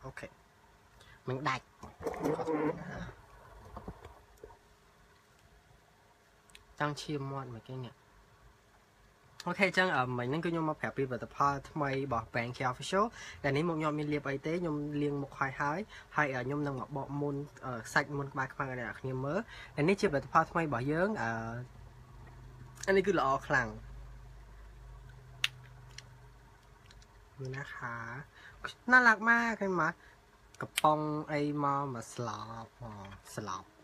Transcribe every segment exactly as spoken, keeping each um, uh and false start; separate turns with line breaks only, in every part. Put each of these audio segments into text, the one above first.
អូខេមិនដាច់ចង់ឈាមមាត់មកគេនេះអូខេចឹងមិញហ្នឹងគឺខ្ញុំមកប្រាប់ពីផលិតផលថ្មីរបស់ Bankia Official តែនេះមកខ្ញុំមានលាបអីទេខ្ញុំលាងមុខហើយហើយហើយខ្ញុំនឹងមកបកមុនសាច់មុនក្បាលខ្មៅឲ្យអ្នកគ្នាមើលតែនេះជាផលិតផលថ្មីរបស់យើងអឺអានេះគឺល្អខ្លាំងមានណាខាน่ารักมากเห็นไหมกระป๋องไอ้มามาสลับสลับ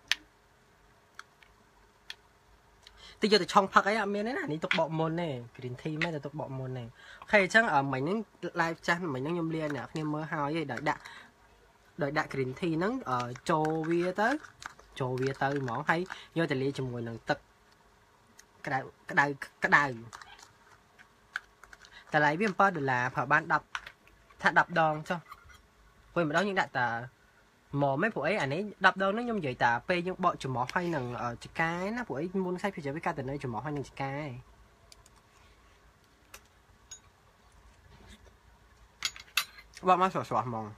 ទីយកទៅឆុងផឹកអីអត់មានទេណានេះទុកបកមុនទេ green tea មែនតែទុកបកមុនទេអូខេអញ្ចឹងមិញហ្នឹង live ចាស់មិញហ្នឹងខ្ញុំលាអ្នកគ្នាមើលហើយដោយដាក់ដោយដាក់ green tea ហ្នឹងចូលវាទៅចូលវាទៅហ្មងហើយយកទៅលាយជាមួយនឹងទឹកក្តៅក្តៅក្តៅតម្លៃវាbảyដុល្លារប្រើបាន10ថា10ដងចុះពេលម្ដងយើងដាក់តាមកមិនព្រោះអីអានេះ10ដងហ្នឹងខ្ញុំនិយាយតាពេលយើងបកច្រមុះហើយនឹងចកាណាព្រោះអីមុនខ្សែពីជិះវាកាត់ទៅនៅច្រមុះហើយនឹងចកាបកមកស្រស់ស្រស់ហ្មង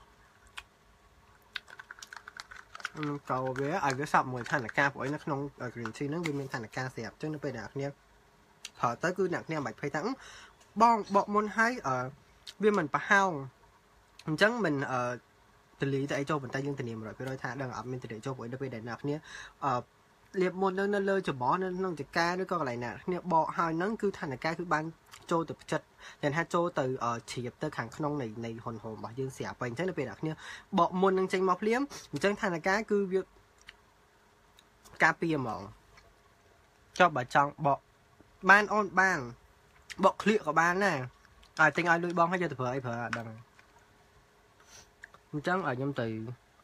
កោវាឲ្យវាសាប់មួយឋានការព្រោះអីនៅក្នុង green tea ហ្នឹងវាមានឋានការស្រាប់អញ្ចឹងនៅពេលអ្នកគ្នាប្រើទៅគឺអ្នកគ្នាមិនបាច់ភ័យថាបងបកមុនហើយវាមិនប្រហោងអញ្ចឹងមិនអឺទលីទៅអីចូលប៉ុន្តែយើងធានា một trăm phần trăm ថាដឹងអត់មានទលីចូលព្រោះដល់ពេលដែលអ្នកគ្នាអឺលាបមុននៅលើច្រមុះនៅក្នុងចកាឬក៏កន្លែងណាគ្នាបកហើយហ្នឹងគឺឋានការគឺបានចូលទៅចិត្តតែថាចូលទៅជ្រាបទៅខាងក្នុងនៃនៃហ៊ុនហូមរបស់យើងស្រាប់ទៅអញ្ចឹងដល់ពេលអ្នកគ្នាបកមុននឹងចេញមកភ្លាមអញ្ចឹងឋានការគឺវាការពារហ្មងចុះបើចង់បកបានអូនបានបកក្លៀកក៏បានដែរឲ្យទិញឲ្យលុយបងហើយយកទៅប្រើអីប្រើអត់ដឹងអញ្ចឹងឲ្យខ្ញុំទៅ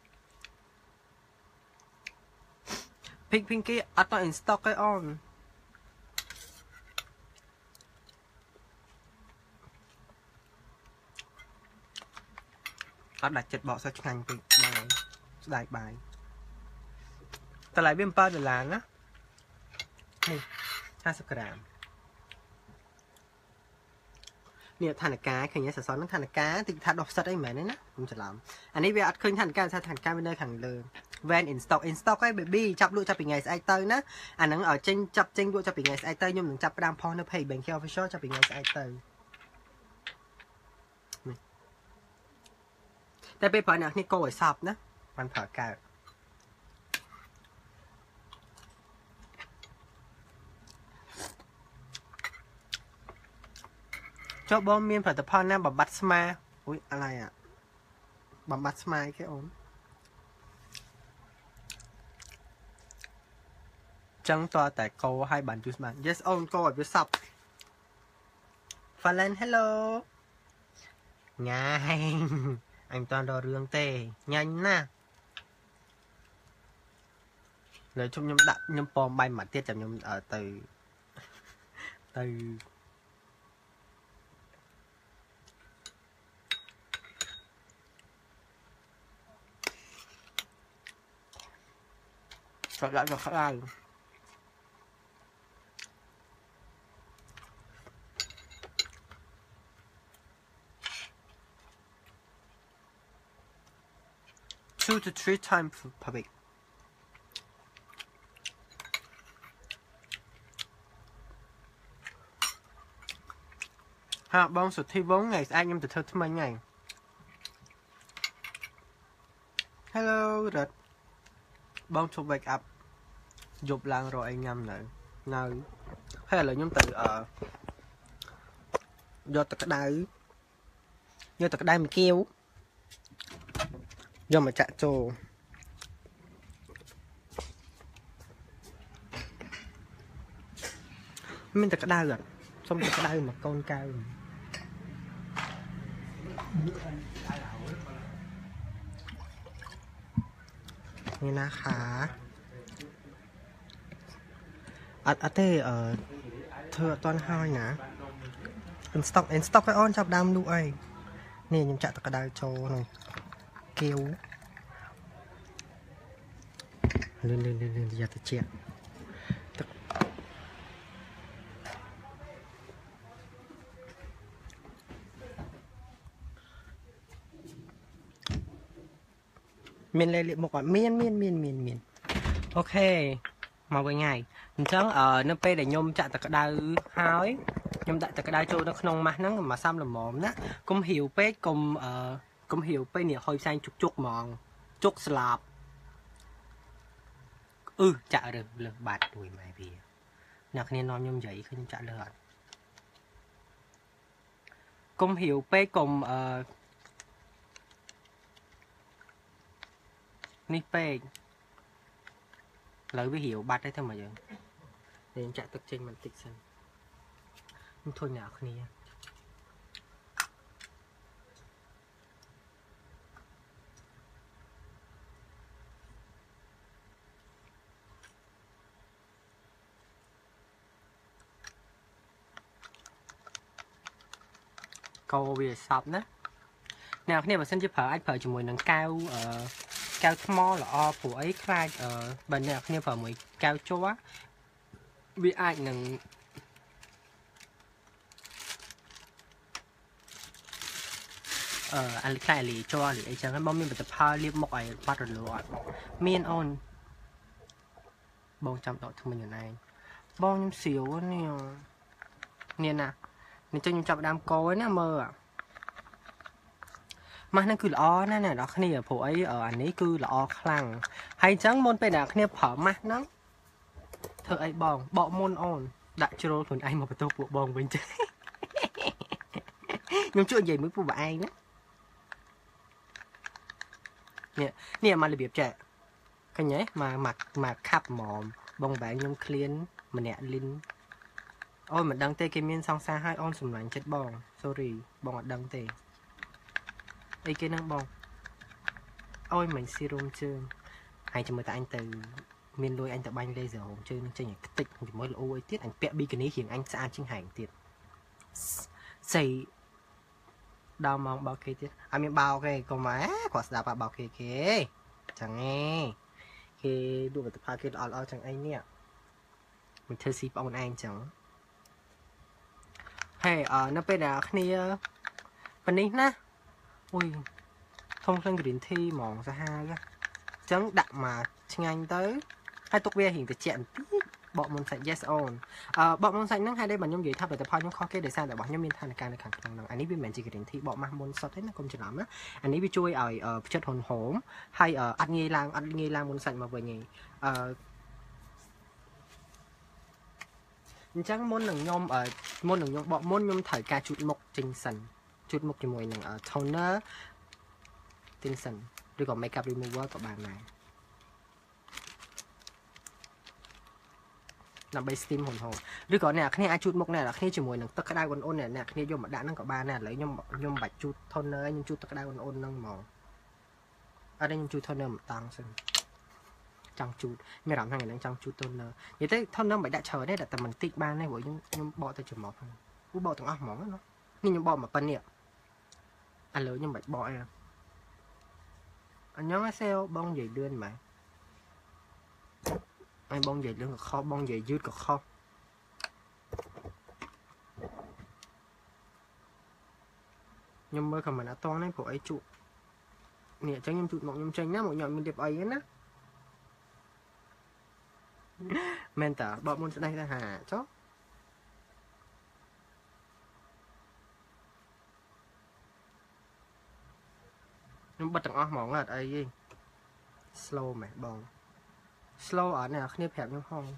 Pink Pinky អត់ទៅ in stock ទេអូនអត់ដាច់ចិត្តបកសាច់ឆ្ងាញ់ពេកបាយស្ដាយបាយតម្លៃវាbảyដុល្លារណានេះ50ក្រាមនេះឋានការឃើញសសរនឹងឋានការទីថាដោះផ្សិតអីមែនទេណាខ្ញុំច្រឡំអានេះវាអត់ឃើញឋានការថាឋានការវានៅខាងលើ van in stock in stock ឯង baby ចាប់លក់ចាប់ពីថ្ងៃស្អែកទៅណាអាហ្នឹងឲ្យចេញចាប់ចេញលក់ចាប់ពីថ្ងៃស្អែកទៅខ្ញុំនឹងចាប់ផ្ដើមផុសនៅ page Bankia Official ចាប់ពីថ្ងៃស្អែកទៅតែពេលប្រើអ្នកនេះកោឲ្យសប់ណាបានប្រើកើតចុះបងមានផលិតផលណាបំបត្តិស្មាអុយอะไรอ่ะបំបត្តិស្មាគេអូនចឹងតើតែកោឲ្យបាន juice បាន yes អូនកោឲ្យវាសប់ Fallen hello ញ៉ាអញមិនតាន់ដល់រឿងទេញ៉ាញ់ណាលើជុំខ្ញុំដាក់ខ្ញុំពំបាយមួយទៀតចាំខ្ញុំទៅទៅThật lại là khá là two to three times per week. Ha, bông sụt thi vốn ngày anh em từ thơ mấy ngày. Hello, Rật. Bông chụp wake up dục lang rồi anh em nữa nơi hay là nhóm tự ở do tất đai do tất đai mình kêu do mà chạy trồ mình tất đai rồi xong tất đai mà con caoนี่นะคะอัดอัดเต้เอ่อเธอตอนห้อยนะเป็นสต็อกเอ็นสต็อกไอออนจับดำดูไอ้นี่ยังจัดตะกระดาษโชว์หน่อยเกลียวเลื่อนเลื่อนเลื่อนเลื่อนอย่าตะเจียមានលេលៀបមុខអត់មានមានមានមានមានអូខេមកវិញហើយអញ្ចឹងអឺនៅពេលដែលខ្ញុំចាក់ទឹកក្តៅហើយខ្ញុំដាក់ទឹកក្តៅចូលនៅក្នុងម៉ាស់ហ្នឹងមកសាំល្មមណាកុំហ៊ីវពេកកុំអឺកុំហ៊ីវពេកនេះហុយផ្សែងជុកជុកហ្មងជុកស្លាប់អឺចាក់រើសលើសបាត់មួយម៉ែវាអ្នកគ្នានាំខ្ញុំនិយាយឃើញខ្ញុំចាក់លើសអត់កុំហ៊ីវពេកកុំអឺនេះពេកឥឡូវវាហ៊ីវបាត់ហើយធ្វើមកយើងយើងចាក់ទឹកចេញបន្តិចសិនខ្ញុំធុញអ្នកគ្នាកោវាសពណាអ្នកគ្នាបើសិនជាប្រើអាចប្រើជាមួយនឹងកែវអឺកែវថ្មល្អព្រោះអីខ្លាចអឺបើអ្នកគ្នាប្រើមួយកែវជ័រវាអាចនឹងអឺអាលីខ្លាចអាលីជ័រអាលីអីចឹងហើយបងមានបទផលលាបមុខឲ្យបាត់រលោអត់មានអូនបងចាំដកថ្មិញខ្លួនឯងបងខ្ញុំសៀវនេះនេះណានេះចឹងខ្ញុំចាប់ដើមកោឯណាមើលម៉ាស់ហ្នឹងគឺល្អណាស់អ្នកនរគ្នាព្រោះអីអានេះគឺល្អខ្លាំងហើយអញ្ចឹងមុនពេលអ្នកគ្នាប្រើម៉ាស់ហ្នឹងធ្វើអីបងបកមុនអូនដាក់ជ្រុលខ្លួនឯងមកបន្ទោសពួកបងវិញចឹងខ្ញុំជួយនិយាយមួយពួកបងឯងណានេះនេះមករបៀបចែកឃើញទេមកមកមកខាប់ហ្មងបងបែងខ្ញុំឃ្លានម្នាក់លីនអូនមិនដឹងទេគេមានសង្សារឲ្យអូនសម្លាញ់ចិត្តបង sorry បងអត់ដឹងទេអីគេហ្នឹងបងអូយមិនស៊ីរុំជើងហើយជាមួយតែអញទៅមានលុយអញទៅបាញ់លេសរហូមជើងនឹងចេញឲ្យខ្ទេចជាមួយល្អអីទៀតអញពាក់ប៊ីកានីរៀងអញស្អាតជាងហែងទៀតស្អីដល់មកបោកគេទៀតអត់មានបោកទេកុំអែគាត់ស្ដាប់បោកគេគេចឹងឯងគេឌូបតផលគេល្អល្អចឹងអីនេះមិនធ្វើស៊ីបងឯងចឹងហើយអឺនៅពេលដែលគ្នាប៉នេះណាអូយធំខ្លាំង green tea ហ្មងសាហាវអញ្ចឹងដាក់មកឆ្ងាញ់ទៅហើយទុកវារៀងត្រជាក់បន្តិចបកមុនសាច់ yes on អឺបកមុនសាច់ហ្នឹងហើយដែលបងខ្ញុំនិយាយថាផលិតផលខ្ញុំខុសគេដោយសារតែរបស់ខ្ញុំមានឋានការនៅខាងក្នុងហ្នឹងអានេះវាមិនមែនជា green tea បកម៉ាស់មុនសុទ្ធទេណាកុំច្រឡំណាអានេះវាជួយឲ្យផ្ចិតហ៊ុនហោមហើយអត់ងាយឡើងអត់ងាយឡើងមុនសាច់មកវិញទេអឺអញ្ចឹងមុននឹងខ្ញុំមុននឹងខ្ញុំបកមុនខ្ញុំត្រូវការជូតមុខចេញសិនជូតមុខជាមួយនឹង toner ទិនសិនឬក៏ makeup remover ក៏បានដែរដើម្បី steam ហ៊ុនហោឬក៏អ្នកគ្នាអាចជូតមុខអ្នកគ្នាជាមួយនឹងទឹកក្តៅអ៊ុនៗអ្នកគ្នាយកមកដាក់ហ្នឹងក៏បានដែរឥឡូវខ្ញុំខ្ញុំមិនបាច់ជូត toner ខ្ញុំជូតទឹកក្តៅអ៊ុនៗហ្នឹងហ្មងអត់ទេខ្ញុំជូត toner ម្ដងសិនចង់ជូតមានអារម្មណ៍ថាហ្នឹងចង់ជូត toner និយាយទៅ toner មិនបាច់ដាក់ច្រើនទេតែមិនតិចបានទេព្រោះខ្ញុំខ្ញុំបកទៅច្រមុះហ្នឹងពូបកទាំងអស់ហ្មងណានេះខ្ញុំបកមកប៉ុណ្្នេះឥឡូវខ្ញុំមិនបាច់បកទេអញ្ចឹងសេលបងនិយាយលឿនម៉ែអញបងនិយាយលឿនក៏ខុសបងនិយាយយឺតក៏ខុសខ្ញុំមើលខមមិនអត់តនេះព្រោះអីជក់នេះអញ្ចឹងខ្ញុំជូតមកខ្ញុំចេញណាមកខ្ញុំមានរៀបអីណាមែនតាបកមុនស្ដេចទៅហាចុះខ្ញុំបិទទាំងអស់ហ្មងអត់អីទេ slow មែនបង slow អត់អ្នកគ្នាប្រាប់ខ្ញុំហង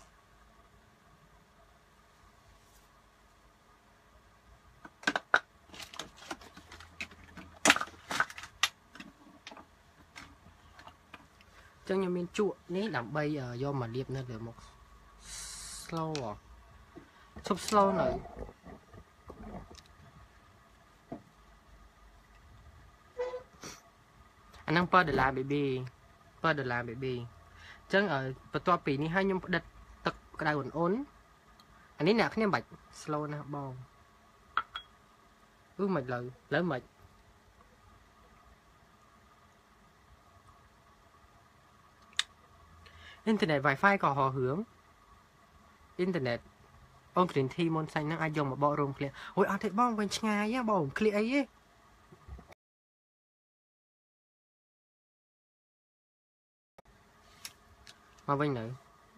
ចឹងខ្ញុំមានជក់នេះដើម្បីយកមកលាបនៅលើមុខ slow ឈប់ slow នៅអាហ្នឹងប៉ដុល្លារ baby ប៉ដុល្លារ baby អញ្ចឹងបន្ទាប់ពីនេះហើយខ្ញុំផ្ដិតទឹកក្តៅអ៊ុនៗអានេះអ្នកគ្នាមិនបាច់ slow ណាបងអឺមិនលើលើមិនអ៊ីនធឺណិត Wi-Fi ក៏ហោរឿងអ៊ីនធឺណិតអូន green tea មុនសាច់ហ្នឹងអាចយកមកបករួមឃ្លៀអូយអត់ទេបងវិញឆ្ងាយបងឃ្លៀអីទេមកវិញនៅ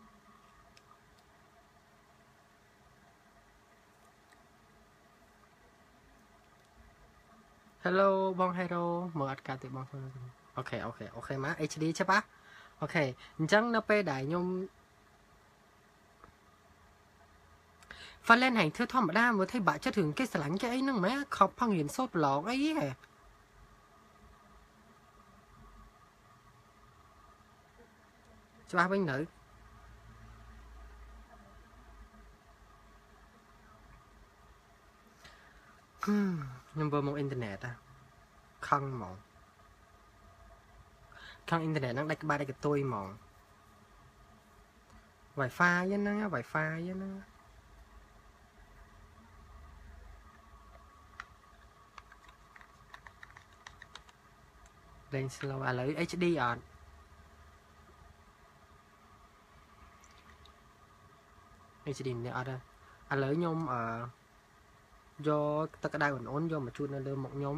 Hello បង Hero មើលអត់កាត់ទេបងអូខេអូខេអូខេមក เอช ดี ใช่ปะអូខេអញ្ចឹងនៅពេលដែលខ្ញុំ Fallen hành thưaធម្មតាមើលthấyបាក់ចិត្តរឿងគេស្រឡាញ់គេអីហ្នឹងម៉ែខប់ផឹងរៀនសូត្រប្រឡងអីហ៎ច្បាស់វិញទៅខ្ញុំមើលមកអ៊ីនធឺណិតáខឹងហ្មងខឹងអ៊ីនធឺណិតហ្នឹងដាច់ក្បាលដាច់កតុយហ្មង Wi-Fi ហ្នឹង Wi-Fi ហ្នឹងលេង slow ឥឡូវ เอช ดี អត់ เอช ดี នេះអត់ទេឥឡូវខ្ញុំអឺយកទឹកក្តៅអូនៗយកមកជូតនៅលើមុខខ្ញុំ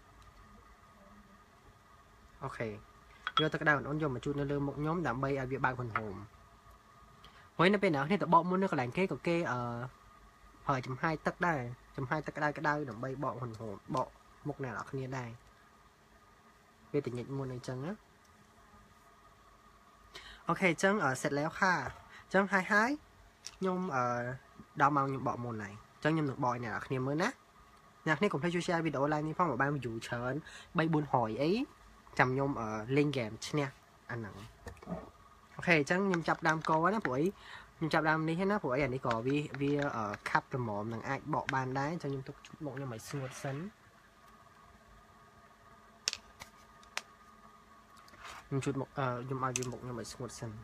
អូខេយកទឹកក្តៅអូនៗយកមកជូតនៅលើមុខខ្ញុំដើម្បីឲ្យវាបើកហុនហូមហើយនៅពេលណានេះតបកមុននៅកន្លែងគេក៏គេអឺហើយចំហាយទឹកដែរចំហាយទឹកក្តៅក្តៅដើម្បីបកហុនហូមបកមុខអ្នកនរគ្នាដែរវាតញិចមុនអីចឹងណាអូខេអញ្ចឹងเสร็จแล้วค่ะអញ្ចឹងហើយហើយខ្ញុំអឺដល់ម៉ោងខ្ញុំបកមុនហើយអញ្ចឹងខ្ញុំនឹងបកអ្នកនរគ្នាមើលណាអ្នកនេះកុំភ្លេចជួយ share វីដេអូ live នេះផងបើបាន view ច្រើន 3 400 អីចាំខ្ញុំអឺ link game ឈ្នះអាហ្នឹងអូខេអញ្ចឹងខ្ញុំចាប់ដើមកោណាព្រោះអីខ្ញុំចាប់ដើមនេះណាព្រោះអីអានេះក៏វាវាខាប់ល្មមនឹងអាចបកបានដែរអញ្ចឹងខ្ញុំទុកជូតមុខខ្ញុំឲ្យស្ងួតសិនខ្ញុំជូតមុខអឺខ្ញុំឲ្យវាមុខខ្ញុំឲ្យស្ងួតសិន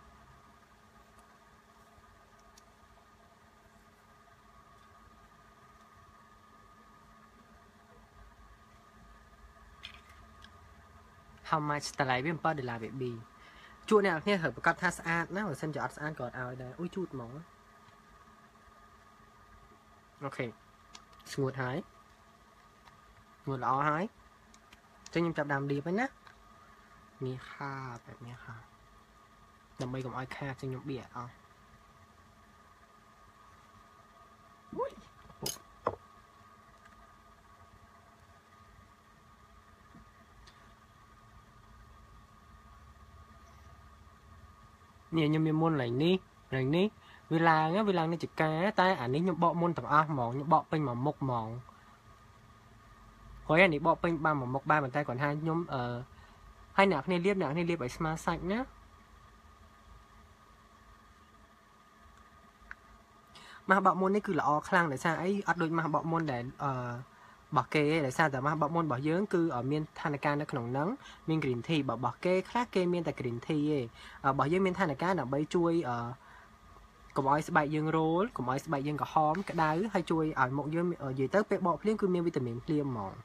How much តម្លៃវា7ដុល្លារ baby ជួតអ្នកគ្នាត្រូវប្រកាសថាស្អាតណាបើសិនជាអត់ស្អាតក៏អត់ឲ្យដែរអូយជូតហ្មងអូខេស្ងួតហើយស្ងួតល្អហើយអញ្ចឹងខ្ញុំចាប់ដើមលាបហើយណានេះខាបែបនេះខាដើម្បីកុំឲ្យខាតអញ្ចឹងខ្ញុំបៀអស់នេះខ្ញុំមានមុនឡើងនេះឡើងនេះវាឡើងវាឡើងនេះចកាតែអានេះខ្ញុំបកមុនទាំងអស់ហ្មងខ្ញុំបកពេញមួយមុខហ្មងហើយអានេះបកពេញបានមួយមុខបានប៉ុន្តែគាត់ថាខ្ញុំអឺហើយអ្នកគ្នាលាបអ្នកគ្នាលាបឲ្យស្មើសាច់ណាម៉ាស់បកមុននេះគឺល្អខ្លាំងដោយសារអីអត់ដូចម៉ាស់បកមុនដែលអឺរបស់គេដោយសារតែម៉ាស់បកមុនរបស់យើងគឺមានឋានការនៅក្នុងហ្នឹងមាន green tea របស់គេខ្លះគេមានតែ green tea ទេរបស់យើងមានឋានការដើម្បីជួយអឺកុំឲ្យស្បែកយើងរោលកុំឲ្យស្បែកយើងក្រហមក្តៅហើយជួយឲ្យមុខយើងនិយាយទៅពេលបកភ្លៀងគឺមានវីតាមីនភ្លាមហ្មង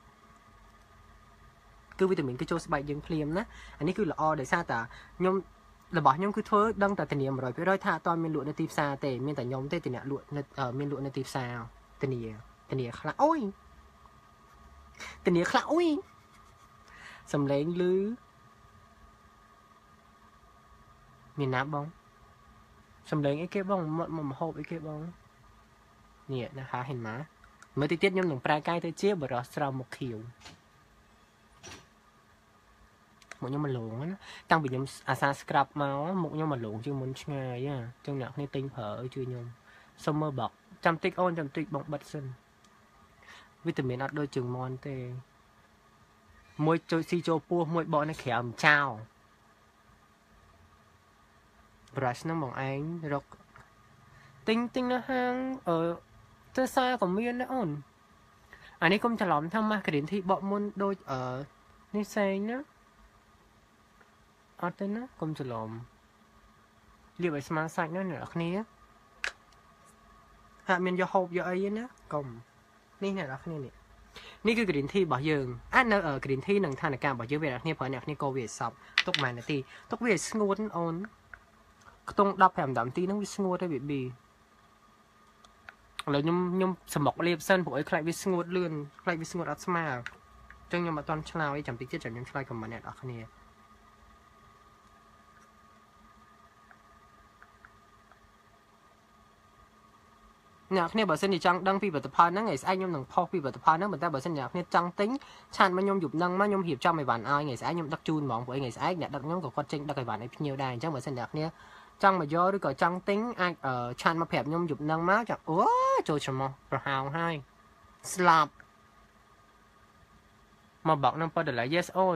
គឺវីតាមីនគឺចូលស្បែកយើងភ្លាមណាអានេះគឺល្អដោយសារតែខ្ញុំរបស់ខ្ញុំគឺធ្វើដឹងតែធានា một trăm phần trăm ថាអត់មានលក់នៅទីផ្សារទេមានតែខ្ញុំទេទីអ្នកលក់នៅមានលក់នៅទីផ្សារធានាធានាខ្លះអូយធានាខ្លះអូយសំឡេងឮមានណាបងសំឡេងអីគេបងមកមហូបអីគេបងនេះណាហ่าเห็นมั้ยមើលតិចទៀតខ្ញុំនឹងប្រែកាយទៅជាបរោះស្រោមមុខខៀវមុខខ្ញុំមកលងណាតាំងពីខ្ញុំអាសា scrub មកមុខខ្ញុំមកលងជាងមុនឆ្ងាយអញ្ចឹងអ្នកគ្នាទិញប្រើជួយខ្ញុំសុំមើលបកចាំតិចអូនចាំតិចបងបិទសិនវីតាមីនអត់ដូចជើងមន់ទេមួយជួយស៊ីចូលពោះមួយបកនៅក្រៅចោល brush ហ្នឹងបងឯងរកទិញទិញនៅហាងអឺទៅសារក៏មានដែរអូនអានេះកុំច្រឡំថាម៉ាស់ green tea បកមុនដូចអឺនេះផ្សេងណាអត់ទេណាកុំច្រឡំលាបឲ្យស្មើសាច់ណាអ្នកគ្នាហាក់មានយកហូបយកអីណាកុំនេះអ្នកគ្នានេះនេះគឺ green tea របស់យើងអាចនៅ green tea នឹងឋានការរបស់យើងវាអ្នកគ្នាប្រើអ្នកគ្នាកោវាឲ្យសពទុកមួយនាទីទុកវាឲ្យស្ងួតអូនខ្ទង់ដប់ប្រាំនាទីហ្នឹងវាស្ងួតហើយ baby ឥឡូវខ្ញុំខ្ញុំសម្បុកលាបសិនព្រោះឲ្យខ្លាចវាស្ងួតលឿនខ្លាចវាស្ងួតអត់ស្មើអញ្ចឹងខ្ញុំអត់ទាន់ឆ្លើយចាំតិចទៀតចាំខ្ញុំឆ្លើយ comment អ្នកនរគ្នាអ្នកគ្នាបើសិនជាចង់ដឹងពីផលិតផលហ្នឹងថ្ងៃស្អែកខ្ញុំនឹងផុសពីផលិតផលហ្នឹងប៉ុន្តែបើសិនជាអ្នកគ្នាចង់ទិញឆានមកខ្ញុំយប់ហ្នឹងមកខ្ញុំរៀបចំឲ្យបានឲ្យថ្ងៃស្អែកខ្ញុំដឹកជូនហ្មងព្រោះថ្ងៃស្អែកអ្នកដឹកខ្ញុំក៏គាត់ចេញដឹកឲ្យបានឲ្យភ្ញៀវដែរអញ្ចឹងបើសិនជាអ្នកគ្នាចង់មកយកឬក៏ចង់ទិញអាចឆានមកប្រាប់ខ្ញុំយប់ហ្នឹងមកចាអូចូលច្រមុះប្រហោងហើយស្លាប់មកបោកនឹងប៉ុណ្ណឹងឡើយ yes អូន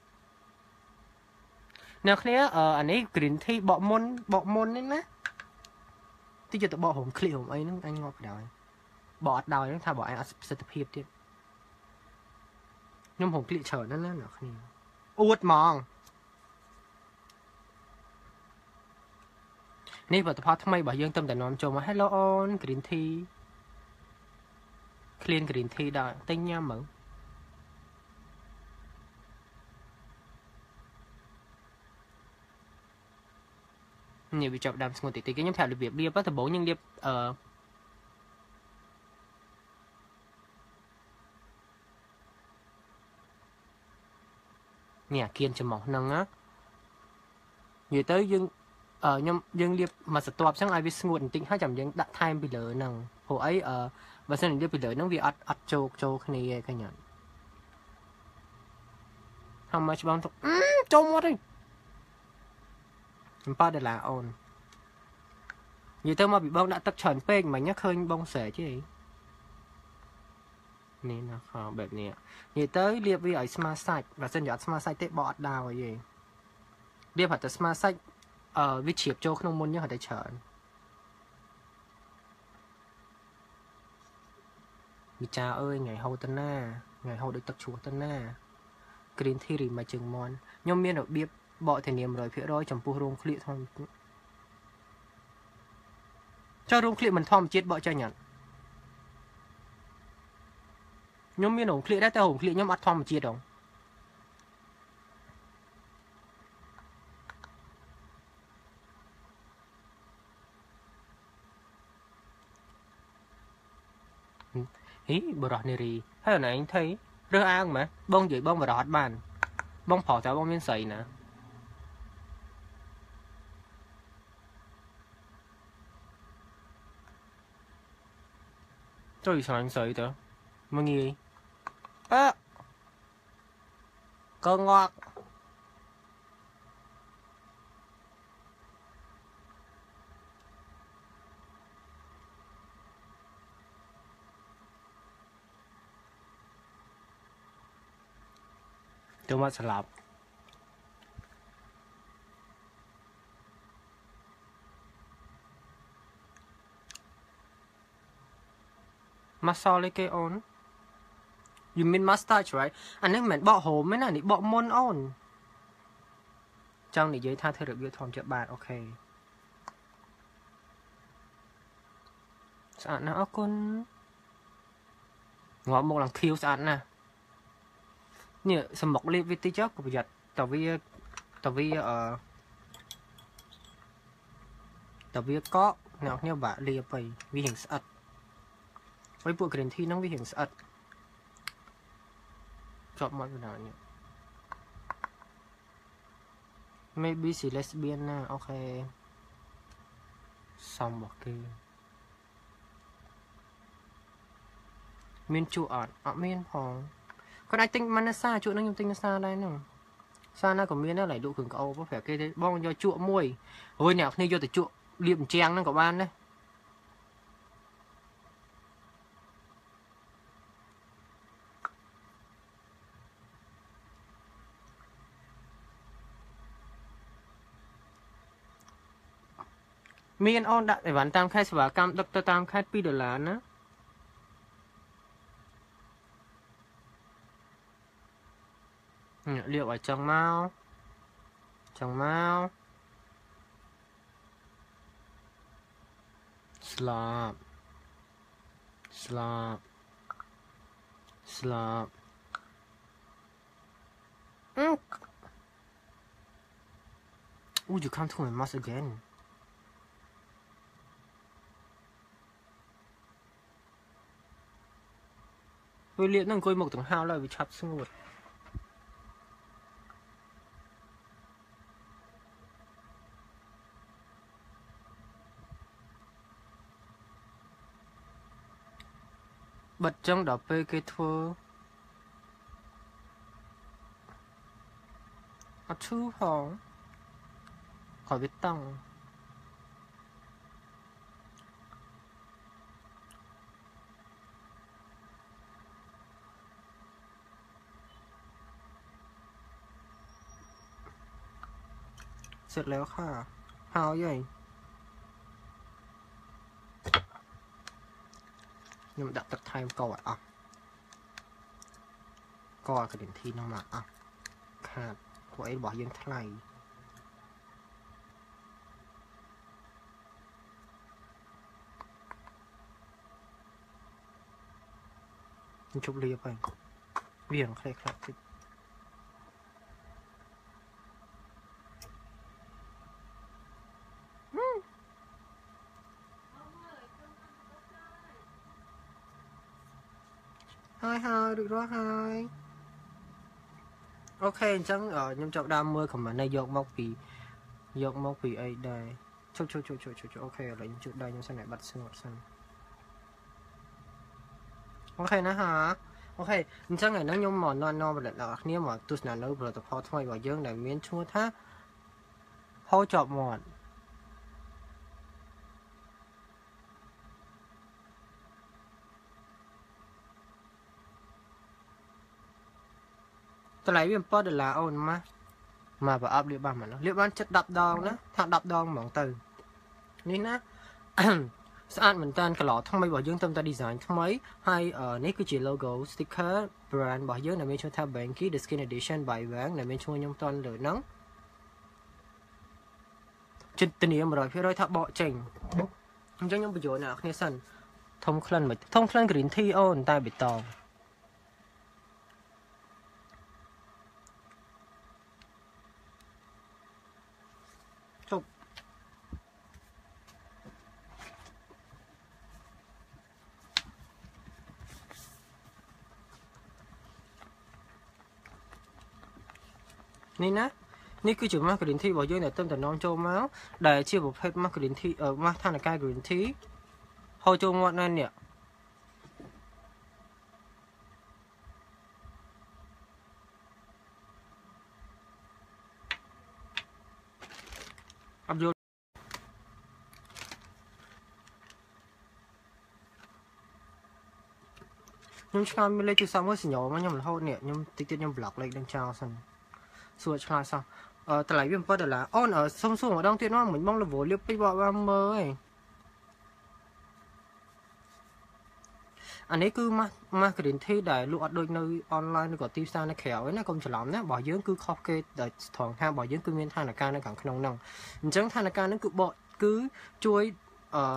អ្នកគ្នាអានេះ green tea បកមុនបកមុននេះណាទីจะទៅបកហុំឃ្លៀហុំអីហ្នឹងអញងាប់បណ្ដោយបកអត់ដោយហ្នឹងថាបកអញអត់ប្រសិទ្ធភាពទៀតខ្ញុំហុំឃ្លៀច្រើនណាស់ណាអ្នកគ្នាអួតហ្មងនេះផលិតផលថ្មីរបស់យើងទៅតែនាំចូលមក Hello អូន green tea clean green tea ដល់ទិញញ៉ាំមើលនេះវាចាប់ដើមស្ងួតតិចតិចខ្ញុំប្រាប់របៀបលាបដំបូងយើងលាបអឺនេះអាគៀនច្រមុះហ្នឹងណានិយាយទៅយើងអឺខ្ញុំយើងលាបមកស្ទាប់អញ្ចឹងឲ្យវាស្ងួតបន្តិចហើយចាំយើងដាក់ថែមពីលើហ្នឹងព្រោះអីអឺបើសិនលាបពីលើហ្នឹងវាអត់អត់ជោគចូលគ្នាឯងឃើញអត់how much បងចូលមកទេខ្ញុំប៉ាដុល្លារអូននិយាយទៅមកពីបងដាក់ទឹកច្រើនពេកមិញឃើញបងស្រែកទេនេះណាខោបែបនេះនិយាយទៅលាបវាឲ្យស្មើសាច់បើមិនអត់ស្មើសាច់ទេបកអត់ដាវអីទេលាបហត់តែស្មើសាច់អឺវាជ្រាបចូលក្នុងមុនយើងហត់តែច្រើនវិចាអើយថ្ងៃហូតទៅណាថ្ងៃហូតដូចទឹកជ្រោះទៅណា green tea រីមកជើងមន់ខ្ញុំមានរបៀបបកធានា một trăm phần trăm ចំពោះរោងឃ្លៀកធម្មជាតិចុះរោងឃ្លៀកមិនធម្មជាតិបកចាញ់អត់ខ្ញុំមានរោងឃ្លៀកដែរតែរោងឃ្លៀកខ្ញុំអត់ធម្មជាតិហ៎ហីបរោះនារីហើយណែឯងថៃរើសអើងម៉េចបងនិយាយបងបរោះអត់បានបងប្រុសតើបងមានស្រីណាចូលស្រាញ់ស្រីទៅមកងាយអើកងក់ទៅមកស្លាប់ម៉ាសលគេអូន you mean mustache right អានេះមិនមែនបកហូមទេណានេះបកមុនអូនចង់និយាយថាធ្វើរបៀបធម្មជាតិបាទអូខេស្អាតណាស់អរគុណងាប់មកឡើងខៀវស្អាតណាស់នេះសមុកលាបវាតិចចុះក៏ប្រយ័ត្នតើវាតើវាអឺតើវាកកអ្នកគ្នាបាក់លាបទៅវារៀងស្អិតហើយពួក green tea ហ្នឹងវារៀងស្អិតជាប់មកបណ្ដោយនេះ maybe she lesbian ណាអូខេសំរបស់គេមានជក់អត់អត់មានផងគាត់អាចទិញមកណាសាជក់ហ្នឹងខ្ញុំទិញណាសាដែរហ្នឹងសាណាក៏មានដែរឡៃលក់គ្រឿងក្អូបប្រាប់គេទេបងយកជក់មួយរួយអ្នកគ្នាយកទៅជក់លាបអញ្ចាំងហ្នឹងក៏បានដែរមានអូនដាក់អីវ៉ាន់តាមខេត្តសេវាកម្មដឹកទៅតាមខេត្តtwoដុល្លារណាលាបឲ្យចង់មកចង់មកស្លាប់ស្លាប់ស្លាប់អឺ Oh you come to my mask againវាលាកនឹងអង្គុយមកទាំងហោឡើយវាឆាប់ស្ងួតបិទចឹងដល់ពេលគេធ្វើអត់ឈឺផងkhỏi biết tông xiết léo khá hao vậy nhưng mà đặt tập thay câu à coi cái điểm thi nó mà à khá của ấy bỏ dân thay chụp liaไปเบี่ยงคล้ายๆติดhai hai được rồi hai ok chẳng ở nhưng chọn đam mưa của mình này dọn móc vì dọn móc vì ấy đây chụp chụp chụp chụp chụp ok rồi những chụp đây nhưng sau này bật xương một xanh ok นะฮะโอเคអញ្ចឹងឯនោះខ្ញុំមកណនបលអ្នកគ្នាមកទស្សនានៅផលិតផលថ្មីរបស់យើងដែលមានឈ្មោះថាហូរជាប់មាត់តម្លៃវាbảyដុល្លារអូនម៉ាមកប្រអប់លាបបាសមកលាបបានចិត្ត10ដងណាថា10ដងហ្មងទៅនេះណា ស្អាតមែនតើកន្លថ្មីរបស់យើងតាមតែ design ថ្មីហើយនេះគឺជា logo sticker brand របស់យើងដែលមានឈ្មោះថា Banky The Skin Edition by Wang ដែលមានឈ្មោះខ្ញុំតន់លើហ្នឹងចិត្តធានា một trăm phần trăm ថាបកចេញអញ្ចឹងខ្ញុំបញ្យល់អ្នកគ្នាសិនធំក្លិនមិនធំក្លិន green tea អូនតែបេតងចុះនេះណានេះគឺជា mask green tea របស់យើងដែលទៅតំណងចូលមកដែលជាប្រភេទ mask green tea mask ឋានកាយ green tea ហូរចូលមាត់ណែនេះអបយល់ខ្ញុំឆ្ងល់មានលេខទូរស័ព្ទមួយសញ្ញោមកខ្ញុំរហូតនេះខ្ញុំតិចទៀតខ្ញុំ block លេខនឹងចោលសិនសួរឆ្លើយសោះអឺតម្លៃវាbảyដុល្លារអូនសុំសួរម្ដងទៀតមកមិញបងលវលៀបពីបកបានមើលឯងអានេះគឺ mask green tea ដែលលក់អត់ដូចនៅ online ឬក៏ទីផ្សារនៅក្រៅឯណាកុំច្រឡំណារបស់យើងគឺខុសគេដែលត្រង់ថារបស់យើងគឺមានឋានការនៅខាងក្នុងហ្នឹងអញ្ចឹងឋានការហ្នឹងគឺបកគឺជួយអឺ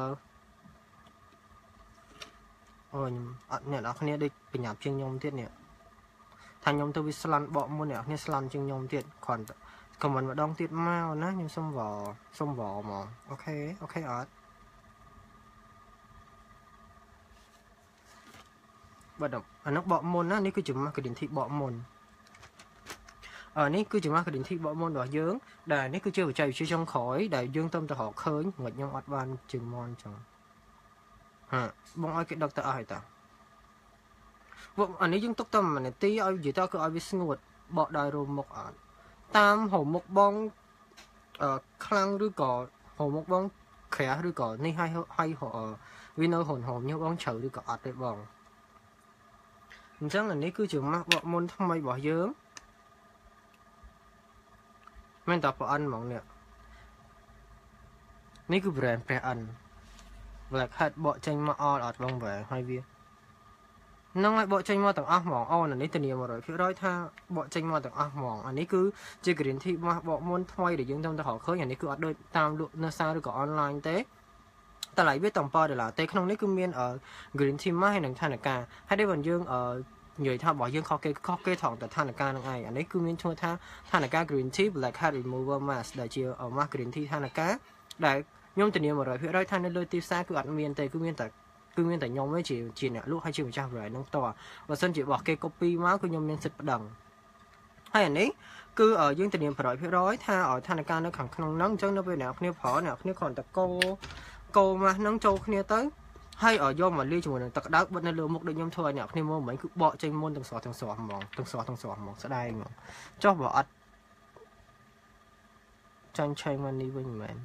អូខ្ញុំអត់អ្នកនរគ្នាដូចបញ្ញាប់ជាងខ្ញុំទៀតនេះថាខ្ញុំទៅវាស្លាន់បកមុនអ្នកគ្នាស្លាន់ជាងខ្ញុំទៀតគ្រាន់តែខមមិនម្ដងទៀតមកណាខ្ញុំសុំវសុំវហ្មងអូខេអូខេអត់បាទអានោះបកមុនណានេះគឺជា mask green tea បកមុនអឺនេះគឺជា mask green tea បកមុនរបស់យើងដែលនេះគឺជាបច្ចេកវិទ្យាចុងក្រោយដែលយើងទៅទៅរកឃើញមិនខ្ញុំអត់បានជើងមន់ចឹងហាបងឲ្យគេដឹកទៅអស់ហើយតាបងអានេះយើងទុកតាមនាទីឲ្យនិយាយទៅគឺឲ្យវាស្ងួតបកដោយរោមមុខអត់តាមរោមមុខបងអឺខ្លាំងឬក៏រោមមុខបងក្រាស់ឬក៏នេះឲ្យឲ្យវានៅហូនហូមញើបងជ្រៅឬក៏អត់ទេបងអញ្ចឹងអានេះគឺជា mask បកមុនថ្មីរបស់យើងមែនតើប្រអិនហ្មងនេះនេះគឺ brand ព្រះអិន Black Hat បកចេញមកអល់អត់បងបែរហើយវានឹងឲ្យបកចេញមកទាំងអស់ហ្មងអូនអានេះធានា một trăm phần trăm ថាបកចេញមកទាំងអស់ហ្មងអានេះគឺជា green tea មកបកមុនថ្មីដែលយើងទៅទៅរកឃើញអានេះគឺអត់ដូចតាមលក់នៅផ្សារឬក៏ online ទេតម្លៃវាតែbảyដុល្លារទេក្នុងនេះគឺមាន green tea មកហើយនឹងឋានការហើយដែលបងយើងនិយាយថារបស់យើងខុសគេខុសគេថងតែឋានការនឹងឯងអានេះគឺមានឈ្មោះថាឋានការ green tea black hat remover mask ដែលជា mask green tea ឋានការដែលខ្ញុំធានា một trăm phần trăm ថានៅលើទីផ្សារគឺអត់មានទេគឺមានតែគឺមានតែខ្ញុំឯងជាជាអ្នកលក់ហើយជាម្ចាស់ brand ហ្នឹងតើបើសិនជារបស់គេ copy មកគឺខ្ញុំមានសិទ្ធិប្តឹងហើយអានេះគឺយើងធានា một trăm phần trăm ថាឲ្យឋានការនៅខាងក្នុងហ្នឹងអញ្ចឹងនៅពេលអ្នកគ្នាប្រើអ្នកគ្នាគ្រាន់តែកោកោមកហ្នឹងចូលគ្នាទៅ hay ở do mà ly cho mình tật đá bên lừa một định nhom thôi nhỉ khi mua mấy cứ bọ trên môn từng sọ từng sọ mỏng từng sọ từng sọ mỏng sẽ đây mà cho bỏ ắt tranh chơi money với mình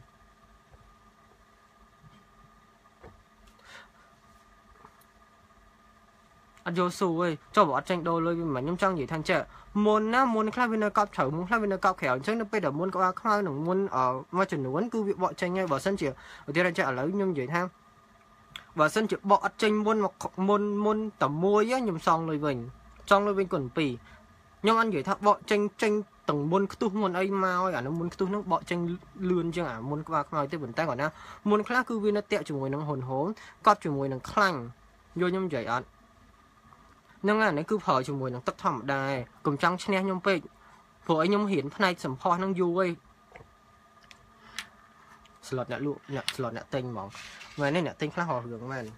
anh vô su ơi cho bỏ tranh đôi lôi mà nhom trong gì thanh trẻ môn á môn khai viên cọp thở môn khai viên cọp khéo chứ nó bây giờ môn có khai nó môn ở mà chuẩn nón cứ bị bọ tranh ngay bỏ sân chỉ ở đây là trẻ lấy nhom gì thang và sân chỉ bọ tranh môn một môn môn tầm môi á nhom xong rồi mình xong rồi mình còn pì nhưng anh vậy thằng bọ tranh tranh từng môn tu môn ấy mau à nó môn tu nó bọ tranh lươn chứ à môn qua nói tới vấn tay còn na môn khác cứ viên nó tẹo chùm mùi nó hồn hốn cọp chùm mùi nó khăng vô nhom vậy anh nhưng là nó cứ phở chùm mùi nó tất thầm đài cùng trăng xe nhom pe phở ấy nhom hiển này sầm pho nó vui slot nè lụa nè slot nè tinh mỏng mà nên nè tinh khác họ hưởng mà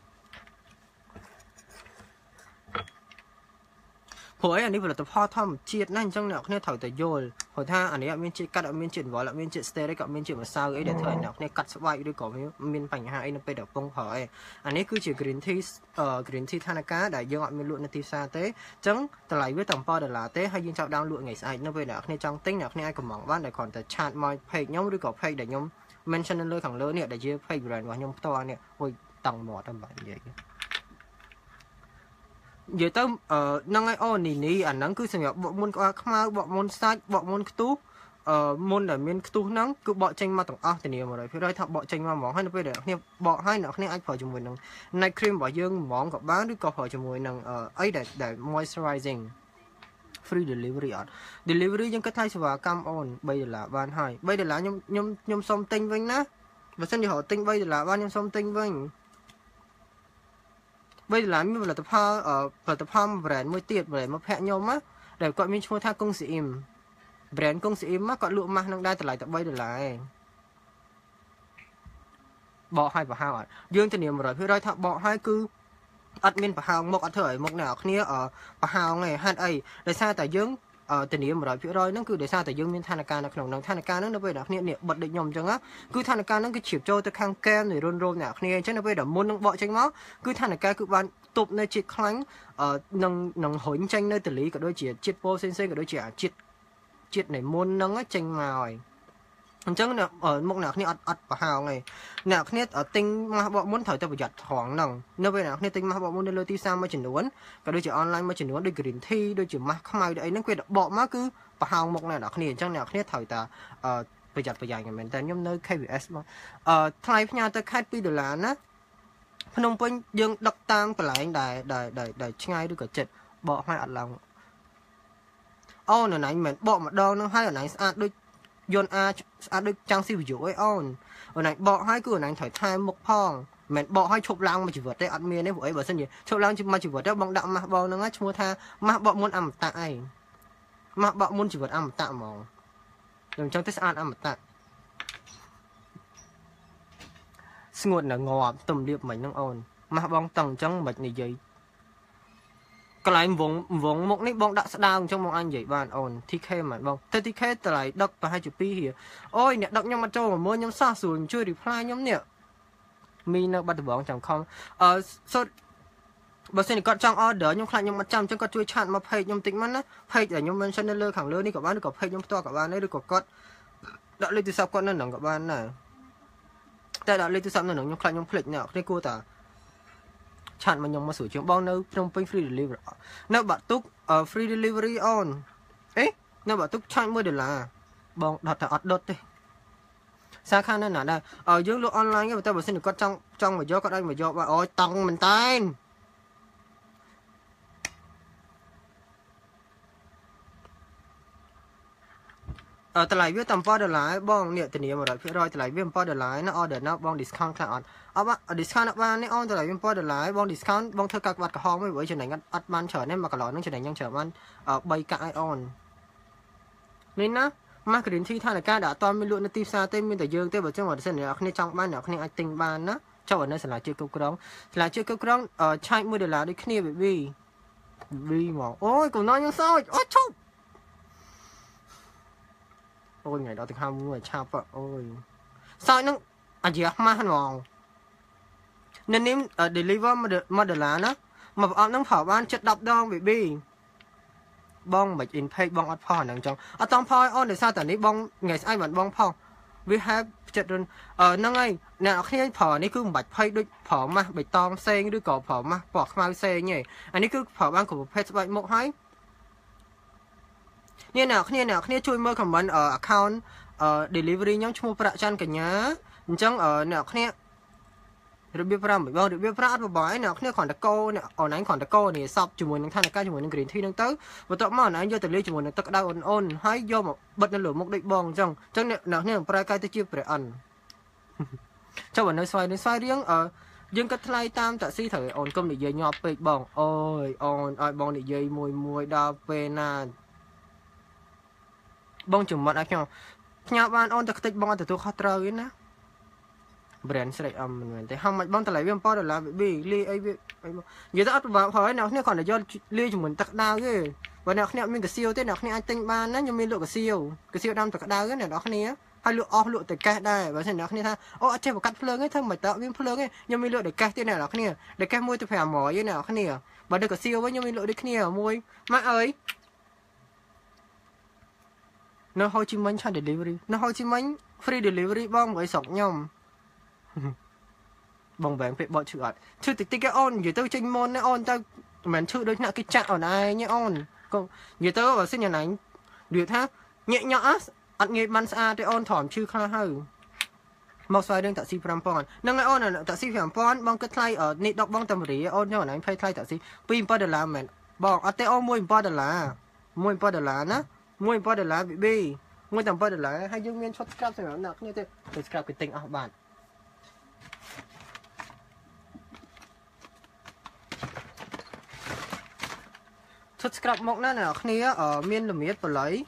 phở ấy anh đi vừa là tập pho thầm chiết nên trong nè kia thổi tới rồi hồi tha anh ấy miên chiết cắt ở miên chuyển vỏ là miên chiết stay đấy cộng miên chuyển mà sao ấy để thời nè kia cắt sợi đi có miên bánh hai nóไปđập bông phở ấy anh ấy cứ chỉ green tea ờ green tea Thanaka đại dương họ miên lụa nó tea sa tế trắng từ lại với tầm pho để là tế hay dương chào đang lụa ngày sai nó về nè kia trong tính nè kia ai cầm mỏng bán để còn tới chat môi pay nhóm đi có pay để nhóm mention lên thẳng lớn nè để chia pay brand và nhóm to nè ôi tầng mỏ tầm bảy vậy giờ tao ờ năng ai on nỉ nỉ ảnh nắng cứ xem nhở bọn môn qua khăm bọn môn sai bọn môn tú ờ môn là miền tú nắng cứ bọn tranh mà tổng à thì nhiều mà rồi phía đây thằng bọn tranh mà món hay nó bây giờ nè bọn hay nó nè anh phải dùng mùi nằng night cream bỏ dương món của bán đứa có phải dùng mùi nằng ờ ấy để để moisturizing free delivery on delivery những cái thay và cam on bây giờ là ban hai bây giờ là nhom nhom nhom xong tinh vinh ná và xin họ tinh bây giờ là ban nhom xong tinh vinh bây giờ là như là tập hoa ở là tập hoa brand mới tiệt về mà phe nhau á để gọi mình mua tha công sĩ im brand công sĩ im á gọi lụa mà năng đai từ lại tập bây giờ lại bỏ hai và hai ạ dương tình niệm rồi phía đây thằng bỏ hai cứ admin và hàng một ở thời một nào kia ở và hàng này hai ấy để sao tại dương ở tình niệm rồi phía đây nó cứ để sao tại dương miền Thanaka là khổng năng Thanaka nó nó bây giờ niệm niệm bật định nhom chẳng á cứ Thanaka nó cứ chịu trôi tới khang kem rồi rôn rôn nào kia chứ nó bây giờ muốn nó bỏ tranh máu cứ Thanaka cứ ban tục nơi chết khánh ở nâng nâng hối tranh nơi tử lý cả đôi chỉ chết po sen sen cả đôi chỉ chết chết này môn nâng á tranh màu chẳng là ở một nào kia ắt ắt và hào này nào kia ở tinh mà bọn muốn thời tập giặt thoáng nằng nơi bên nào kia tinh mà bọn muốn đi lôi ti sao mà chỉnh đốn cả đôi chỉ online mà chỉnh đốn đôi green thi đôi chỉ mà không ai đấy nó quên bỏ má cứ và hào một này nào kia chẳng nào kia thời ta ờ bây giặt bây giờ ngày mình ta nhóm nơi ca vê ét mà ờ thay nhà ta khai pi đô la á Phnom Penh dương đọc tang từ lại đại đại đại đại ngay đôi cả chật bỏ hai ắt lòng ô này này mình bỏ mà đo nó hai ở này ăn đôi yon a ăn được trang siêu dữ ấy on ở này bỏ hai cửa này thổi thay một phong mẹ bỏ hai chụp lăng mà chỉ vượt đấy ăn miên đấy vậy bởi sân gì chụp lăng mà chỉ vượt đấy bóng đậm mà bao nó ngắt mua tha mà bỏ muốn ăn tại mà bỏ muốn chỉ vượt ăn tạ mỏng đừng trong tết ăn ăn tạ nguồn là ngọt tầm điệp mình năng on mà bóng tầng trong mạch này vậy cái lại vốn vốn một nít bóng đã đau trong một anh vậy bạn ổn thì khe mà bông thế thì khe từ lại đọc và hai chục pi here ôi nè đọc nhau mà trâu mà mua nhau xa xuống chơi reply nhóm nè mình nó bắt được bóng chẳng không ờ so bữa sau này có trong order nhóm khai nhóm mặt trăm trong có chui chặn mà page nhóm tính mắt á page ở nhóm mention lên khẳng lớn đi các bạn được có page nhóm to các bạn đấy được có code đợi lên từ sau con nó nặng các bạn này tại đợi lên từ sau nó nặng nhóm khai nhóm click nào đây cô ta chặn mà nhung mà sửa chữa bao nơi trong pin free delivery nếu bạn túc ở free delivery on ấy nếu bạn túc chặn mới được là bong đặt tại đốt đi xa khăn nên là đây ở dưới lúc online người ta bảo xin được có trong trong mà do có đây mà do và ôi tăng mình tay ở tại lại viết tầm pho được lại bong niệm tình yêu mà rồi phía rồi tại lại viết pho được lại nó order nó bong discount lại on ở bạn discount ở bạn này on tại lại viết pho được lại bong discount bong thưa các bạn cả hong với với chuyện này ngắt ăn ban trở nên mà cả lọ nó chuyện này nhang trở man ở bay cả on nên á mà cái đến thi thay là ca đã toàn mình luôn nó tim xa tên mình tại dương tên vào trong ở sân này ở trong ban ở này ai tình ban á cho ở nơi sẽ là chưa câu cong là chưa câu cong ở chạy mua được là đi kia bị vì vì mà ôi còn nói như sao ôi chúc ôi ngày đó thì hai người chào vợ ôi sao nó à gì mà hàn mòn nên nếm ở deliver mà đờ lá nó mà ông nông phở ban chất đập đong bị bi bong bạch in pay bong ọt phò nằng trong ở trong phò on để sao tạiนี้ bong ngày ai vẫn bong phò we have ចិត្ត ờ ហ្នឹងហើយអ្នកនរគ្នាប្រើនេះគឺមិនបាច់ភ័យដូចប្រើម៉ាស់បៃតងផ្សេងឬក៏ប្រើម៉ាស់ពណ៌ខ្មៅផ្សេងទេអានេះគឺប្រើបានគ្រប់ប្រភេទស្បែកមុខហើយនេះអ្នកគ្នាអ្នកគ្នាជួយមើល comment អឺ account អឺ delivery ខ្ញុំឈ្មោះប្រាក់ច័ន្ទកញ្ញាអញ្ចឹងអឺអ្នកគ្នារបៀបប្រាំបងរបៀបប្រាអត់បបាយអ្នកគ្នាគ្រាន់តែកោអ្នកអនឡាញគ្រាន់តែកោនេះសពជាមួយនឹងឋានការជាមួយនឹង green tea ហ្នឹងទៅបន្ទាប់មកអនឡាញយកទៅលាយជាមួយនឹងទឹកក្តៅអូនអូនហើយយកមកបិទនៅលើមុខដូចបងអញ្ចឹងអញ្ចឹងអ្នកគ្នានឹងប្រែកាយទៅជាព្រះអិនចុះបើនៅស្វាយនៅស្វាយរៀងអឺយើងក៏ថ្លៃតាមតាក់ស៊ីត្រូវអូនកុំនិយាយញាប់ពេកបងអូយអូនឲ្យបងនិយាយមួយមួយដល់ពេលណាបងចំមាត់ឲ្យខ្ញុំផ្ញើបានអូនតែខ្ទេចបងទទួលខុសត្រូវវិញណា brand ស្រេចអមមិនមែនទេហំមិនបងតម្លៃវាប៉ុនដុល្លារប៊ីលាយអីវានិយាយទៅអត់ពិបាកហើយអ្នកគ្នាគ្រាន់តែយកលាយជាមួយទឹកក្តៅទេបើអ្នកគ្នាអត់មានកាសៀវទេអ្នកគ្នាអាចទិញបានណាខ្ញុំមានលក់កាសៀវកាសៀវដាំទឹកក្តៅទេអ្នកគ្នាហើយលក់អស់លក់តែកេះដែរបើមិនអ្នកគ្នាថាអូអត់ចេះបកាត់ភ្លើងទេធ្វើមិនតើមានភ្លើងទេខ្ញុំមានលក់តែកេះទៀតអ្នកគ្នាតែកេះមួយទៅ ប្រាំរយ ទេអ្នកគ្នាបើដឹកកាសៀវវិញខ្ញុំមានលក់ដូចគ្នាមួយម៉ាក់អើយនៅហូជីមិញឆា delivery នៅហូជីមិញ free delivery បងមកឲ្យស្រុកខ្ញុំបងបែងពេកបត់ឈឺអត់ឈឺតិចតិចគេអូននិយាយទៅចេញមុនណាអូនទៅមិនមែនឈឺដូចអ្នកគេចាក់អូនឯងអូនកុំនិយាយទៅបើសិនយ៉ាងណានិយាយថាញាក់ញាក់អត់ងាយបានស្អាតទេអូនធំឈឺខ្លះហើយមកស្វែងរកតាក់ស៊ី ប្រាំពាន់ ហ្នឹងហើយអូនតាក់ស៊ី ប្រាំពាន់ បងគិតថ្លៃនេះដកបងតាមរីអូនយកអូនឯងភ័យថ្លៃតាក់ស៊ី ពីរ ដុល្លារមែនបងអត់ទេអូន មួយ ដុល្លារ មួយ ដុល្លារណា មួយ ដុល្លារប៊ីប៊ីមួយតែ ដុល្លារហើយយើងមានឈុតស្ក្រាប់សម្រាប់អ្នកគ្នាទេទៅស្ក្រាប់គេទិញអស់បាទឈុតស្ក្រាប់មកណាអ្នកគ្នាមានលំៀតបល័យ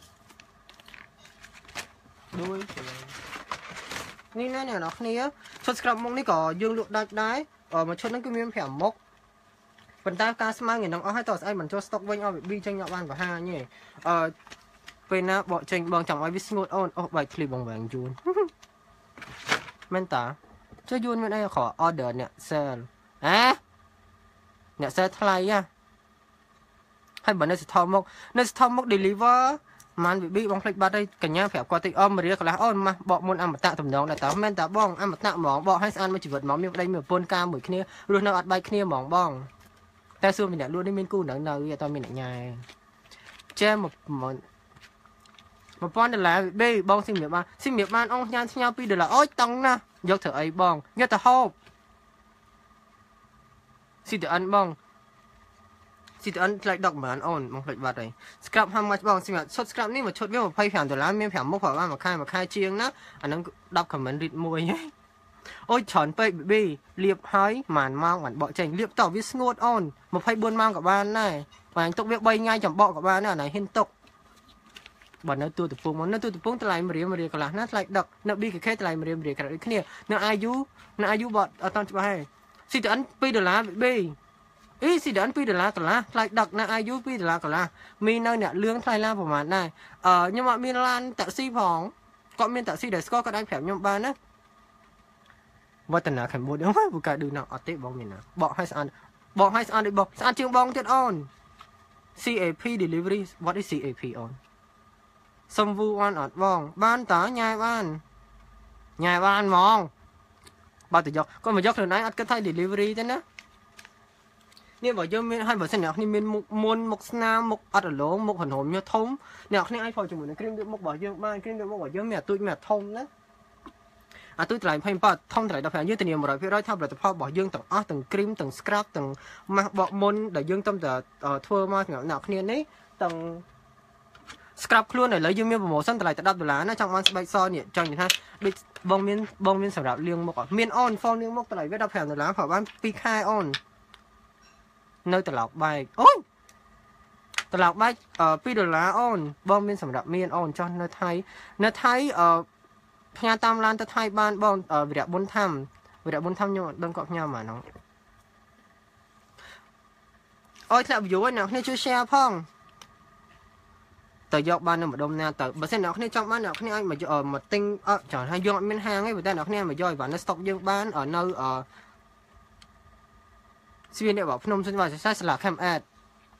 ដូចនេះណាអ្នកគ្នាឈុតស្ក្រាប់មកនេះក៏យើងលក់ដាច់ដែរមួយឈុតហ្នឹងគឺមាន ប្រាំ មុខប៉ុន្តែការស្មើងាយនឹងអស់ហើយតោះស្អីមិនចូលស្តុកវិញឲ្យប៊ីចេញយកបានប្រហាញទេអឺពេលណាបកចេញបងចង់ឲ្យវាស្ងួតអូនអូបាយឃ្លីបងវែងយួនមែនតាចុះយួនមានអីខ order អ្នក sell ហ៎អ្នក sell ថ្លៃហ៎ហើយបើនៅស្ថមមកនៅស្ថមមក deliver ម៉ានប៊ីប៊ីបងផ្លេចបាត់ហើយកញ្ញាប្រាប់គាត់តិចអមរៀលកន្លះអូនម៉ាស់បកមុនអមតៈតំណងដែរតើមែនតាបងអមតៈហ្មងបកឲ្យស្អាតមួយជីវិតហ្មងមានប្តីមានប្រពន្ធការមួយគ្នារស់នៅអត់បែកគ្នាហ្មងបងតែសួរមានអ្នកលួចនេះមានគូនៅនៅអត់មានអ្នកញ៉ែចែមក1000 ដុល្លារប៊ីបងស៊ីមៀបបានស៊ីមៀបបានអងញ៉ាំផ្ញើ ពីរ ដុល្លារអូយតង់ណាយកធ្វើអីបងយកទៅហូបស៊ីទៅអិនបងស៊ីទៅអិនថ្លៃដកបានអូនបងផ្លេចបាត់ហើយ scrap how much បងស៊ីមៀបឈុត scrap នេះមួយឈុតវា ยี่สิบห้า ដុល្លារមាន ប្រាំ មុខប្រើបានមួយខែមួយខែជាងណាអាហ្នឹង ដប់ comment រីតមួយអូយច្រើនពេកប៊ីលាបហើយម៉ានម៉ោងបានបកចេញលាបតវាស្ងួតអូន ยี่สิบสี่ ម៉ោងក៏បានដែរបើអញទុកវា 3 ថ្ងៃចំបកក៏បានដែរអានេះហ៊ានទុកបើនៅទូតពងមកនៅទូតពងថ្លៃមួយរៀលមួយរៀលកន្លះណាថ្លៃដឹកនៅ ប៊ី កេ ខេ ថ្លៃមួយរៀលមួយរៀលក្រៅដូចគ្នានៅ អាយូ នៅ អាយូ បត់អត់តាន់ច្បាស់ទេស៊ីទៅអិន ពីរ ដុល្លារប៊ីអីស៊ីទៅអិន ពីរ ដុល្លារកន្លះថ្លៃដឹកនៅ អាយូ ពីរ ដុល្លារកន្លះមាននៅអ្នកលឿងថ្លៃឡានប្រហែលដែរអឺខ្ញុំអត់មានឡានតាក់ស៊ីផងគាត់មានតាក់ស៊ីដែលស្គាល់គាត់អាចប្រាប់ខ្ញុំបានណាវឌ្ឍនាខេមមួយហ្នឹងពូកៅឌឺណាអត់ទេបងមានណាបកឲ្យស្អាតបកឲ្យស្អាតដូចបងស្អាតជាងបងទៀតអូន ซี เอ พี delivery what is ซี เอ พี អូនសំវូអត់អត់បងបានតើញ៉ាយបានញ៉ាយបានហ្មងបើទៅយកគាត់មកយកខ្លួនឯងអត់គិតថា delivery ទេណានេះបើយើងមានហើយបើសិនអ្នកនេះមានមុខមុនមុខស្នាមមុខអត់រលោងមុខហនរមញើធំអ្នកនេះអាចផលជាមួយនឹងគ្រីមលាបមុខរបស់យើងបានគ្រីមលាបមុខរបស់យើងមានអាទូចមានអាធំណាអាទូចថ្លៃ ยี่สิบแปด ធំថ្លៃ ដប់ យើងធានា một trăm phần trăm ថាផលិតផលរបស់យើងទាំងអស់ទាំងគ្រីមទាំង scrub ទាំងម៉ាស់បកមុនដែលយើងតំតែធ្វើមកសម្រាប់អ្នកគ្នានេះទាំង scrub ខ្លួនឥឡូវយើងមាន promotion តម្លៃតែ ដប់ ដុល្លារណាចង់បានស្បែកសនេះចង់និយាយថាដូចបងមានបងមានសម្រាប់លាងមុខមានអូន phone លាងមុខតម្លៃវា ដប់ប្រាំ ដុល្លារប្រើបាន ពីរ ខែអូននៅត្រឡប់បែកអូយត្រឡប់បែក ពីរ ដុល្លារអូនបងមានសម្រាប់មានអូនចុះនៅថៃនៅថៃអឺផ្ញើតាមឡានទៅថៃបានបងវិរៈបុនធម្មវិរៈបុនធម្មខ្ញុំអត់ដឹងគាត់ផ្ញើមកហ្នឹងអូយធ្លាក់ view ហ្នឹងអ្នកគ្នាជួយ share ផងទៅយកបាននៅម្ដុំណាទៅបើសិនអ្នកគ្នាចង់បានអ្នកគ្នាអាចមកមកទិញអត់ច្រើនហើយយើងអត់មានហាងទេប៉ុន្តែអ្នកគ្នាមកយកឲ្យបាននៅ stock យើងបាននៅស្វាអ្នកបើភ្នំសិនមកសាស្លាខេមអេត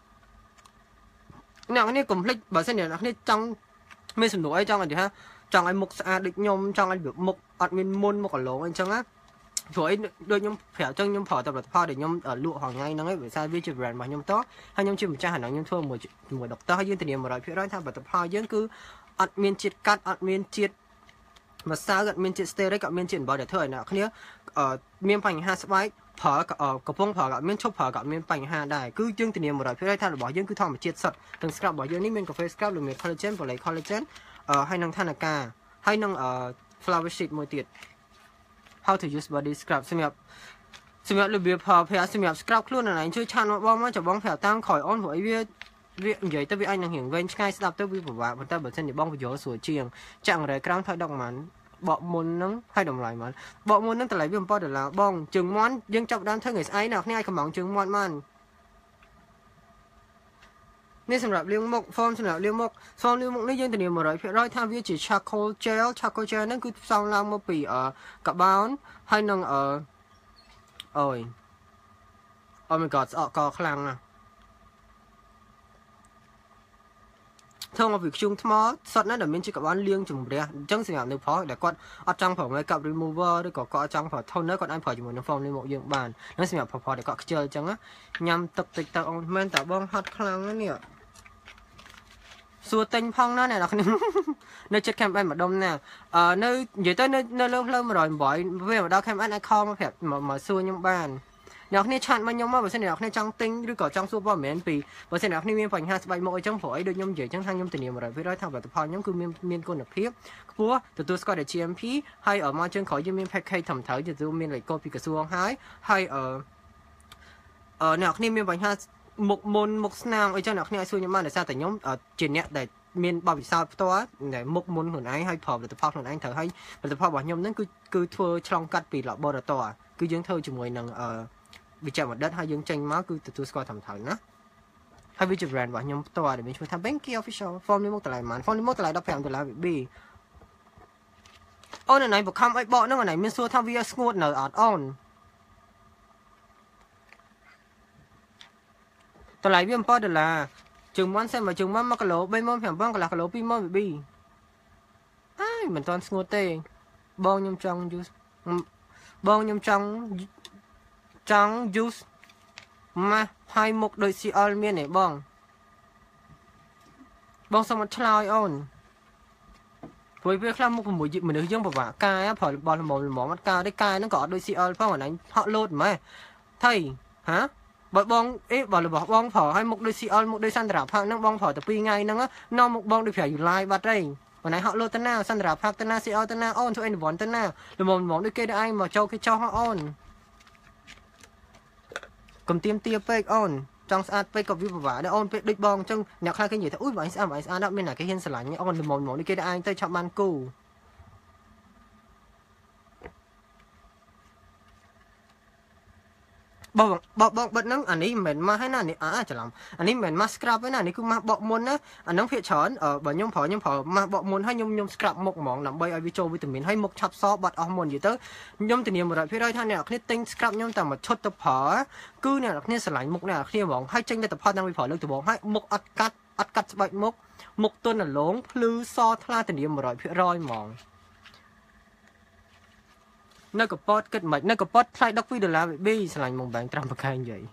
អ្នកនេះកុំភ្លេចបើសិនអ្នកនេះចង់មានសំណួរអីចង់អីថាចង់ឲ្យមុខស្អាតដូចខ្ញុំចង់ឲ្យមុខអត់មានមុនមុខកន្លងអីចឹងណាព្រោះអីដូចខ្ញុំប្រាប់ចឹងខ្ញុំប្រើតែផលិតផលដែលខ្ញុំលក់ហងៃហ្នឹងឯងវាសារវាជា brand របស់ខ្ញុំតហើយខ្ញុំជាម្ចាស់អាហ្នឹងខ្ញុំធ្វើមួយមួយដុកទ័រហើយយើងធានា một trăm phần trăm ថាផលិតផលយើងគឺអត់មានជាតិកាត់អត់មានជាតិម្សៅអត់មានជាតិ steroid ក៏មានជាតិអំបិលដែលធ្វើឲ្យអ្នកគ្នាមានបញ្ហាស្បែកប្រើកំពុងប្រើក៏មានឈប់ប្រើក៏មានបញ្ហាដែរគឺយើងធានា một trăm phần trăm ថារបស់យើងគឺធម្មជាតិសុទ្ធទាំង scrub របស់យើងនេះមាន cafe scrub ឬមាន collagen poly collagen ហើយនឹងថាណកាហើយនឹង flower sheet មួយទៀត how to use body scrub សម្រាប់សម្រាប់របៀបប្រើប្រាស់សម្រាប់ scrub ខ្លួនណែជួយឆានមកបងមកចាំបងប្រាប់តាមក្រោយអូនព្រោះអីវាវានិយាយទៅវាអាចនឹងរៀងវែងឆ្ងាយស្ដាប់ទៅវាពិបាកប៉ុន្តែបើសិនជាបងបញ្យល់ស្រួលជាងចាក់រ៉េក្រោមថយដកប៉ុន្មានបកមុនហ្នឹងឲ្យតម្លៃមកបកមុនហ្នឹងតម្លៃវាbảyដុល្លារបងជើងមាន់យើងចាប់ដើមធ្វើថ្ងៃស្អែកណាអ្នកអាចកំងជើងមាន់បាននេះសម្រាប់លាងមុខ form សម្រាប់លាងមុខ form លាងមុខនេះយើងធានា một trăm phần trăm ថាវាជា charcoal gel charcoal gel ហ្នឹងគឺផ្សំឡើងមកពីកាបោនហើយនឹងអឺអូយ Oh my god ស្អកកខ្លាំងណាស់ធ្វើមកពីខ្ជុងថ្មសុទ្ធណាស់ដែលមានជាកាបូនលាងជំរះអញ្ចឹងសម្រាប់នៅផលដែលគាត់អត់ចង់ប្រើ makeup remover ឬក៏គាត់អត់ចង់ប្រើ toner គាត់អាចប្រើជាមួយនឹង foam លាងមុខយើងបានហើយសម្រាប់ផលដែលគាត់ខ្ជិលអញ្ចឹងញ៉ាំទឹកតិចទៅអូនមែនតាបងហត់ខ្លាំងណាស់នេះសួរទិញផងណាអ្នកនរនៅចិត្ត camp ឯម្ដុំណាអឺនៅនិយាយទៅនៅនៅលើផ្លូវmột không támវាមកដល់ camp ឯអាចខលមកប្រាប់មកសួរខ្ញុំបានអ្នកគ្នាឆាតមកខ្ញុំមកបើសិនអ្នកគ្នាចង់ទិញឬក៏ចង់សួរព័ត៌មានពីបើសិនអ្នកគ្នាមានបញ្ហាស្បែកមុខអីចឹងព្រោះអីដូចខ្ញុំនិយាយចឹងថាខ្ញុំធានា một trăm phần trăm ថាផលិតផលខ្ញុំគឺមានមានគុណភាពខ្ពស់ទទួលស្គាល់ដោយ G M P ហើយអមកជើងក្រោយយើងមាន package ត្រឹមត្រូវទទួលមានលេខកូដពីក្រសួងហើយហើយអឺអឺអ្នកគ្នាមានបញ្ហាមុខមុនមុខស្នាមអីចឹងអ្នកគ្នាឲ្យសួរខ្ញុំបានដោយសារតែខ្ញុំជាអ្នកដែលមានបទពិសោធន៍ផ្ទាល់ដែលមុខមុនខ្លួនឯងហើយប្រើផលិតផលខ្លួនឯងត្រូវហើយផលិតផលរបស់ខ្ញុំហ្នឹងគឺគឺធ្វើឆ្លងកាត់ពី laboratory គឺយើងធ្វើជាមួយនឹងអឺវិជ្ជាបណ្ឌិតហើយយើងចេញមកគឺទទួលស្គាល់ត្រឹមត្រូវណាហើយវាជា brand របស់ខ្ញុំផ្ទាល់ដែលមានឈ្មោះថា Banky Official form នេះមកតម្លៃប៉ុន្មាន form នេះមកតម្លៃដប់ប្រាំដុល្លារ B អូនណៃបខំឲ្យបកហ្នឹងណៃមានសួរថាវាស្ងួតនៅអត់អូនតម្លៃវាbảyដុល្លារជើងមាន់សិនមកជើងមាន់1គីឡូ3ម៉ឺន5កន្លះគីឡូ2ម៉ឺន B អើយមិនទាន់ស្ងួតទេបងខ្ញុំចង់យូសបងខ្ញុំចង់ចង់ use មកហើយមុខដូច C L មានទេបងបងសុំអត់ឆ្លើយអូនព្រោះវាខ្លះមុខ6មនុស្សយើងពិបាកកាយព្រោះបោះល្មមល្មមអត់កាយទេកាយហ្នឹងក៏អត់ដូច C L ផងអានេះហក់លោតម៉េះថៃហាបើបងអេបើរបស់បងប្រើឲ្យមុខដូច C L មុខដូចសន្ទរផាកហ្នឹងបងប្រើតែពីរថ្ងៃហ្នឹងនាំមុខបងដូចប្រាយូឡាយបាត់ហើយបើណៃហក់លោតទៅណាសន្ទរផាកទៅណា C L ទៅណាអូនធ្វើអីវ៉ាន់ទៅណាល្មមល្មមដូចគេដែរឯងមកចូលគេចោះអូនកុំទៀមទាពេកអូនចង់ស្អាតពេកក៏វាពិបាកដែរអូនពេកដូចបងអញ្ចឹងអ្នកខ្លះគេនិយាយថាអ៊ុយបងស្អាតបងស្អាតអត់មានអ្នកគេហ៊ានស្រឡាញ់អូនល្មមល្មមដូចគេដែរឯងទៅឆាប់បានគូបងបងបងបិទហ្នឹងអានេះមិនមែនមកហើយណានេះអាច្រឡំអានេះមិនមែនមក scrub ទេណានេះគឺមកបកមុនណាអាហ្នឹងភាគច្រើនបើខ្ញុំប្រើខ្ញុំប្រើមកបកមុនហើយខ្ញុំខ្ញុំ scrub មុខហ្មងដើម្បីឲ្យវាចូលវីតាមីនហើយមុខឆាប់សបាត់អស់មុននិយាយទៅខ្ញុំធានា một trăm phần trăm ថាអ្នកនរគ្នាទិញ scrub ខ្ញុំតែមួយឈុតទៅប្រើគឺអ្នកនរគ្នាស្រឡាញ់មុខអ្នកនរគ្នាហ្មងហើយចេញលទ្ធផលតាំងពីប្រើលើកដំបូងហើយមុខអត់កាត់អត់កាត់ស្បែកមុខមុខទន់រលោងភ្លឺសថ្លាធានា một trăm phần trăm ហ្មងនៅកប៉តគិតមិននៅកប៉តថ្លៃដប់ពីរដុល្លារ B ឆ្លាញ់មកបែងត្រាំប្រកែងនិយាយ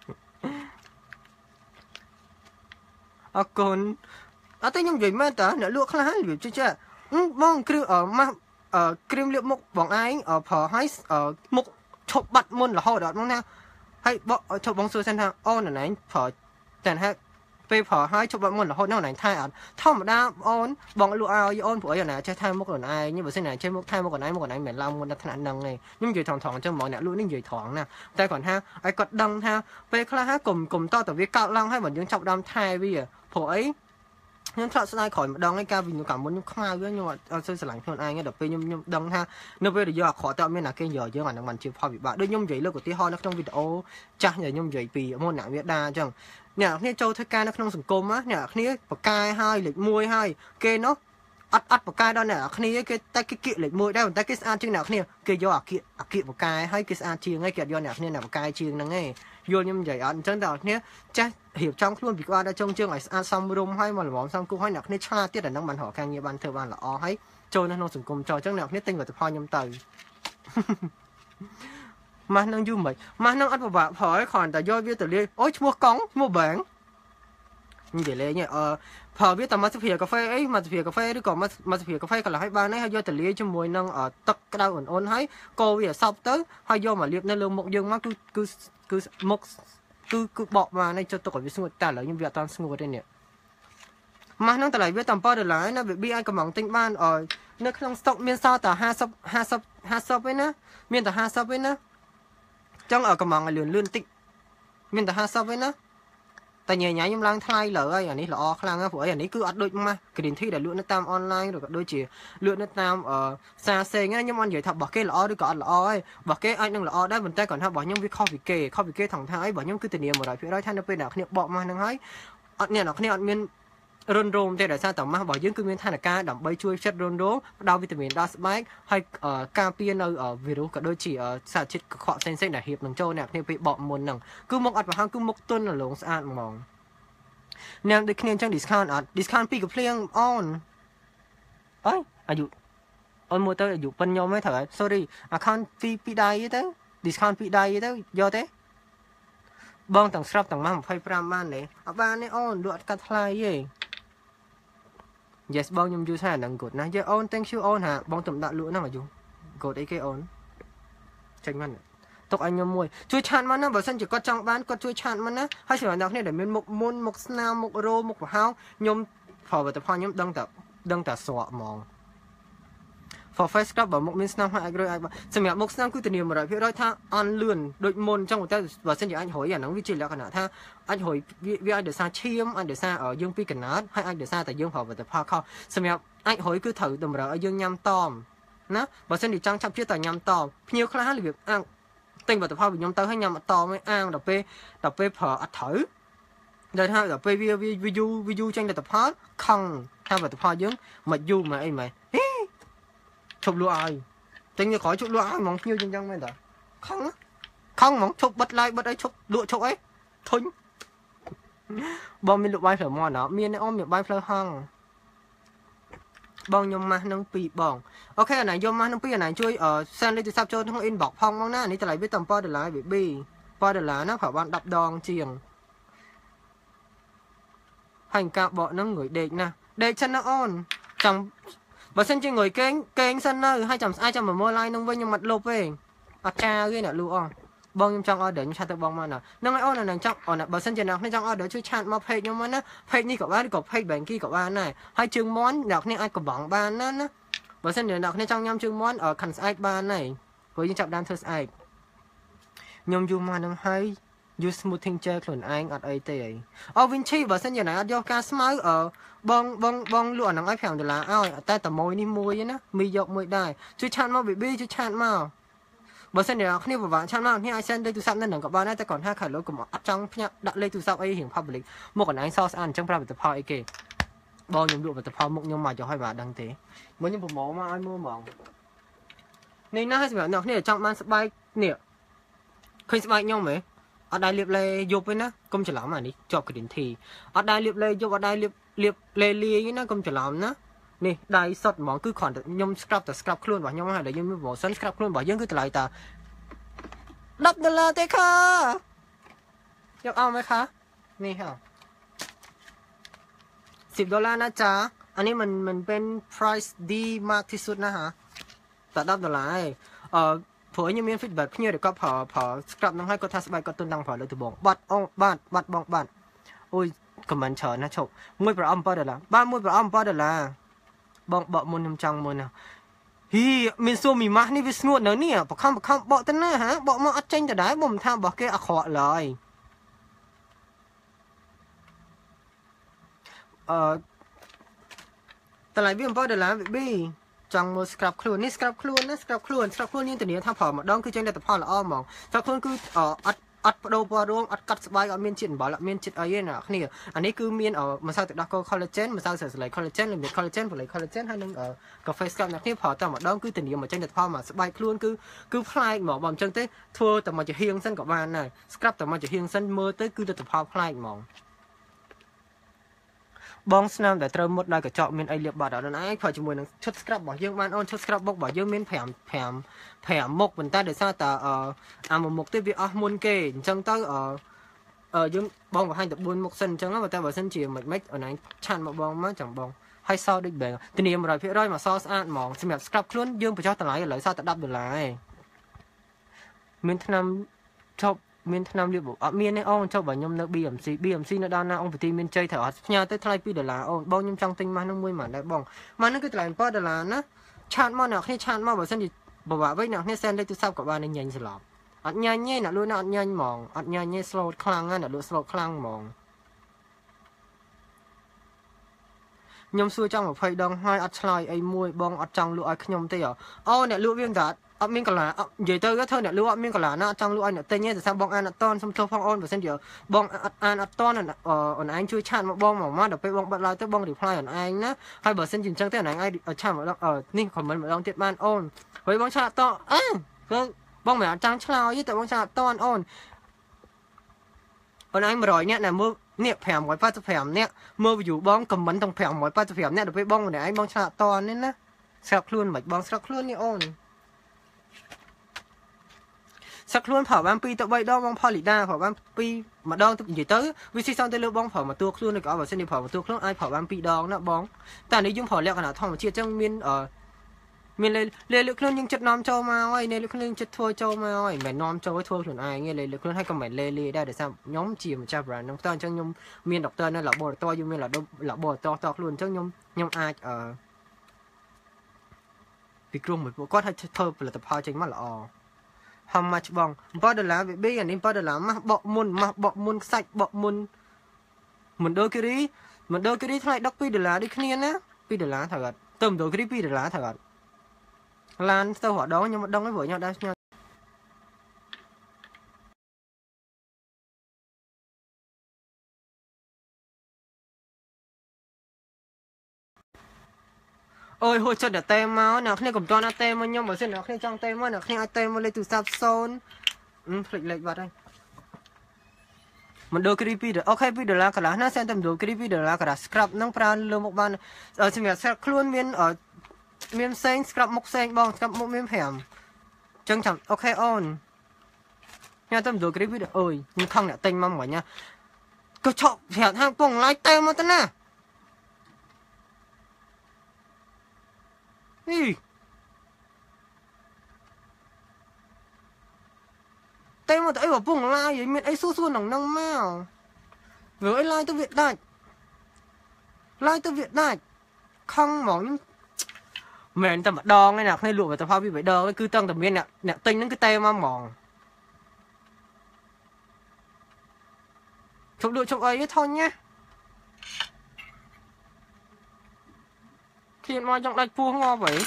អរគុណអត់ទេខ្ញុំនិយាយមែនតើអ្នកលក់ខ្លះហើយវាចេះចេះបងគ្រឿងម៉ាស់គ្រីមលាបមុខបងឯងប្រើឲ្យមុខឈប់បាត់មុនរហូតដល់មកណាហើយបងឈប់បងសួរសិនថាអូនណែប្រើតែហេតុពេលប្រើឲ្យជប់បាត់មុនរហូតនៅណែថែអត់ធម្មតាអូនបងលក់ឲ្យអូនព្រោះអីណាចេះថែមុខខ្លួនឯងបើសិនណាចេះមុខថែមុខខ្លួនឯងមុខខ្លួនឯងមិនឡើងមុនដល់ថ្នាក់ហ្នឹងទេខ្ញុំនិយាយថងថងអញ្ចឹងហ្មងអ្នកលក់នេះនិយាយថងណាតែគាត់ថាឲ្យគាត់ដឹងថាពេលខ្លះហើយកុំកុំតទៅវាកើតឡើងហើយបើយើងចាប់ដើមថែវាព្រោះអីខ្ញុំឆ្លាក់ស្ដាយក្រោយម្ដងឯងកាលពីខ្ញុំកាលមុនខ្ញុំខ្មៅវិញខ្ញុំអត់អត់សូវស្រឡាញ់ខ្លួនឯងទេដល់ពេលខ្ញុំខ្ញុំដឹងថានៅពេលដែលយកអាក្រក់តើមានណាគេយកយើងអានឹងមិនជាផលវិបាកដូចខ្ញុំនិយាយលើកឧទាហរណ៍នៅក្នុងវីដេអូចាស់ខ្ញុំនិយាយពីមុនអ្នកវាដាអញ្ចឹងអ្នកគ្នាចូលធ្វើការនៅក្នុងសង្គមណាអ្នកគ្នាបកាយហើយលេខមួយហើយគេនោះអត់អត់បកាយដល់អ្នកគ្នាគេតែគេគៀកលេខមួយដែរតែគេស្អាតជាងអ្នកគ្នាគេយកអាគៀកអាគៀកបកាយហើយគេស្អាតជាងហើយគេអត់យកអ្នកគ្នាអ្នកបកាយជាងហ្នឹងឯងយល់ខ្ញុំនិយាយអត់អញ្ចឹងតែអ្នកគ្នាចាស់រៀបចំខ្លួនពីក្បាលដល់ចុងជើងឲ្យស្អាតសមរម្យហើយមកល្មមសមគូហើយអ្នកគ្នាឆ្លាតទៀតអាហ្នឹងបានរកការងារបានធ្វើបានល្អហើយចូលនៅក្នុងសង្គមចោលអញ្ចឹងអ្នកគ្នាទិញផលិតផលខ្ញុំទៅម៉ាស់នឹងយូរមិនម៉ាស់នឹងអត់ពិបាកព្រោះគ្រាន់តែយកវាទៅលាយអូយឈ្មោះកង់ឈ្មោះបាំងនិយាយលេងអឺព្រោះវាតែមកសុភាកាហ្វេអីមកសុភាកាហ្វេឬក៏មកមកសុភាកាហ្វេកន្លះឲ្យបានហើយយកទៅលាយជាមួយនឹងទឹកក្តៅអ៊ុនៗហើយកូរវាឲ្យសប់ទៅហើយយកមកលាបនៅលើមុខយើងមកគឺគឺគឺមុខគឺគឺបកមកនេះចុះទុកឲ្យវាស្ងួតតែឥឡូវខ្ញុំវាអត់តាន់ស្ងួតទេនេះម៉ាស់នឹងតម្លៃវាតាមប៉ដុល្លារណាវាប៊ីអាចកំងទិញបានអឺនៅក្នុងស្តុកមានសល់តែ50 50 50ឯណាមានតែ50ឯណាចឹងកំងឲ្យលឿនលឿនតិចមានតែ50ឯណាតែញ៉ៃញ៉ៃខ្ញុំឡើងថ្លៃលើហើយអានេះល្អខ្លាំងណាស់ព្រោះអីអានេះគឺអត់ដូចម៉ាស់ green tea ដែលលក់នៅតាមអនឡាញឬក៏ដូចជាលក់នៅតាមអឺផ្សារផ្សេងណាខ្ញុំអត់និយាយថារបស់គេល្អឬក៏អត់ល្អទេរបស់គេអាចនឹងល្អដែរប៉ុន្តែគ្រាន់ថារបស់ខ្ញុំវាខុសពីគេខុសពីគេថងថាអីរបស់ខ្ញុំគឺធានា một trăm phần trăm ថានៅពេលអ្នកគ្នាបកម៉ាស់ហ្នឹងហើយអត់អ្នកអ្នកគ្នាអត់មានរុនរោមទេដោយសារតែម៉ាស់របស់យើងគឺមានឋានការដើម្បីជួយចិត្តរុនរោមផ្ដល់វីតាមីនដល់ស្បែកហើយការពារនៅវីរុសក៏ដូចជាសារជាតិកខ្វក់ផ្សេងៗដែលហៀបនឹងចូលអ្នកគ្នាពេលបកមុនហ្នឹងគឺមុខអត់ប្រហែលគឺមុខទន់រលោងស្អាតហ្មងអ្នកដូចគ្នាអញ្ចឹង discount អត់ discount ពីកាភ្លៀងអូនអើយអាយុអូនមើលទៅអាយុប៉ុនខ្ញុំហ៎ត្រូវហើយ sorry account ពីពីដៃទៅ discount ពីដៃទៅយកទេបងទាំងស្រាប់ទាំងម៉ាស់25បានទេអត់បានទេអូនលក់អត់កាត់ថ្លៃទេ yes បងខ្ញុំយូរថាហ្នឹងគាត់ណាយើអូន thank you អូនហាបងទំដាក់លក់ហ្នឹងអាយុគាត់អីគេអូនចេញមកទុកឲ្យខ្ញុំមួយជួយឆាតមកណាបើសិនជាគាត់ចង់បានគាត់ជួយឆាតមកណាហើយសម្រាប់អ្នកនេះដែលមានមុខមុនមុខស្នាមមុខរោមុខប្រហោងខ្ញុំផលផលិតផលខ្ញុំដឹងតែដឹងតែស្រកហ្មង for face scrub បើមុខមានស្នាមហើយអាចរយអាចសម្រាប់មុខស្នាមគឺធានា một trăm phần trăm ថាអន់លឿនដូចមុនអញ្ចឹងតែបើសិនជាអាចរយអាហ្នឹងវាជាលក្ខណៈថាអាចរយវាអាចដោយសារឈាមអាចដោយសារយើងពីកណាត់ហើយអាចដោយសារតែយើងផលផលិតផលខុសសម្រាប់អាចរយគឺត្រូវតម្រូវឲ្យយើងញ៉ាំតមណាបើសិនជាចង់ចាប់ជាតិតែញ៉ាំតមភ្ញៀវខ្លះរបៀបអាំងទិញផលិតផលពីខ្ញុំទៅហើយញ៉ាំអត់តមឯអាងដល់ពេលដល់ពេលប្រើអត់ត្រូវដល់ថាដល់ពេលវាវាយូវាយូចេញផលិតផលខឹងថាផលិតផលយើងមិនយូមិនអីមិនឈប់លក់ឲ្យទិញក្រោយឈប់លក់ឲ្យហ្មងភ្ញៀវចឹងចឹងមែនតើខឹងខឹងហ្មងឈប់បិទឡាយបិទអីឈប់លក់ឈប់អីធុញបងមានលក់បាយផ្លូវមកណាមានអូនមានបាយផ្លូវហងបងខ្ញុំម៉ាស់នឹងពីរបងអូខេអាណាយកម៉ាស់នឹងពីរអាណាជួយសែនលេខទូរស័ព្ទចូលក្នុង inbox ផងមកណានេះតម្លៃវាតែ7ដុល្លារ baby 7ដុល្លារណាប្រើបាន10ដងជាងហើយការបកហ្នឹងងុយដេកណាដេកសិនណាអូនចាំបើសិនជាងុយកេងកេងសិននៅហើយចាំស្អែកចាំមកមើល line នឹងវិញខ្ញុំអត់លុបទេអត់ចាទេអ្នកលក់អស់បងខ្ញុំចង់ order ខ្ញុំឆាតទៅបងមកណាហ្នឹងហើយអូនអានឹងចង់អូនបើសិនជាអ្នកនេះចង់ order ជួយឆាតមក page ខ្ញុំមកណា page នេះក៏បានក៏ page Banky ក៏បានដែរហើយជើងមាន់អ្នកនេះអាចកំបងបានណាណាបើសិនជាអ្នកនេះចង់ញ៉ាំជើងមាន់ខាន់ស្អែកបានហើយព្រោះយើងចាប់ដើមធ្វើស្អែកខ្ញុំយូរមកនឹងហើយ use smoothing gel ខ្លួនឯងអត់អីទេអីអូ Vinci បើសិនជាណាអត់យកការស្មៅអឺបងបងបងលក់អាហ្នឹងឲ្យ5ដុល្លារឲ្យតែតែមួយនេះមួយណាមីយកមួយដែរជួយឆាតមក baby ជួយឆាតមកបើសិនជាអ្នកគ្នាពិបាកឆាតមកគ្នាអាច send លេខទូរស័ព្ទនៅនឹងក៏បានដែរតែគ្រាន់ថាខាងលើកុំអត់ចង់ផ្ញើដាក់លេខទូរស័ព្ទអីរៀង public មកកន្លែងសស្អាតអញ្ចឹងប្រាប់ផលិតផលអីគេបងខ្ញុំលក់ផលិតផលមុខខ្ញុំមកចុះឲ្យបាទដឹងទេមកខ្ញុំប្រម៉ូមកឲ្យមើលហ្មងនេះណាឲ្យសម្រាប់អ្នកគ្នាចង់បានស្បែកនេះឃើញស្បែកខ្ញុំហ៎អត់ដែរលាបលេយប់ទេណាកុំច្រឡំអានេះជាប់ green tea អត់ដែរលាបលេយប់អត់ដែរលាបលាបលេលាយណាកុំច្រឡំណានេះដៃសុតហ្មងគឺគ្រាន់តែខ្ញុំ scrub តែ scrub ខ្លួនរបស់ខ្ញុំហើយដែលយើងមាន promotion scrub ខ្លួនរបស់យើងគឺតម្លៃតា10ដុល្លារទេค่ะយកអោไหมคะនេះហ៎10ដុល្លារណាចាอันนี้มันมันเป็น price ดีมากที่สุดนะฮะแต่10ដុល្លារឯងអឺព្រោះខ្ញុំមាន feedback ភ្ញៀវដែលគាត់ប្រើប្រើ scrub ហ្នឹងហើយគាត់ថាស្បែកគាត់ទន់តាំងប្រើលើដំបងបាត់អងបាត់បាត់បងបាត់អូយ comment ច្រើនណាឈប់មួយប្រអប់7ដុល្លារបាទមួយប្រអប់7ដុល្លារបងបកមុនខ្ញុំចង់មើលណាហ៊ីមានសួរមីម៉ាស់នេះវាស្ងួតនៅនេះបខំបខំបកទៅណាហ៎បកមកអត់ចេញទៅដែរបងមិនថារបស់គេអាក្រក់ឡើយអឺតម្លៃវា7ដុល្លារ baby ចង់មើល scrub ខ្លួននេះ scrub ខ្លួនណា scrub ខ្លួន scrub ខ្លួនយើងធានាថាប្រើម្ដងគឺចេញលទ្ធផលល្អហ្មង scrub ខ្លួនគឺអត់អត់បដូរពណ៌រួមអត់កាត់ស្បែកអត់មានជាតិអំបិលអត់មានជាតិអីទេណាគ្នាអានេះគឺមានម្សៅទឹកដោះគោ collagen ម្សៅស្រាស្លេ collagen លំដាប់ collagen បល័យ collagen ហើយនឹងកាហ្វេស្កាប់អ្នកគ្នាប្រើតែម្ដងគឺធានាមកចេញតែផលមកស្បែកខ្លួនគឺគឺប្លែកហ្មងបើមិនចឹងទេធ្វើតែមកជាហៀងសិនក៏បានដែរ scrub តែមកជាហៀងសិនមើលទៅគឺលទ្ធផលប្លែកហ្មងបងស្នាមដែលត្រូវមុតដោយកញ្ចក់មានអីលាបបាត់អត់ឯងប្រើជាមួយនឹងឈុត scrub របស់យើងបានអូនឈុត scrub box របស់យើងមាន5 5 5មុខប៉ុន្តែដោយសារតែអាមួយមុខទៀតវាអស់មុនគេអញ្ចឹងទៅអឺយើងបងបង្ហាញតែ4មុខសិនអញ្ចឹងតែបើសិនជាមិនមិនអូនឯងឆានមកបងមកចាំបងហើយសដូចបែងធានា một trăm phần trăm មកសស្អាតហ្មងសម្រាប់ scrub ខ្លួនយើងបញ្ចុះតម្លៃឥឡូវសតែ10ដុល្លារឯងមានថ្នាំឈប់មានថ្នាំលាបអត់មានទេអូនចុះបើខ្ញុំនៅ ប៊ី អេម ស៊ី ប៊ី អេម ស៊ី នៅដល់ណាអង្គពទីមានជ័យត្រូវអត់ផ្ញើទៅថ្លៃ2ដុល្លារអូនបងខ្ញុំចង់ទិញម៉ាស់នឹងមួយម៉ាស់ដែរបងម៉ាស់នឹងគឺថ្លៃ7ដុល្លារណាឆាតមកអ្នកគ្នាឆាតមកបើសិនជាបបាក់វិញអ្នកគ្នាសែនលេខទូរស័ព្ទក៏បានញ៉ាញ់ស្លាប់អត់ញ៉ាញ់ទេអ្នកលក់ណាអត់ញ៉ាញ់ហ្មងអត់ញ៉ាញ់ទេ slow ខ្លាំងណាស់អ្នកលក់ slow ខ្លាំងហ្មងខ្ញុំសួរចង់20ដងហើយអត់ឆ្លើយអីមួយបងអត់ចង់លក់ឲ្យខ្ញុំទេអូអ្នកលក់វាថាអត់មានកន្លានិយាយទៅធ្វើអ្នកលក់អត់មានកន្លាណាអត់ចង់លក់ឲ្យអ្នកទិញទេតែថាបងអានអត់តន់សុំទោសផងអូនបើសិនជាបងអត់អានអត់តន់អូនឯងជួយឆាតមកបងមកមកដល់ពេលបងបាត់ឡើយទៅបង reply អូនឯងណាហើយបើសិនជាអញ្ចឹងទេអូនឯងឲ្យឆាតមកដល់នេះ comment ម្ដងទៀតបានអូនហើយបងឆាតតអើគឺបងមិនអត់ចង់ឆ្លើយទេតែបងឆាតអត់តន់អូនអូនឯង100នាក់ណាមើលនេះ585នាក់មើល view បង comment ទាំង585នាក់ដល់ពេលបងម្នាក់ឯងបងឆ្លាតតនេះណាស្រាប់ខ្លួនមិនបងស្រាប់ខ្លួននេះអូនស្រាប់ខ្លួនប្រើបាន2ទៅ3ដងបងផលីដាប្រើបាន2ម្ដងទៅនិយាយទៅវាស៊ីសងទៅលើបងប្រើមកតួខ្លួនក៏បើសិននេះប្រើមកតួខ្លួនអាចប្រើបាន2ដងណាបងតែនេះយើងប្រើលក្ខណៈធម្មជាតិអញ្ចឹងមានអឺមានលេលេលខ្លួនយើងចិត្តនាំចូលមកហើយលេលខ្លួនចិត្តធ្វើចូលមកហើយមិននាំចូលធ្វើខ្លួនឯងទេលេលខ្លួនឲ្យក៏មិនលេលេដែរដោយសារខ្ញុំជាម្ចាស់ brand ហ្នឹងតើអញ្ចឹងខ្ញុំមានដុកទ័រនៅ laboratory យើងមាន laboratory តខ្លួនអញ្ចឹងខ្ញុំខ្ញុំអាចអឺពីក្រុមមួយពួកគាត់ឲ្យធ្វើផលិតផលចេញមកល្អ How much បង7ដុល្លារវាប៊ីអានេះ7ដុល្លារម៉ាស់បកមុនម៉ាស់បកមុនខ្សាច់បកមុនមិនដូរគិរីមិនដូរគិរីថ្លៃ12ដុល្លារដូចគ្នាណា2ដុល្លារត្រូវអត់ទៅមិនដូរគិរី2ដុល្លារត្រូវអត់ឡានទៅរដងខ្ញុំមិនដឹងទេព្រោះខ្ញុំដើរស្ញាអូយហូចចិត្តតែមកអ្នកគ្នាកុំតន់អត់តែមកខ្ញុំបើសិនអ្នកគ្នាចង់តែមកអ្នកគ្នាអាចតែមកលេខទូរស័ព្ទ0អឺភ្លេចលេខបាត់ហើយមិនដូរគ្រី2អូខេ2ដុល្លារកន្លះណាសែនតែមិនដូរគ្រី2ដុល្លារកន្លះ scrub នឹងប្រើលើមុខបានសម្រាប់ scrub ខ្លួនមានមានផ្សេង scrub មុខផ្សេងបង scrub មុខមាន5អញ្ចឹងចាំអូខេអូនញ៉ាំតែមិនដូរគ្រី2អើយខ្ញុំខំអ្នកទិញមកមិញណាក៏ឆក់ប្រាប់ហាងពងឡាយតែមកទៅណាអីតែមកទៅអីបើពងឡាយមានអីសួរសួរនឹងនឹងមកវាអីឡាយទៅវាដាច់ឡាយទៅវាដាច់ខំហ្មងខ្ញុំមែនតែម្ដងឯណាគ្នាលក់ទៅផលពី3ដងគឺតឹងតែមានអ្នកអ្នកទិញហ្នឹងគឺតែមកហ្មងជប់លក់ជប់អីធុញណាឃ្លានមកចង់ដាច់ពោះងាប់ហី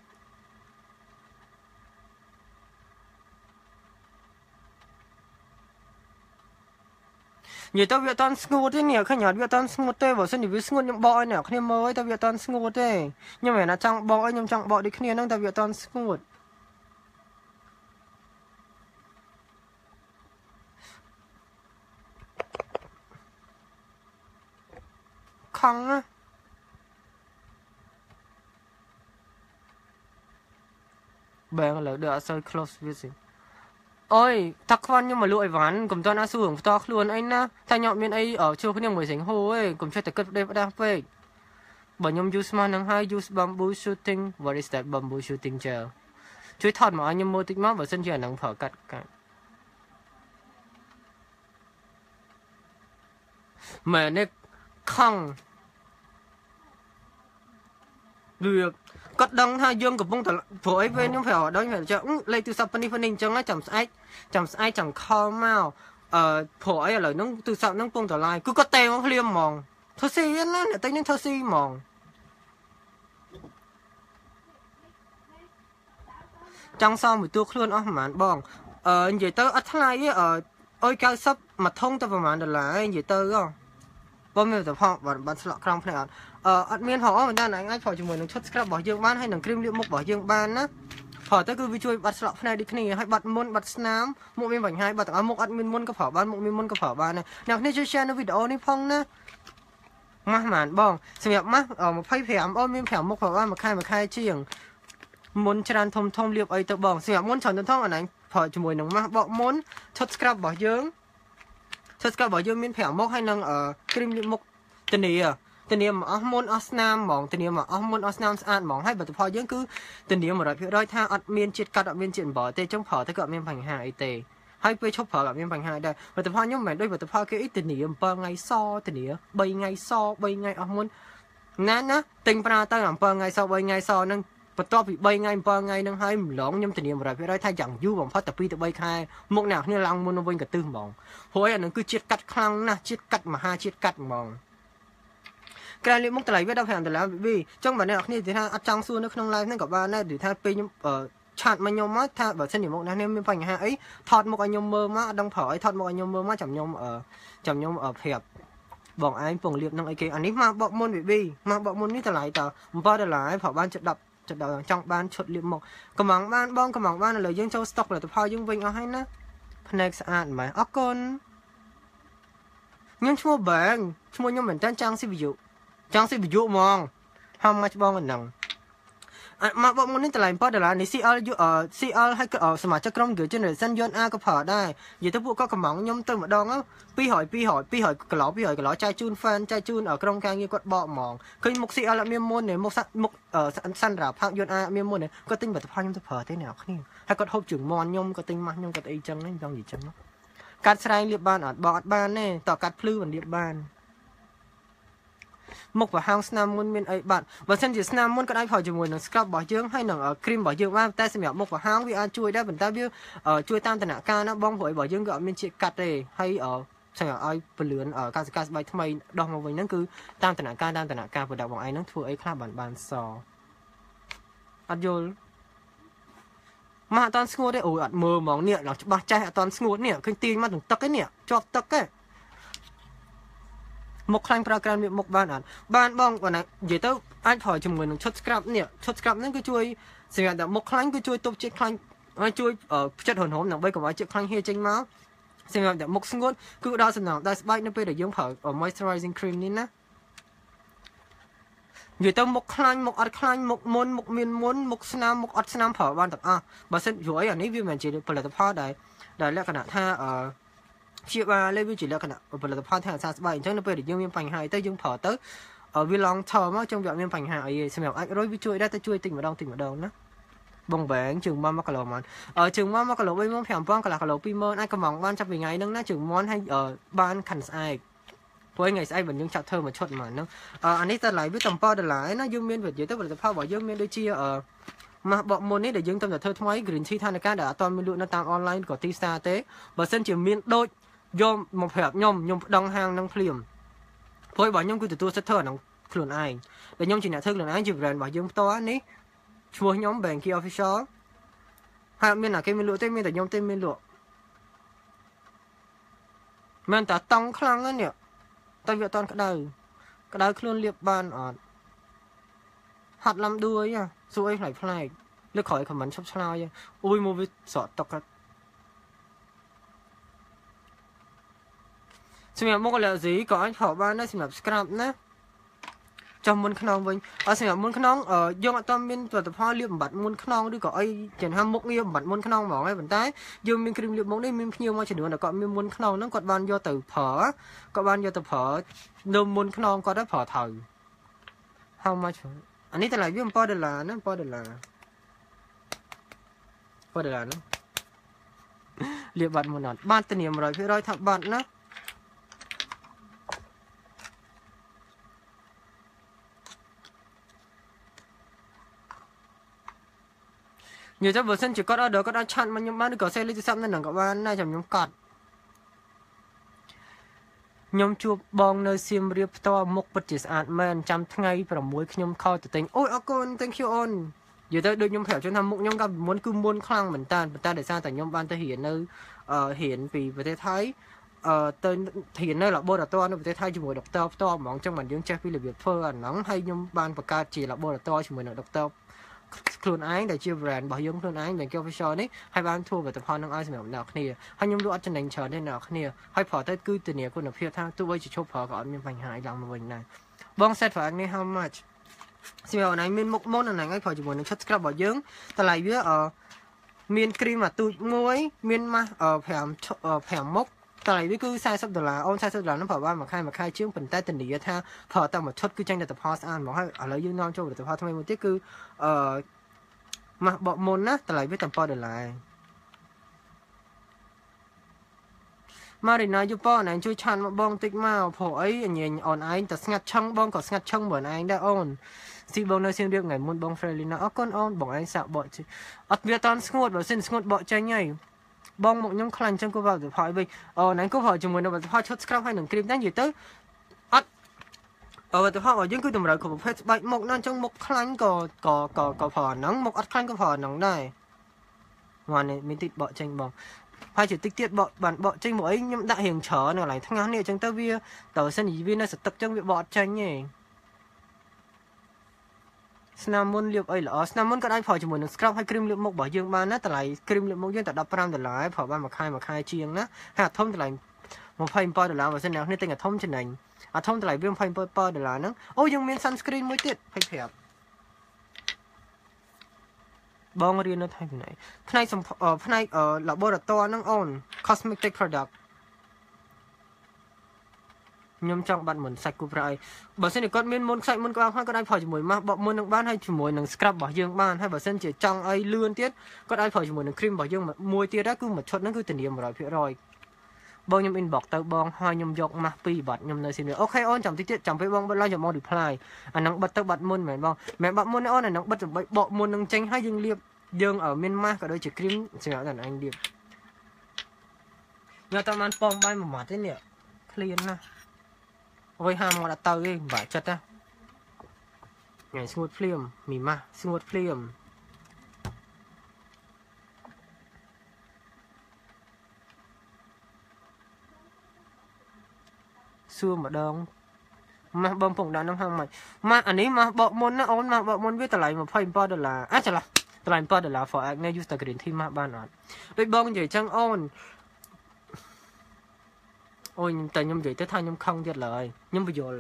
និយាយទៅវាអត់តាន់ស្ងួតទេនេះឃើញអត់វាអត់តាន់ស្ងួតទេបើសិនជាវាស្ងួតខ្ញុំបកឲ្យអ្នកគ្នាមើលឲ្យតែវាអត់តាន់ស្ងួតទេខ្ញុំមិនណាចង់បកឲ្យខ្ញុំចង់បកដូចគ្នាហ្នឹងតែវាអត់តាន់ស្ងួតខំណាបែងឥឡូវដូចអត់សូវ close វាសិអូយតាខ្វាន់ខ្ញុំមកលក់អីវ៉ាន់កុំតន់អាសួរផ្ទាល់ខ្លួនអីណាតែខ្ញុំមានអីជួគ្នាមួយសិង្ហូឯងកុំចេះតែគិតផ្ដេសផ្ដាស់ពេកបើខ្ញុំ use មកនឹងហើយ use bamboo shooting what is that bamboo shooting gel ជួយថតមកឲ្យខ្ញុំមើលតិចមកបើសិនជាអានឹងប្រើកាត់កាត់មែននេះខំលឿកគាត់ដឹងថាយើងកំពុងតែព្រោះអីពេលខ្ញុំប្រាប់ដល់ខ្ញុំចាលេខទូរស័ព្ទនេះនេះអញ្ចឹងចាំស្អែកចាំស្អែកចាំខលមកអឺព្រោះអីឥឡូវហ្នឹងទូរស័ព្ទហ្នឹងពងតឡាយគឺគាត់តែមកភ្លាមហ្មងធ្វើស៊ីណាអ្នកតែនឹងធ្វើស៊ីហ្មងចង់សងមួយតួខ្លួនអស់ប្រហែលបងអឺនិយាយទៅអត់ថ្លៃទេអឺ ôi cao sắp mà thông ta vào màn đợt là anh gì tơ không bố mình tập họ và bạn sẽ lọ trong này ờ admin họ mình đang anh anh phải chúng mình能 subscribe របស់យើងបានហើយនឹង cream លាបមុខរបស់យើងបានណាព្រោះទៅគឺវាជួយបាត់ស្លក់ផ្នែកដូចគ្នាហើយបាត់មុនបាត់ស្នាមមុខមានបញ្ហាបាត់ទាំងអស់មុខអត់មានមុនក៏ប្រើបានមុខមានមុនក៏ប្រើបានអ្នកនេះជួយ share នៅវីដេអូនេះផងណាម៉ាស់ហ្មងបងសម្រាប់ម៉ាស់25អូនមាន5មុខប្រើបានមួយខែមួយខែជាងមុនច្រើនធំធំលាបអីទៅបងសម្រាប់មុនច្រើនធំធំអាហ្នឹងប្រើជាមួយនឹងម៉ាស់បកមុន subscribe របស់យើង subscribe របស់យើងមាន5មុខហើយនឹង cream លាបមុខធានាធានាមកអស់មុនអស់ស្នាមហ្មងធានាមកអស់មុនអស់ស្នាមស្អាតហ្មងហើយផលិតផលយើងគឺធានា một trăm phần trăm ថាអត់មានជាតិកាត់អត់មានជាតិអំបិលទេចឹងប្រើទៅក៏អត់មានបញ្ហាអីទេហើយពេលឈប់ប្រើក៏អត់មានបញ្ហាដែរផលិតផលខ្ញុំមិនមែនដូចផលិតផលគេអីធានា7ថ្ងៃសធានា3ថ្ងៃស3ថ្ងៃអស់មុនណាណាទិញប្រើទៅ7ថ្ងៃស3ថ្ងៃសហ្នឹងបន្ទាប់ពី3ថ្ងៃ7ថ្ងៃហ្នឹងហើយម្លងខ្ញុំធានា một trăm phần trăm ថាយ៉ាងយូរបំផុតតែ2ទៅ3ខែមុខអ្នកគ្នាឡើងមុនវិញក៏ទឹះហ្មងព្រោះអាហ្នឹងគឺជាតិកាត់ខ្លាំងណាស់ជាតិកាត់មហាជាតិកាត់ហ្មងក្រៅលាបមុខតម្លៃវា15ដុល្លារវីចង់បើអ្នកគ្នានិយាយថាអត់ចង់សួរនៅក្នុង live ហ្នឹងក៏បានដែរឬថាពេលខ្ញុំឆាតមកខ្ញុំមកថាបើសិនជាមុខអ្នកនេះមានបញ្ហាអីថតមុខឲ្យខ្ញុំមើលមកអត់ដឹងប្រើអីថតមុខឲ្យខ្ញុំមើលមកចាំខ្ញុំចាំខ្ញុំប្រាប់បងឯងពងលាបនឹងអីគេអានេះមកបកមុនវីមកបកមុននេះតម្លៃត7ដុល្លារប្រើបានជិត10ជិត10ចង់បានឈុតលាបមុខកំងបានបងកំងបានឥឡូវយើងចូល stock ផលិតផលយើងវិញអស់ហើយណាភ្នែកស្អាតម៉ែអរគុណខ្ញុំឈ្មោះបែងឈ្មោះខ្ញុំមិនតាន់ចង់ស៊ីវីយូចង់ស៊ីវីយូហ្មងhow much បងហ្នឹងមកបកមុននេះតម្លៃ7ដុល្លារនេះ ซี អល ซี អល ហើយសមាជិកក្រុម Generation យន្ត A ក៏ប្រើដែរនិយាយទៅពួកគាត់កំងខ្ញុំទៅម្ដង200 200 200គីឡូ200គីឡូចែកជូន fan ចែកជូនក្រុមការងារគាត់បកហ្មងឃើញមុខ ซี អល អត់មានមុនទេមុខមុខសាន់រ៉ាផាក់យន្ត A អត់មានមុនទេគាត់ទិញផលិតផលខ្ញុំទៅប្រើទេអ្នកគ្នាហើយគាត់ហូបជើងមន់ខ្ញុំគាត់ទិញម៉ាស់ខ្ញុំគាត់អីចឹងហ្នឹងចង់និយាយចឹងកាត់ស្រែងលាបបានអត់បងអត់បានទេតើកាត់ភ្លឺមិនលាបបានមុខប្រហោងស្នាមមុនមានអីបាត់បើសិនជាស្នាមមុនក៏អាចប្រើជាមួយនឹង scrub របស់យើងហើយនឹង cream របស់យើងបានតែសម្រាប់មុខប្រហោងវាអាចជួយដែរប៉ុន្តែវាជួយតាមដំណាក់កាលណាបងព្រោះរបស់យើងក៏អត់មានជាតិកាត់ទេហើយសម្រាប់ឲ្យពលឿនកសិកម្មស្បែកថ្មីដោះមកវិញហ្នឹងគឺតាមដំណាក់កាលតាមដំណាក់កាល product បងឯងហ្នឹងធ្វើអីខ្លះបានបានសអត់យល់មកអត់តាន់ស្ងួតទេអូយអត់មើលហ្មងនេះឡើងច្បាស់ចេះអត់តាន់ស្ងួតនេះឃើញទាញមកទាំងទឹកឯនេះជាប់ទឹកឯមុខខ្លាញ់ប្រើក្រាមលាបមុខបានអត់បានបងគាត់ណានិយាយទៅអាចប្រើជាមួយនឹងឈុត scrub នេះឈុត scrub ហ្នឹងគឺជួយសម្រាប់តែមុខខ្លាញ់គឺជួយទប់ជាតិខ្លាញ់ហើយជួយផ្ចិតរហូតដើម្បីកុំឲ្យជាតិខ្លាញ់ហៀចេញមកសម្រាប់តែមុខស្ងួតគឺដល់សំណងដល់ស្បែកនៅពេលដែលយើងប្រើ moisturizing cream នេះណានិយាយទៅមុខខ្លាញ់មុខអត់ខ្លាញ់មុខមុនមុខមានមុនមុខស្នាមមុខអត់ស្នាមប្រើបានទាំងអស់បើសិនព្រោះអីអានេះវាមិនជាផលិតផលដែលដែលលក្ខណៈថាអឺជាបាទលេវាជាលក្ខណៈផលិតផលថែរក្សាស្បែកអញ្ចឹងនៅពេលដែលយើងមានបញ្ហាអីទៅយើងប្រើទៅវា long term មកចឹងវាអត់មានបញ្ហាអីទេសម្រាប់អាចរុយវាជួយដែរទៅជួយតិចម្ដងតិចម្ដងណាបងបែងជើងមក1គីឡូមកអឺជើងមក1គីឡូ3ម៉ោង5ពាន់កន្លះគីឡូ2ម៉ឺនអាចកំងបានចាប់ពីថ្ងៃហ្នឹងណាជើងមន់ឲ្យបានខាន់ស្អែកព្រោះថ្ងៃស្អែកបើយើងចាត់ធ្វើមួយឈុតមកហ្នឹងអានេះតម្លៃវាតែ7ដុល្លារណាយើងមានវិទ្យាទៅផលិតផលរបស់យើងមានដូចជាអឺម៉ាស់បកមុននេះដែលយើងតែធ្វើថ្មី green tea ឋានការដែលអត់ទាន់មានលក់នៅតាម online ក៏ទីផ្សារទេបើសិនជាមានដូចយកមកប្រាប់ខ្ញុំខ្ញុំប្តឹងហាងនឹងភ្លាមព្រោះរបស់ខ្ញុំគឺទទួលសិទ្ធិធ្វើអានឹងខ្លួនឯងដែលខ្ញុំជាអ្នកធ្វើខ្លួនឯងជា brand របស់យើងផ្ទាល់នេះឈ្មោះខ្ញុំ Banky Official ហើយមានតែគេមានលក់ទេមានតែខ្ញុំទេមានលក់មែនតាតង់ខ្លាំងហ្នឹងនេះតែវាអត់តក្តៅក្តៅខ្លួនលាបបានអត់ហាត់ឡំដួយសួរអីផ្លែផ្លែលើក្រោយ comment ឈប់ឆ្លើយអូយមកវាស្រក់ទឹកសម្រាប់មុខអាឡែស៊ីក៏អាចប្រើបានដែរសម្រាប់ scrub ណាចំមុនខ្នងវិញអត់សម្រាប់មុនខ្នងយើងអត់តាមមានផលិតផលលាបបំបត្តិមុនខ្នងឬក៏អីចឹងថាមុខងារបំបត្តិមុនខ្នងហ្មងហើយប៉ុន្តែយើងមានគ្រីមលាបមុខនេះមានភ្ញៀវមកចំនួនដែលគាត់មានមុនខ្នងហ្នឹងគាត់បានយកទៅប្រើគាត់បានយកទៅប្រើនៅមុនខ្នងគាត់ទៅប្រើត្រូវ how much អានេះតម្លៃវា7ដុល្លារណា7ដុល្លារ7ដុល្លារណាលាបបាត់មុនអត់បានធានា một trăm phần trăm ថាបាត់ណាnhiều chắc vừa sân chỉ có ở đó có đã chặn mà nhưng mà được có xe lên xăm nên là các bạn này chồng nhóm cọt nhóm chụp bong nơi xiêm riệp to mục bật chỉ sạn men trăm ngày và muối nhóm kho từ tính ôi ơ con thank you on giờ tới được nhung phèo cho tham mục nhung gặp muốn cứ muốn khăng mình ta mình ta để sao tại nhung ban tới hiện nơi hiện vì về thấy tên hiện nơi là bô đập to nó về thấy chỉ một đập to to mỏng trong mình dương che phi là việc phơ ảnh nắng hay nhung ban bạc ca chỉ là bô đập to chỉ một đập to khuôn ái để chia brand bảo dưỡng khuôn ái mình kêu phải cho đấy hai bạn thua về tập hoa năng ai sẽ nào kia hai nhung đũa chân đánh chờ đây nào kia hai phở tới cứ từ nhiều con ở phía thang tôi chỉ chốt phở còn miền Thành Hải làm mình này bong set phở anh how much xin chào này miền mốc món này anh phở chỉ muốn chất scrub bảo dưỡng ta lại biết ở miền cream mà tụi muối miền mà ở phèm ở phèm mốc ta lại biết cứ sai sắp được là ôn sai sắp là nó phở ba mà khai mà khai trước phần tay tình địa tha phở tao một chốt cứ tranh được tập hoa ăn mà hay ở lấy dương non cho được tập hoa thôi một tiết cứ ờ mà bọn môn á ta lại biết tầm po được lại mà để nói giúp po này chui chăn mà bong tích màu phổ ấy nhìn on anh ta ngắt chân bong có ngắt chân bởi anh đã on si bong nơi riêng riêng ngày môn bong Frelina ở con on bọn anh sợ bọn chứ ở Việt Nam ngột bảo xin ngột bọn tranh nhảy bong một nhóm khăn chân cô vào để hỏi vì ờ nãy cô hỏi chúng mình đâu phải chốt scrub hay đừng cream đánh gì tới ắt ờ tôi hỏi những cái tụi mình của Facebook bảy một năm trong một khăn có có có có phở nắng một ắt khăn có phở nắng này ngoài này mình tịt bọn tranh bong hai chỉ tích tiết bọn bản bọn tranh mỗi nhưng đã hiền trở nào lại thằng này trong tao vía tờ sân ý viên là sẽ tập trong việc bọn tranh nhỉ Snamon liệp ấy là Snamon có ai phở cho mình scrub hay cream liệp một bảo dương ban á, tại lại cream liệp một dương tại đập ram tại lại phở ban mà khai mà khai chiên á, hạt thông tại lại một phay po tại lại và xin nào nên tên là thông trên này, à thông tại lại viêm phay po po tại lại nó, ôi dương miền sunscreen mới tiết phay phèo, bong riêng nó thay này, này sầm ờ này ờ là bơ to nó on cosmetic product nhôm trong bạn muốn sạch cục lại bảo xin để con miên muốn sạch muốn có hai con ai phơi chỉ mùi mà bọn muốn能ban hay chỉ mùi能 scrub bảo dương ban hay bảo xin chỉ trong ấy lươn tiết con ai phơi chỉ mùi能 cream bảo dương mà mùi tiết đó cứ một chốt nó cứ tình điểm rồi phía rồi bong nhôm inbox tao bong hai nhôm dọc mà pi bật nhôm nơi xin ok on chậm tiết chậm phải bong bên lai chậm mong reply anh năng bật tao bật môn mẹ bong mẹ bật môn on này năng bật bọn môn năng tranh hai dương liệp dương ở Myanmar cả đôi chỉ cream xin lỗi là anh điệp nhà tao ăn bong bay một mặt thế nè clean na ôi ham mà đã tao cái vải chất á ngày smooth film mì ma smooth film xưa mà đông mà bom phồng đã nông hàng mày mà anh ấy mà bọn môn nó ôn mà bọn môn biết tại lại mà phải bao được là á chả là tại lại bao được là phải ngay user cái thì mà ban nói đôi bom vậy chẳng ôn ôi tại nhung vậy tới thay nhung không chết lời nhung bây giờ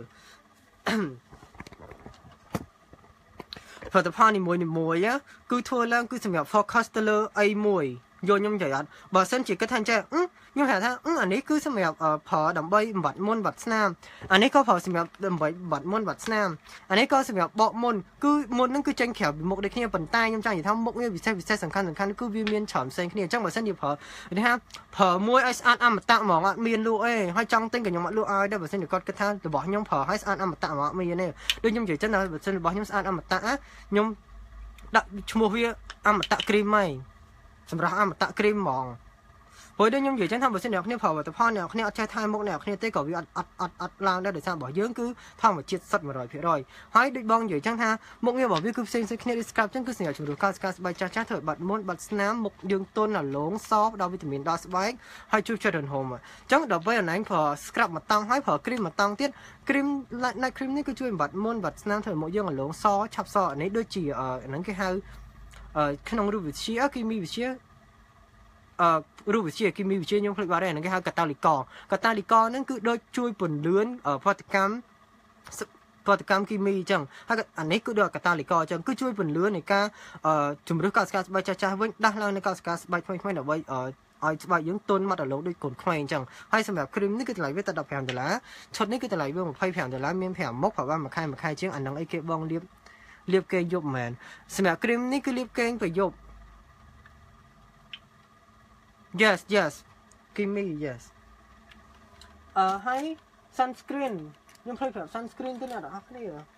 phật tập hoa này mùi này mùi á cứ thua lang cứ xem nhập forecaster ai mùi vô nhung vậy anh bà sen chỉ cái thanh tre ừ nhưng hả tha ừ anh ấy cứ xem nhập ở phở đầm bay bật môn bật nam anh ấy có phở xem nhập đầm bay bật môn bật nam anh ấy có xem nhập bọ môn cứ môn nó cứ tranh khéo bị một đấy kia bàn tay nhung trang gì thăm một như bị xe bị xe sẵn khăn sẵn khăn cứ viên miên chỏm sen kia trong bà sen nhập phở đấy ha phở môi ai ăn ăn mà tạm mỏng ăn miên luôn ấy hai trong tên cái nhóm ăn luôn ai đây bà sen được con cái than từ bỏ nhung phở hai ăn ăn mà tạm mỏng miên này đôi nhung chỉ chân là bà sen bỏ nhung ăn ăn mà tạm nhung đặt mua huy ăn mà tạm cream màyสำหรับอามาตะครีมมองโอ้ยได้ยมอยู่ฉันทำบทเสนอเนี่ยพอแต่พ่อเนี่ยเนี่ยใช้ทายมุกเนี่ยเนี่ยเต้ก่อวิอัดอัดอัดอัดลางได้เดี๋ยวฉันบอกเยอะคือทำมาจิตสัตว์มาลอยเพียรอยให้ได้บองอยู่ฉันทำมุกเนี่ยบอกวิคือเซ็งเซ็งเนี่ยดิสครับฉันคือเสียงจุดดูการสกัดใบจ้าจ้าเถิดบัดม้วนบัดน้ำมุกยืงต้นน่ะหลงซอฟดาววิตามินดอสไว้ให้ช่วยช่วยเดินโฮมอ่ะจังดอกใบอันไหนพอสครับมาตั้งให้พอครีมมาตั้งเตี้ยครีมในครีมนี่ก็ช่วยบัดม้วนบัดน้ำเถิดมุกยืงหลงซอชับซออันนี้ด้วยจีเอ่อนั่นคือให้เอ่อขนมรูปวิเชียกิมีวิเชียเอ่อรูปวิเชียกิมีวิเชียยงผลิตว่าได้นั่นก็คือกาตาลิกอกาตาลิกอนั่นคือโดยช่วยผลเลื้อนเอ่อพฤติกรรมพฤติกรรมกิมีจังถ้าอันนี้ก็โดยกาตาลิกอจังก็ช่วยผลเลื้อนในการเอ่อจุ่มด้วยการสกัดใบจ้าจ้าเว้นด้านล่างในการสกัดใบไม่ไม่เดี๋ยวใบเอ่อไอ้ใบยังต้นมาแต่ลงด้วยกลไกจังให้สำหรับครีมนี่ก็จะไหลเวทตัดแผ่นเดล่าช็อตนี้ก็จะไหลเวทไฟแผ่นเดล่าเมียนแผ่นมกผ่าว่ามาคายมาคายเชียงอันนั้นไอ้เก็บบองเรียบเรียบเกยยบแมนสำหรับครีมนี่คือเรียบเกยไปยบyes yes give me yes เอ่อให้ sunscreen ยังเคยแบบ sunscreen ตัวนี้เหรอครับนี่เหรอ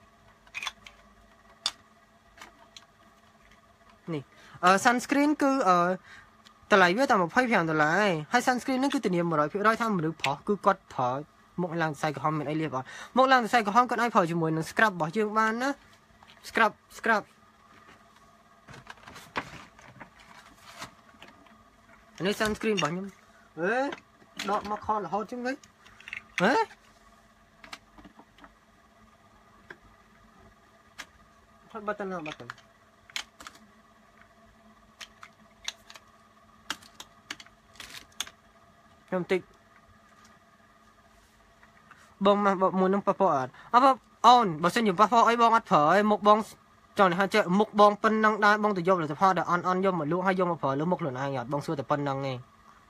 นี่เอ่อ sunscreen คือเอ่อแต่หลายเวลามาไพ่เพียงแต่หลายให้ sunscreen นั่นคือตัวนี้มาร้อยเพื่อร้อยทำหรือพอคือกดพอมกลังใส่กระห้องเป็นไอเรียบอ่ะมกลังใส่กระห้องก็ไอพอจมูกหนึ่ง scrub บอกยืมบ้านนะ scrub scrub នេះ sunscreen របស់ខ្ញុំអេដកមកខលរហូតចឹងវិញហេថតបាត់ទៅណាបាត់ទៅខ្ញុំតិចបងមកមួយនឹងប៉ះប៉ះអត់អើអូនបើសិនជាប៉ះប៉ះអីបងអត់ប្រើឯមុខបងចង់ថាចេះមុខបងប៉ុណ្ណឹងដែរបងទៅយកលទ្ធផលដែលអន់អន់យកមកលក់ហើយយកមកប្រើលើមុខខ្លួនឯងអត់បងសួរតែប៉ុណ្ណឹងឯង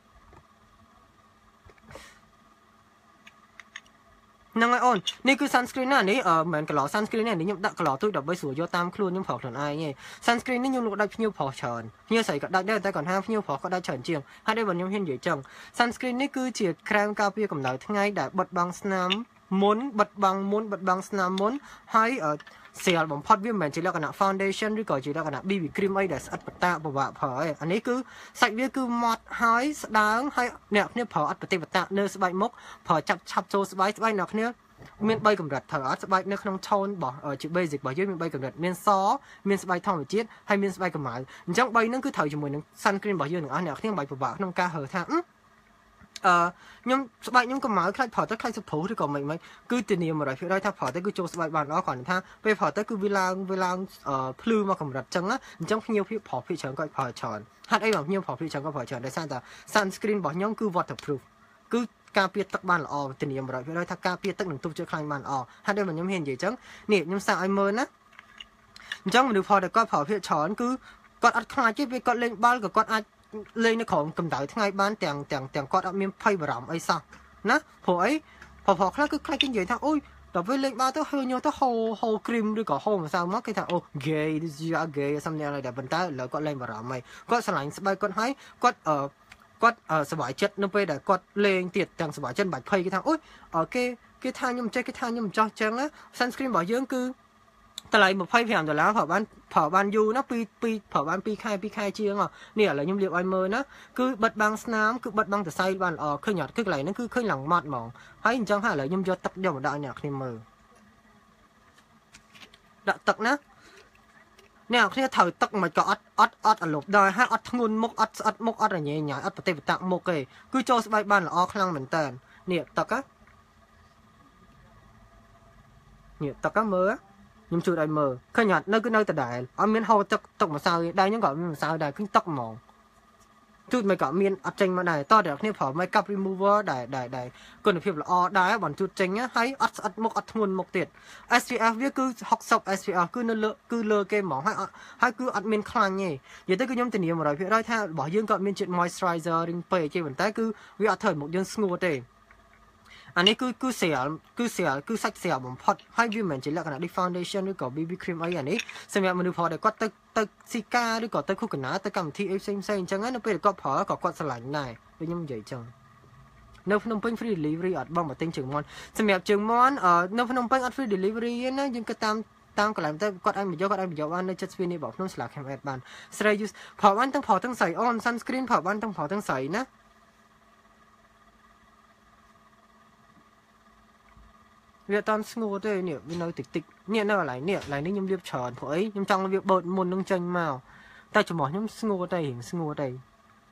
ហ្នឹងហើយអូននេះគឺ sunscreen ណានេះអឺមិនមែន color sunscreen នេះខ្ញុំដាក់ color ទូចដើម្បីស្រួលយកតាមខ្លួនខ្ញុំប្រើខ្លួនឯងឯង sunscreen នេះខ្ញុំលក់ដាច់ភ្ញៀវប្រុសច្រើនភ្ញៀវស្រីក៏ដាច់ដែរតែគាត់ថាភ្ញៀវប្រុសក៏ដាច់ច្រើនជាងហើយដូចខ្ញុំហ៊ាននិយាយចឹង sunscreen នេះគឺជា krem ការពារកម្ដៅថ្ងៃដែលបិទបាំងស្នាមមុនបិទបាំងមុនបិទបាំងស្នាមមុនហើយស្រាលបំផុតវាមិនមែនជាលក្ខណៈ foundation ឬក៏ជាលក្ខណៈ ប៊ី ប៊ី cream អីដែលស្អិតបតាពិបាកប្រើឯងអានេះគឺសាច់វាគឺម៉ត់ហើយស្ដើងហើយអ្នកគ្នាប្រើអត់បតិបតានៅស្បែកមុខប្រើចាប់ឆាប់ចូលស្បែកស្បែកអ្នកគ្នាមានបីកម្រិតត្រូវអត់ស្បែកនៅក្នុង tone របស់ជា basic របស់យើងមានបីកម្រិតមានសមានស្បែកធម្មជាតិហើយមានស្បែកកម្ៅអញ្ចឹងបីហ្នឹងគឺត្រូវជាមួយនឹង sunscreen របស់យើងទាំងអស់អ្នកគ្នាបាយពិបាកក្នុងការហើថាអឺខ្ញុំស្បែកខ្ញុំកម្ៅខ្លាចប្រើទៅខ្លាចសុភូឬក៏មិនមិនគឺធានា một trăm phần trăm ថាប្រើទៅគឺចូលស្បែកបានល្អគ្រាន់តែថាពេលប្រើទៅគឺវាឡើងវាឡើងភ្លឺមកកម្រិតអញ្ចឹងណាអញ្ចឹងភ្ញៀវភាពប្រើភាគច្រើនគាត់ប្រើច្រើនហេតុអីបងភ្ញៀវប្រើភាគច្រើនគាត់ប្រើច្រើនដោយសារតែ sunscreen របស់ខ្ញុំគឺ waterproof គឺការពារទឹកបានល្អធានា một trăm phần trăm ថាការពារទឹកនឹងទប់ជាតិខ្លាញ់បានល្អហើយដូចខ្ញុំហ៊ាននិយាយអញ្ចឹងនេះខ្ញុំសាកឲ្យមើលណាអញ្ចឹងមនុស្សផលតែគាត់ប្រើភាគច្រើនគឺគាត់អត់ខ្លាចទេពេលគាត់លេងបាល់ក៏គាត់អាចលេងនៅក្រោមកម្ដៅថ្ងៃបានទាំងទាំងទាំងគាត់អត់មានភ័យបារម្ភអីសោះណាព្រោះអីព្រោះព្រោះខ្លះគឺខ្លាចគេនិយាយថាអូយដល់ពេលលេងបាល់ទៅហើយញោទៅហូហូគ្រីមឬក៏ហូម្សៅមកគេថាអូ gay this you are gay something like that ប៉ុន្តែឥឡូវគាត់លេងបារម្ភហើយគាត់ស្រឡាញ់ស្បែកគាត់ហើយគាត់អឺគាត់សប្បាយចិត្តនៅពេលដែលគាត់លេងទៀតទាំងសប្បាយចិត្តបាច់ភ័យគេថាអូយគេគេថាខ្ញុំចេះគេថាខ្ញុំចោះចឹងណា sunscreen របស់យើងគឺតម្លៃยี่สิบห้าដុល្លារប្រើបានប្រើបានយូរណាពីពីប្រើបានពីរខែពីរខែជាងនេះឥឡូវខ្ញុំលាបឲ្យមើលណាគឺបិទបាំងស្នាមគឺបិទបាំងសរសៃបានល្អឃើញអត់គឺកន្លែងហ្នឹងគឺឃើញឡើងម៉ត់ហ្មងហើយអញ្ចឹងហើយឥឡូវខ្ញុំយកទឹកយកមកដាក់ឲ្យអ្នកគ្នាមើលដាក់ទឹកណាអ្នកគ្នាត្រូវទឹកមិនក៏អត់អត់អត់អាលុបដែរហើយអត់ធ្ងន់មុខអត់ស្អិតមុខអត់រញ៉េញ៉ាយអត់ប្រតិបត្តិមុខទេគឺចូលស្បែកបានល្អខ្លាំងមែនតើនេះទឹកណានេះទឹកមើលខ្ញុំជួយឲ្យមើលឃើញអត់នៅគឺនៅដដែលអត់មានហូរទឹកទឹកម្សៅដែរខ្ញុំក៏មានម្សៅដែរឃើញទឹកហ្មងជួយមិនក៏មានអត់ចេញមកដែរតោះតែគ្នាប្រើ makeup remover ដែរដែរដែរគុណភាពល្អដែរបើជួយចេញហើយអត់ស្អិតមុខអត់ធ្ងន់មុខទៀត S P F វាគឺหกสิบ S P F គឺនៅលើគឺលើគេហ្មងហើយហើយគឺអត់មានខ្លាញ់ទេនិយាយទៅគឺខ្ញុំធានា một trăm phần trăm ថារបស់យើងក៏មានជាតិ moisturizer រីងពេកទេប៉ុន្តែគឺវាអត់ធ្វើឲ្យមុខយើងស្ងួតទេអានេះគឺគឺស្រាលគឺស្រាលគឺសាច់ស្រាលបំផុតហើយវាមិនមែនជាលក្ខណៈ foundation ឬក៏ ប៊ី ប៊ី cream អីអានេះសម្រាប់មនុស្សផលដែលគាត់ទៅទៅស៊ីកាឬក៏ទៅគូកណាទៅកម្មវិធីអីផ្សេងផ្សេងអញ្ចឹងនៅពេលគាត់ប្រើក៏គាត់ស្រឡាញ់ដែរដូចខ្ញុំនិយាយអញ្ចឹងនៅភ្នំពេញ free delivery អត់បងមកទិញជើងមាន់សម្រាប់ជើងមាន់នៅភ្នំពេញអត់ free delivery ទេណាយើងក៏តាមតាមកន្លែងទៅគាត់ឲ្យមកយកគាត់ឲ្យមកយកបាននៅចិត្តស្វីនេះបងភ្នំស្លាក Cam Ad បានស្រី use ប្រើបានទាំងប្រើទាំងស្រីអូន sunscreen ប្រើបានទាំងប្រើទាំងស្រីណាវាអត់ស្ងួតទេនេះវានៅតិចតិចនេះនៅកន្លែងនេះកន្លែងនេះខ្ញុំលាបច្រើនព្រោះអីខ្ញុំចង់វាបឺតមុននឹងចេញមកតែចំហខ្ញុំស្ងួតទេរៀងស្ងួតទេ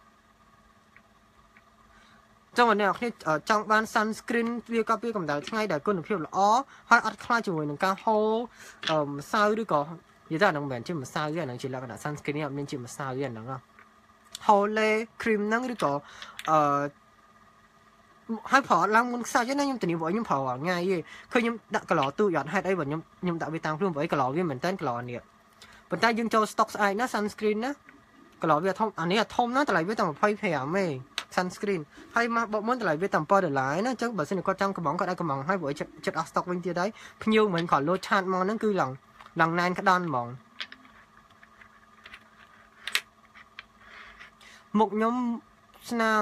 ចង់អ្នកគ្នាចង់បាន sunscreen វាក៏ពីកម្ដៅថ្ងៃដែលគុណភាពល្អហើយអត់ខ្លាចជាមួយនឹងការហូរម្សៅឬក៏និយាយថាហ្នឹងមិនមែនជាម្សៅទេអាហ្នឹងជាលក្ខណៈ sunscreen នេះអត់មានជាម្សៅទេអាហ្នឹងហូរលេ cream ហ្នឹងឬក៏អឺហើយប្រើឡើងមុនខ្សាច់ណាខ្ញុំធានាបងខ្ញុំប្រើថ្ងៃទេឃើញខ្ញុំដាក់ color ទូចអត់ហេតុអីបើខ្ញុំខ្ញុំដាក់វាតាមខ្លួនព្រោះ color វាមែនតើ color នេះប៉ុន្តែយើងចូល stock ស្អែកណា sunscreen ណា color វាធំអានេះធំណាតម្លៃវាតែยี่สิบห้าទេ sunscreen ហើយមកបកមុនតម្លៃវាតែsevenដុល្លារណាអញ្ចឹងបើសិនគាត់ចង់កំងគាត់ឲ្យកំងហើយព្រោះចិត្តចិត្តអស់ stock វិញទៀតហើយភ្ញៀវមិនគាត់លោតឆាតមកហ្នឹងគឺឡើងឡើងណែនក្តាន់ហ្មងមុខខ្ញុំស្នាម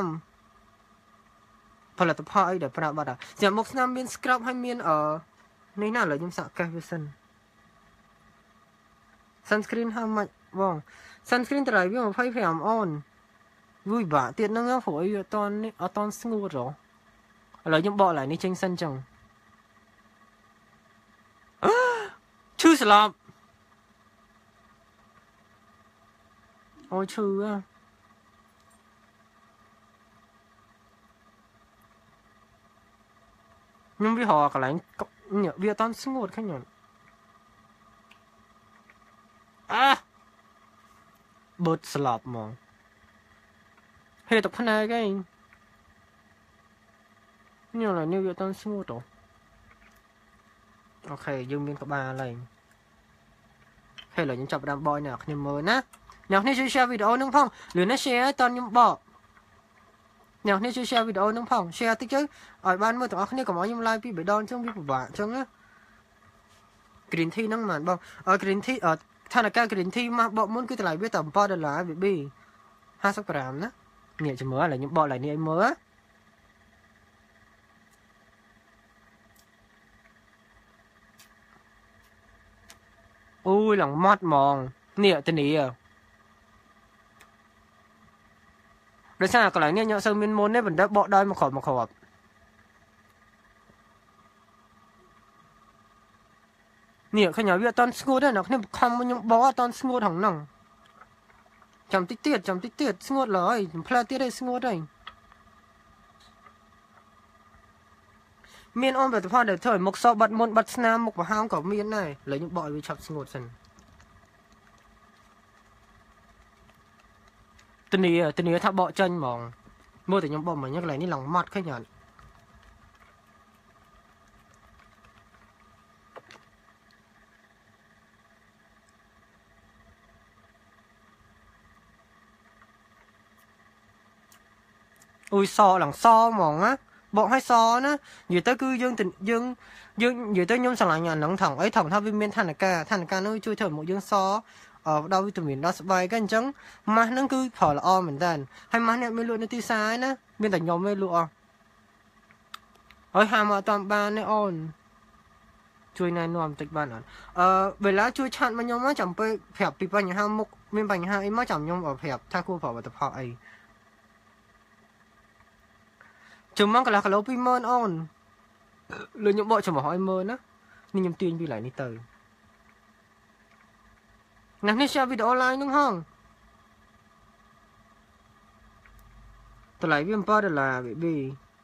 ផលិតផលអីដែលប្រើបាត់សម្រាប់មុខស្នាមមាន scrub ហើយមានអឺនេះណាឥឡូវខ្ញុំសាកកេះវាសិន sunscreen how much បង sunscreen តម្លៃវាยี่สิบห้าអូនវាបាក់ទៀតហ្នឹងព្រោះអីអត់តនេះអត់តស្ងួតហ៎ឥឡូវខ្ញុំបកឡើងនេះចេញសិនចឹងឈឺស្លាប់អូឈឺ nhưng vì họ cái lạnh nhở vì toàn sinh ngột khách nhở à bớt slop mà hay tập thân này cái như là như vì toàn sinh ngột rồi ok dương miên có ba lần hay là những chọc đam boy nào nhưng mới nè nhạc nàyជួយ share video នឹងផងលឿនណា share តខ្ញុំបកញ៉ាំនេះជួយ share video នឹងផង share តិចទៅឲ្យបានមើលទាំងអស់គ្នាកុំឲ្យខ្ញុំ live ពីបេដនអញ្ចឹងវាពិបាកអញ្ចឹងណា green tea ហ្នឹងមិនបងអឺ green tea អឺឋានការ green tea មកបកមុនគឺតម្លៃវាតែbảyដុល្លារ baby ห้าสิบក្រាមណានេះចាំមើលឥឡូវខ្ញុំបកឡើងនេះឲ្យមើលអូយឡងម៉ត់ហ្មងនេះទៅនេះដោយសារកន្លែងនេះញ៉ាំសូវមានមុននេះបណ្ដិតបកដោយមកគ្រាប់មកគ្រាប់នេះឃើញវាអត់តស្ងួតទេអ្នកខ្ញុំខំខ្ញុំបកអត់តស្ងួតហ្នឹងហ្នឹងចាំតិចទៀតចាំតិចទៀតស្ងួតឡើយផ្លែទៀតឯងស្ងួតឯងមានអូនបែបផងដែលធ្វើឲ្យមុខសបាត់មុនបាត់ស្នាមមុខប្រហើមក៏មានដែរឥឡូវខ្ញុំបកឲ្យវាឆាប់ស្ងួតសិនតនីតនីថាបកចាញ់ហ្មងមើលតែខ្ញុំបកមិញកន្លែងនេះឡងម៉ត់ឃើញអត់អូយសឡងសហ្មងណាបកឲ្យសណានិយាយទៅគឺយើងយើងយើងនិយាយទៅខ្ញុំស្រឡាញ់អាហ្នឹងថងអីថងថាវាមានឋានការឋានការនោះជួយធ្វើមកយើងសអឺដល់វីតាមីនដល់ស្បែកអញ្ចឹងម៉ាស់ហ្នឹងគឺផលល្អមែនតើហើយម៉ាស់នេះមានលក់នៅទីផ្សារណាមានតែខ្ញុំទេលក់អស់ហើយហាមអត់តាមបានទេអូនជួយណែនាំបន្តិចបានអត់អឺវេលាជួយឆាត់មកខ្ញុំមកចាំពេលប្រាប់ពីបញ្ហាមុខមានបញ្ហាអីមកចាំខ្ញុំប្រាប់ថាគួរប្រើវត្ថុផលអីជំងឺកន្លះគីឡូពីរម៉ឺនអូនលើខ្ញុំបកចំហឲ្យមើលណានេះខ្ញុំទាញពីឡៃនេះទៅណាស់នេះ share video online ហ្នឹងហងតម្លៃវាbảyដុល្លារ baby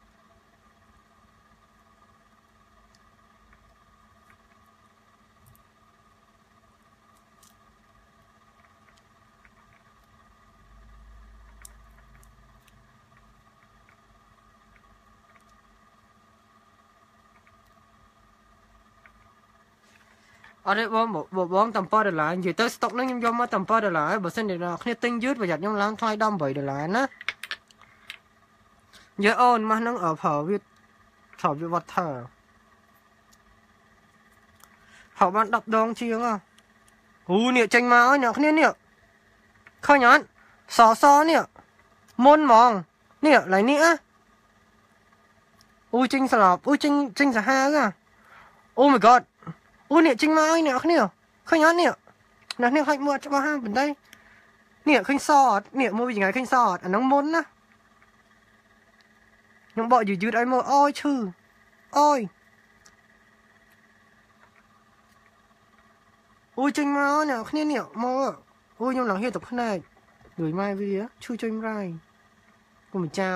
អត់ទេបងបងតាមbảyដុល្លារនិយាយទៅស្តុកហ្នឹងខ្ញុំយកមកតាមbảyដុល្លារបើសិនជាគ្នាទិញយឺតប្រយ័ត្នខ្ញុំឡើងថ្លៃដល់8ដុល្លារណាយើអូនមកហ្នឹងអើប្រើវាប្រើវាវត្តថើប្រើបានដប់ដងជាងអូនេះចេញមកហើយអ្នកគ្នានេះឃើញអត់សសនេះមុនហ្មងនេះឡៃនេះអ่ะអូចេញស្លាប់អូចេញចេញសាហាវអូ my god អូនេះចេញមកហើយអ្នកគ្នាឃើញអត់នេះអ្នកគ្នាខាច់មើលច្បាស់ហាបន្តិចនេះឃើញសអត់នេះមើលពីថ្ងៃឃើញសអត់អាហ្នឹងមុនណាខ្ញុំបកយឺតយឺតឲ្យមើលអូយឈឺអូយអូចេញមកអ្នកគ្នានេះមកអូខ្ញុំឡើងហៀទៅភ្នែកដូចម៉ែវាឈឺចេញរាយគុំចោល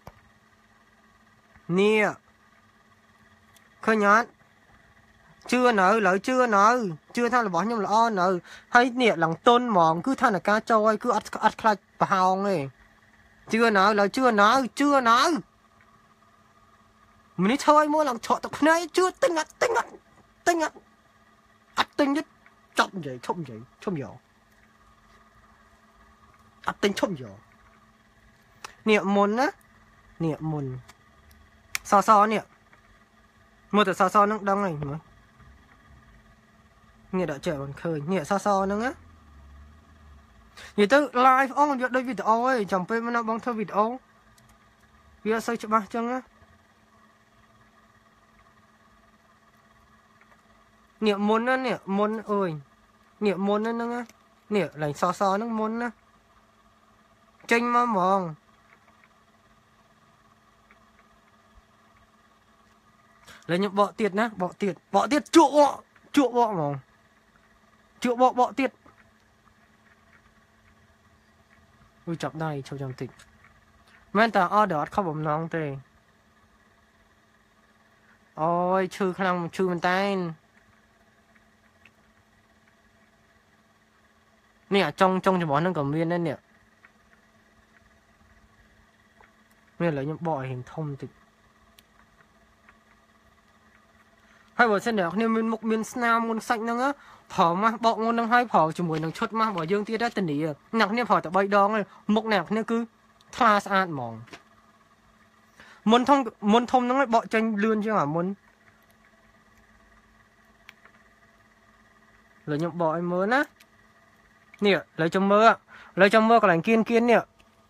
នេះឃើញអត់ជឿនៅឡើយជឿនៅជឿថារបស់ខ្ញុំល្អនៅហើយនេះឡើងតុនហ្មងគឺឋានការចូលហើយគឺអត់អត់ខ្លាចប្រហោងទេជឿនៅឡើយជឿនៅជឿនៅម្នេះធ្វើឲ្យមើលឡើងឆក់ទឹកភ្នែកជឿទិញអត់ទិញអត់ទិញអត់អត់ទិញទៀតចប់និយាយឈប់និយាយឈប់យកអត់ទិញឈប់យកនេះមុនណានេះមុនសសនេះមើលតែសសហ្នឹងដឹងហើយមើលនេះដាក់ចេះមិនឃើញនេះសសហ្នឹងណានិយាយទៅ live អងយកដូចវីដេអូឯងចាំពេលមកបងធ្វើវីដេអូវាអត់សូវច្បាស់ចឹងណានេះមុនណានេះមុនអើយនេះមុនហ្នឹងណានេះឡើងសសហ្នឹងមុនណាចេញមកហ្មងឡើយខ្ញុំបកទៀតណាបកទៀតបកទៀតជក់បកជក់បកហ្មងជក់បកបកទៀតអូយចាប់ដៃឈប់ចាំតិចមែនតើ order អត់ខុសបំណងទេ ôi chư khăn chư mình tay nè trong trong cho bọn nó cầm viên đấy nè nè là những bọ hình thông thì hay bảo xem đẹp nên mình một miền nam muốn xanh nữa á phở mà bọ ngon đang hay phở chỉ mùi đang chốt mà bỏ dương tia đã tình đi nặng nè phở tại bay đong này mục nè nè cứ tha sát mỏng muốn thông muốn thông nó lại bọ tranh lươn chứ hả muốn là những bọ em mơ á nè lấy trong mơ ạ lấy trong mơ còn lành kiên kiên nè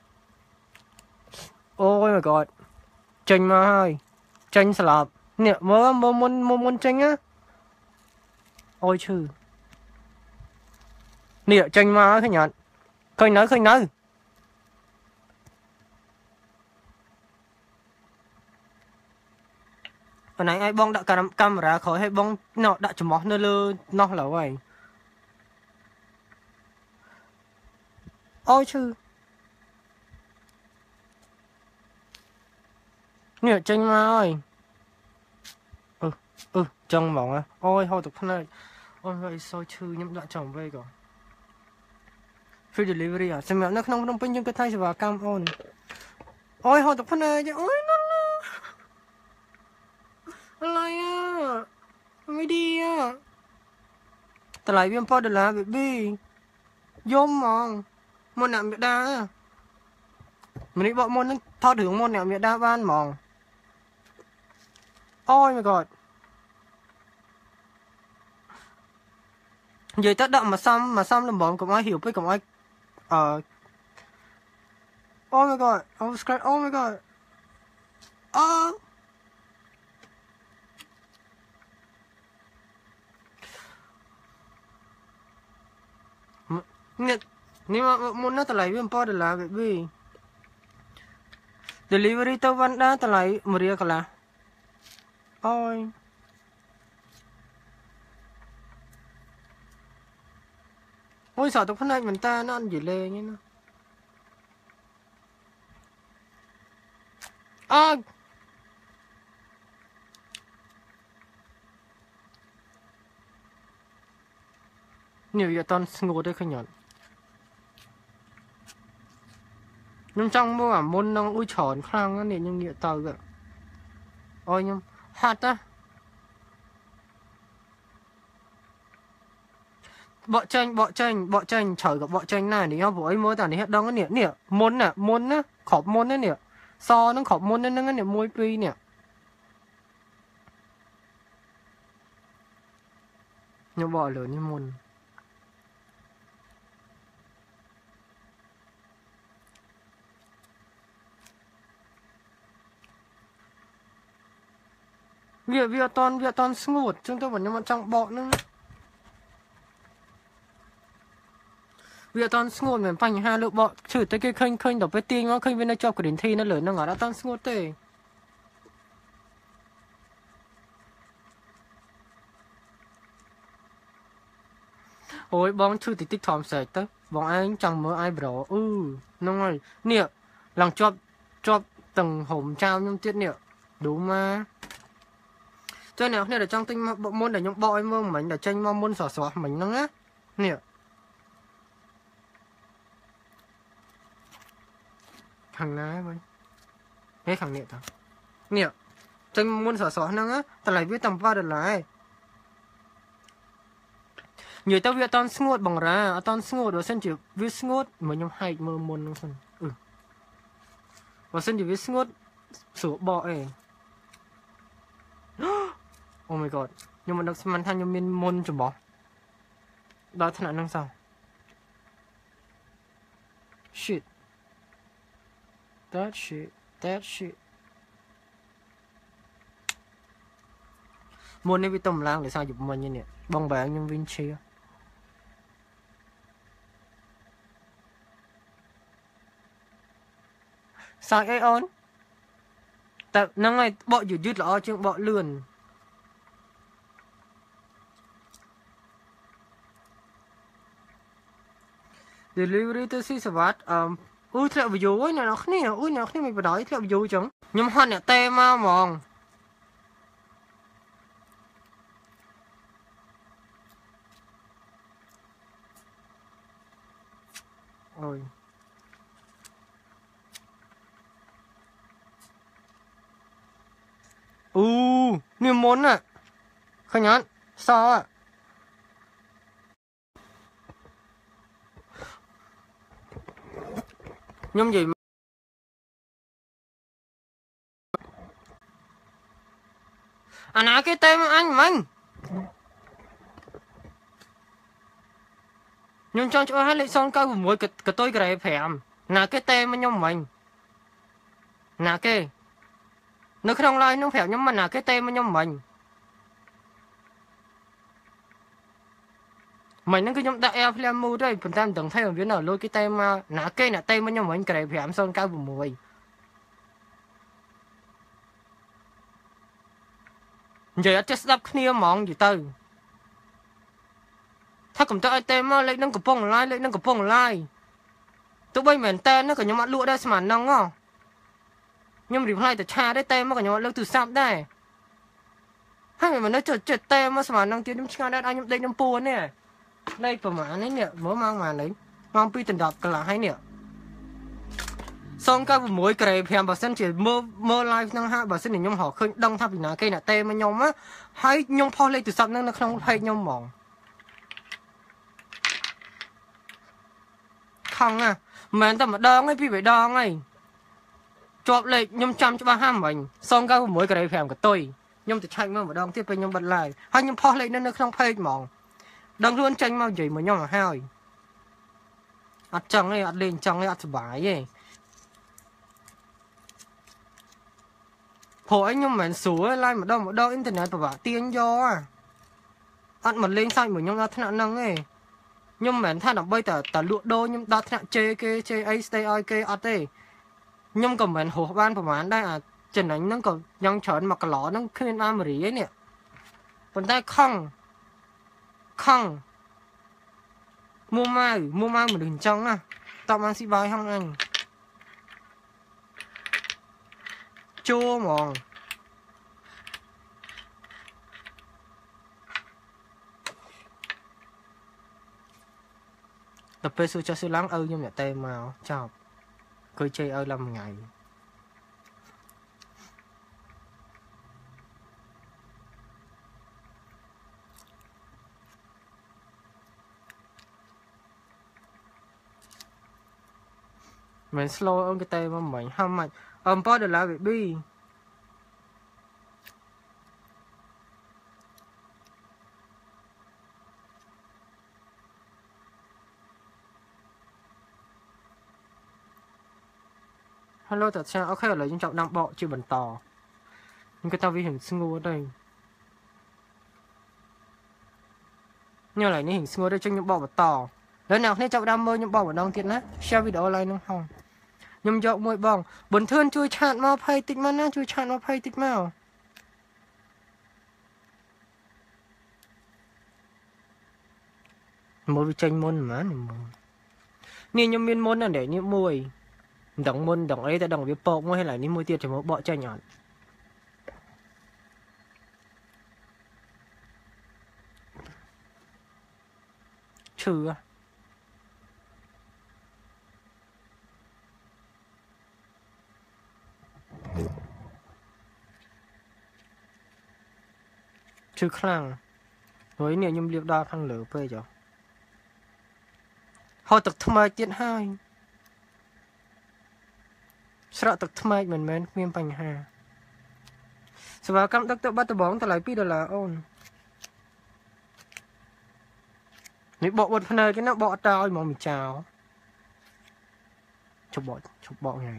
ôi my god tranh mà hai tranh sập nè mơ mơ muốn mơ muốn tranh á ôi chư nè tranh mà khơi nhận khơi nói khơi nói hồi nãy ai bong đã cầm camera khỏi hay bong nọ đã chấm mỏ nơi lơ nó là vậy ôi chư nè tranh mà ơi ừ ừ trong mỏng á ôi thôi tục thân ơi ôi vậy sao chư nhắm đã chồng về rồi free delivery à xem mẹ nó không đông pin nhưng cái thay sẽ vào cam ôn ôi thôi tục thân ơi ôi nóอะไรอ่ะไม่ดีอ่ะแต่ไหลเวียนพอเดล่าเบบี้ยมมองมนหนามเบียดามันนี่บอกมนนั่งทอดถึงมนหนามเบียดาบ้านมองโอ้ยmy god vậy tác động mà xăm mà xăm làm bọn cũng ai hiểu với cũng ai ờ oh my god I was scared oh my god oh nè nhưng mà muốn nó lại viên po là baby delivery tao vẫn đã lại Maria cả là ôi ôi sợ tao phát này mình ta nó ăn gì lê như nó à nhiều giờ tao ngồi đây không nhận nhưng trong mua à môn năng ui tròn khang á nên nhưng nghĩa tao vậy ôi nhưng hạt á bọ tranh bọ tranh bọ tranh trời gặp bọ tranh này thì họ vội mới tao này hết đông á nè nè môn nè môn á khọp môn á nè so nó khọp môn nó nó nè môi pi nè nhưng bọ lửa như môn việc việc toàn việc toàn ngột chúng tôi vẫn nhưng mà trong bọ nữa việc toàn ngột mình phanh hai lượng bọ chửi tới cái khênh khênh đọc với tiên nó khênh bên đây cho của đến thi nó lớn nó ngỏ đã toàn ngột tệ ôi bóng chửi thì tích thòm sạch tới bóng anh chẳng mơ ai bro ừ nó ngay nè lòng chọp chọp tầng hổm trao nhưng tiết nè đúng mà cho nên là trong tinh bộ môn để những bọ em mông mình để tranh mong môn xỏ xỏ mình nó á nè thằng ná vậy hết thằng nè thằng nè tranh môn xỏ xỏ nó á ta lại viết tầm va được lại nhiều tao viết toàn ngột bằng ra toàn ngột rồi xin chỉ viết ngột mà nhung hay mơ môn nó xin ừ và xin chỉ viết ngột sửa bọ ấy oh my god nhưng mà đặc sản thanh như miền môn chụp bỏ đó thật là năng sao shit that shit that shit môn này bị tầm lang để sao chụp mình như này bong bảng nhân viên chia sao ai on tại năng này bọ dữ dứt là chứ bọ lươn delivery tới xí svat um ui theo video ấy này nó khné ui nó khné mình phải đói theo video chẳng nhưng họ nè tê ma mòn ôi u niềm muốn à khơi nhắn sao à nhưng gì anh à cái tên anh mình nhưng cho cho hai lấy son cao của mỗi cái cái tôi cái này phải làm là cái tên mà nhóm mình là cái nó không lại nó phải nhưng mà là cái tên mà nhóm mình mình nó cứ nhóm đại em làm mua đây phần tam tưởng thấy ở phía nào lôi cái tên mà là cái là tên mà nhóm mình cái này phải làm son cao của mỗi giờจะสลับគ្នាហ្មងយូរទៅถ้าผมจะไอเต็มมาเลยนั่งกระป๋องไล่เลยนั่งกระป๋องไล่ตัวใบเหม็นเต้นนั่นก็ยังมาลวกได้สมานน้องอ่ะยังรีบไล่แต่ชาได้เต็มมาก็ยังมาเลิกตื่นซ้ำได้ให้มันได้จุดจุดเต็มมาสมานน้องเตี้ยน้ำชาได้อันยังได้น้ำปูเนี่ยได้ประมาณนี้เนี่ยเมื่อมามาไหนมองปีตันดอกกันละให้เนี่ยซองก้าวมวยกระไรเพียงแบบเส้นเฉียดเมื่อเมื่อไลฟ์นั่งฮะแบบเส้นหนึ่งยมห่อขึ้นดังทับอีกนะcâyน่ะเต็มมันยมอ่ะให้ยมพอเลยตื่นซ้ำนั่งนั่งขนมให้ยมมองkhông à mà người ta mà đo ngay phi phải đo ngay chọp lại nhom chăm cho ba ham mình xong cao mỗi cái này phèm của tôi nhom thì tranh mà đong tiếp bên nhom bật lại hai nhom pho lại nên nó không phê mỏng đong luôn tranh mau gì mà nhom là hai ăn chẳng ấy ăn lên chẳng ấy ăn bãi ấy phổ anh nhom mình số lại mà đo mà đo internet và bả tiếng do à ăn mà lên sai mà nhom ra thế nào năng ấy nhưng màท่านเอาไปแต่แต่ลวดโดยยังดัดเนี่ยเจเกเจไอสเตย์ไอเกอัดเต้ยังก็เหมือนหัวบ้านประมาณได้อ่ะจนนั้นนั่งก็ยังเฉินมากระหล่อนั่งขึ้นอาหรีเนี่ยคนได้ข้องข้องมัวมามัวมาเหมือนถึงจังอ่ะต่อมาสิบายห้องอันโจ้มองtập về sự cho sự lắng ơ nhưng mà tê màu chọc cười chơi ơ làm ngày mình slow ơn cái tê mà mình ham mạnh ôm bó được lá bị bi hello thật sao ok là chúng trọng đang bọ chưa bẩn tò nhưng cái tao vi hình xương ở đây như là những hình xương ở đây trong những bọ và tò lớn nào nên trọng đang mơ những bọ và đông thiệt nát share video online nó không nhưng dạo mỗi bong buồn thương chui chặn mau pay tích mà na chui chặn mau pay tích mau mỗi vị tranh môn mà nè nhưng miên môn là để những mùi đồng môn đồng ấy ta đồng với bộ mua hay là ní mua tiền thì mua bọ chai nhọn trừ à trừ khăn với nhiều nhung liệp đa khăn lửa phê cho họ tập tham ai tiện hai sạ tập tham ai mình men miên bành hà sờ cam tắc tắc bắt tờ bóng tờ lại pi đờ là ôn nếu bỏ một phần này cái nó bỏ tao mà mình chào chụp bỏ chụp bỏ ngày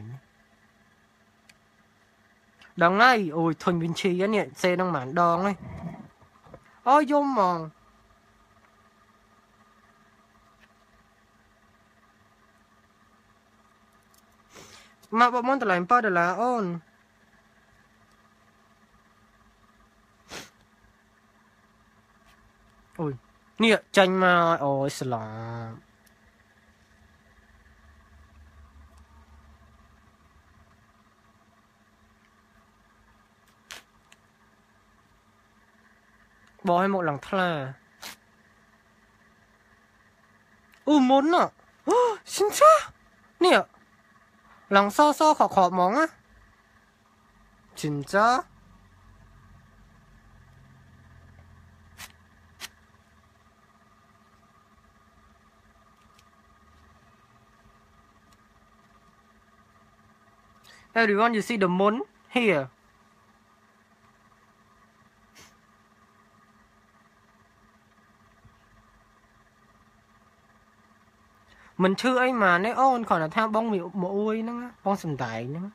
đằng này ôi thuần bình chi á nhỉ xe đang màn đòn ấy ôi vô mòn mà bọn món tờ lại bao đờ là ôn ôi nè tranh mà ôi sả bỏให้หมดหลังทลาอู้มุนอ่ะ 진짜? nè lòng so so khọ khọ mong á 진짜? Everyone, you see the moon here. Mình chưa ấy mà nếu ôn còn là tham bông miệng mồ ôi nữa bông sầm đại nữa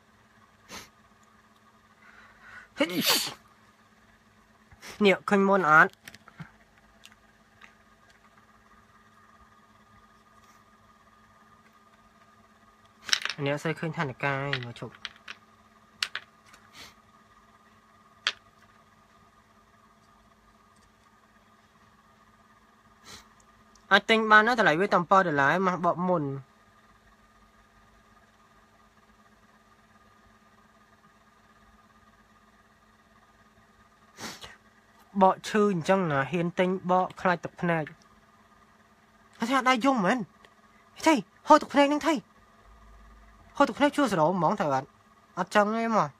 nhiều khinh môn án nếu xây khinh thành cai mà chụp I think ban nó lại với tầm po để lại mà bọn mồn bọn chư chẳng là hiền tinh bọn khai tập này thế đây dung mình thấy hồi tập này đang thấy hồi tập này chưa sửa đổi món thời bạn ở trong em mà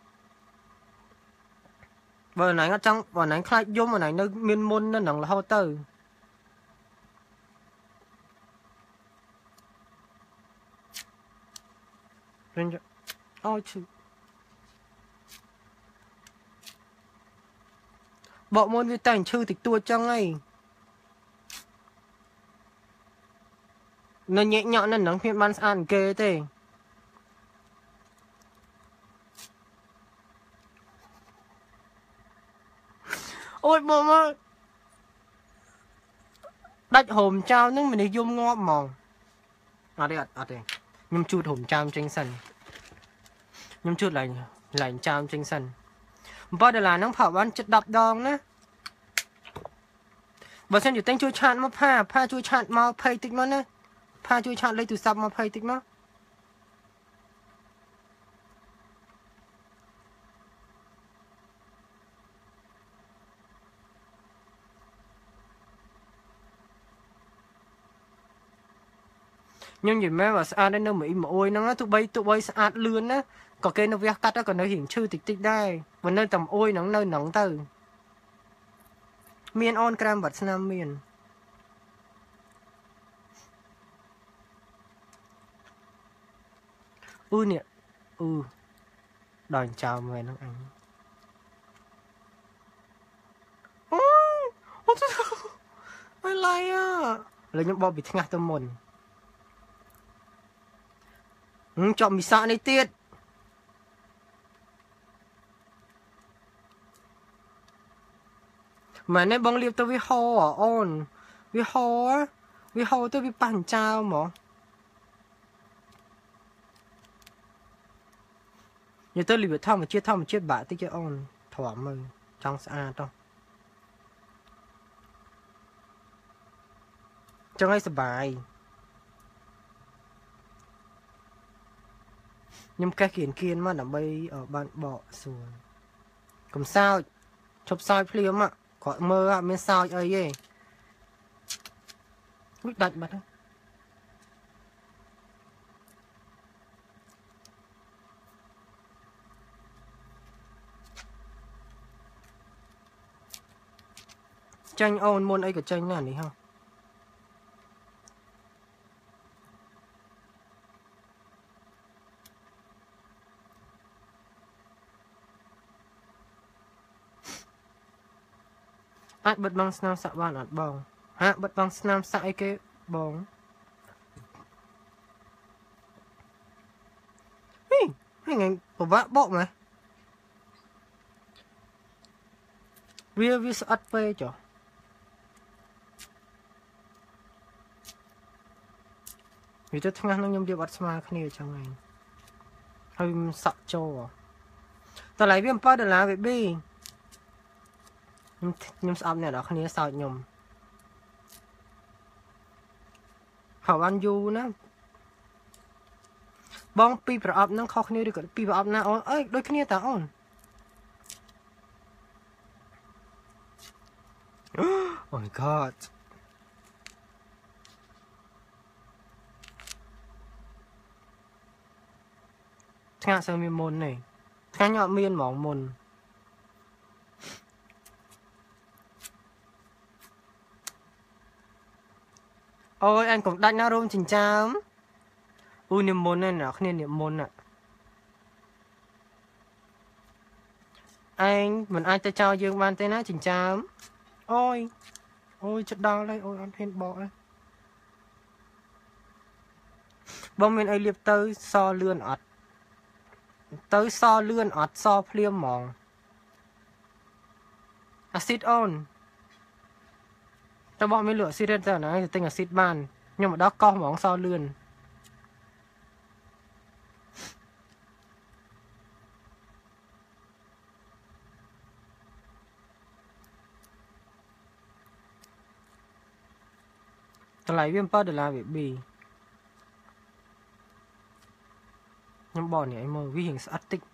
bữa này ở trong bữa này khai dung mà này nơi miền môn nó nặng là hao tư ôi chứ bọn môn với cảnh chư tịch tua trong ấy nó nhẹ nhõn nó nắng phiên ban ăn kê thế ôi bộ mà đạch hồn trao nhưng mình đi dung ngọt mòn à đây à đây nhưng chút hồn trao trên sân nhưng chút lại lại trao trên sân bao giờ là nó phở ăn chất đập đòn nữa và xemอยู่ tên chui chặn mà pha pha chui chặn mà phay tích nó nè pha chui chặn lấy từ sập mà phay tích nó nhưng nhìn mấy mà sao đến nơi mỹ mà ôi nó tụi bay tụi bay sao lươn á còn cái nó viết cắt đó còn nó hiện chư tịch tịch đây và nơi tầm ôi nó nơi nóng từ miền on cam vật nam miền ui nè ừ đòi chào mày nó anh ôi lại à lấy những bò bị ngạt tâm mồn ừ, chọn bị sợ này tiết mà nên bong liệp tôi với ho à on với ho á với ho tôi với bàn trao mà như tôi liệp thao mà chia thao mà chết bạ tới cái on thỏa mừng trong xa đâu cho ngay sờ bài nhưng cái kiền kiên mà nằm bay ở bàn bỏ xuống cầm sao chụp soi phim ạ có mơ ạ miếng sao ấy ấy quyết đặt mặt tranh ôn môn ấy của tranh này không át bật băng snap sạ bạn át bong hả bật băng snap sạ ấy cái bong hey hay ngày của vợ bộ mà vì vì sợ phê cho vì tôi thằng nó nhung điệp bắt mà cái này trong này hơi sợ cho ta lấy viêm pa để làm việc bi nhưng nhưng sao này đó không nhớ sao nhung họ ăn du nữa bong piប្រអប់នឹងខុសគ្នាឬក៏ពីប្រអប់ណាអូនអើយដូចគ្នាតាអូនOh my god ngã sơ miên môn này ngã nhọ miên mỏng môn ôi anh cũng đánh nó rôm chỉnh chám ui niệm môn này nè không niệm môn ạ anh mình ai ta cho dương ban tên á chỉnh chám ôi ôi chất đau đây ôi anh hên bỏ đây bông mình ai liệp tới so lươn ọt tới so lươn ọt so phliêm mỏng acid on cho bọn mình lựa xịt ra nó thì tinh acid ban nhưng mà đó con mỏng so lươn lại viêm bớt để làm việc bì nhưng bọn này anh mơ vi hình sát tích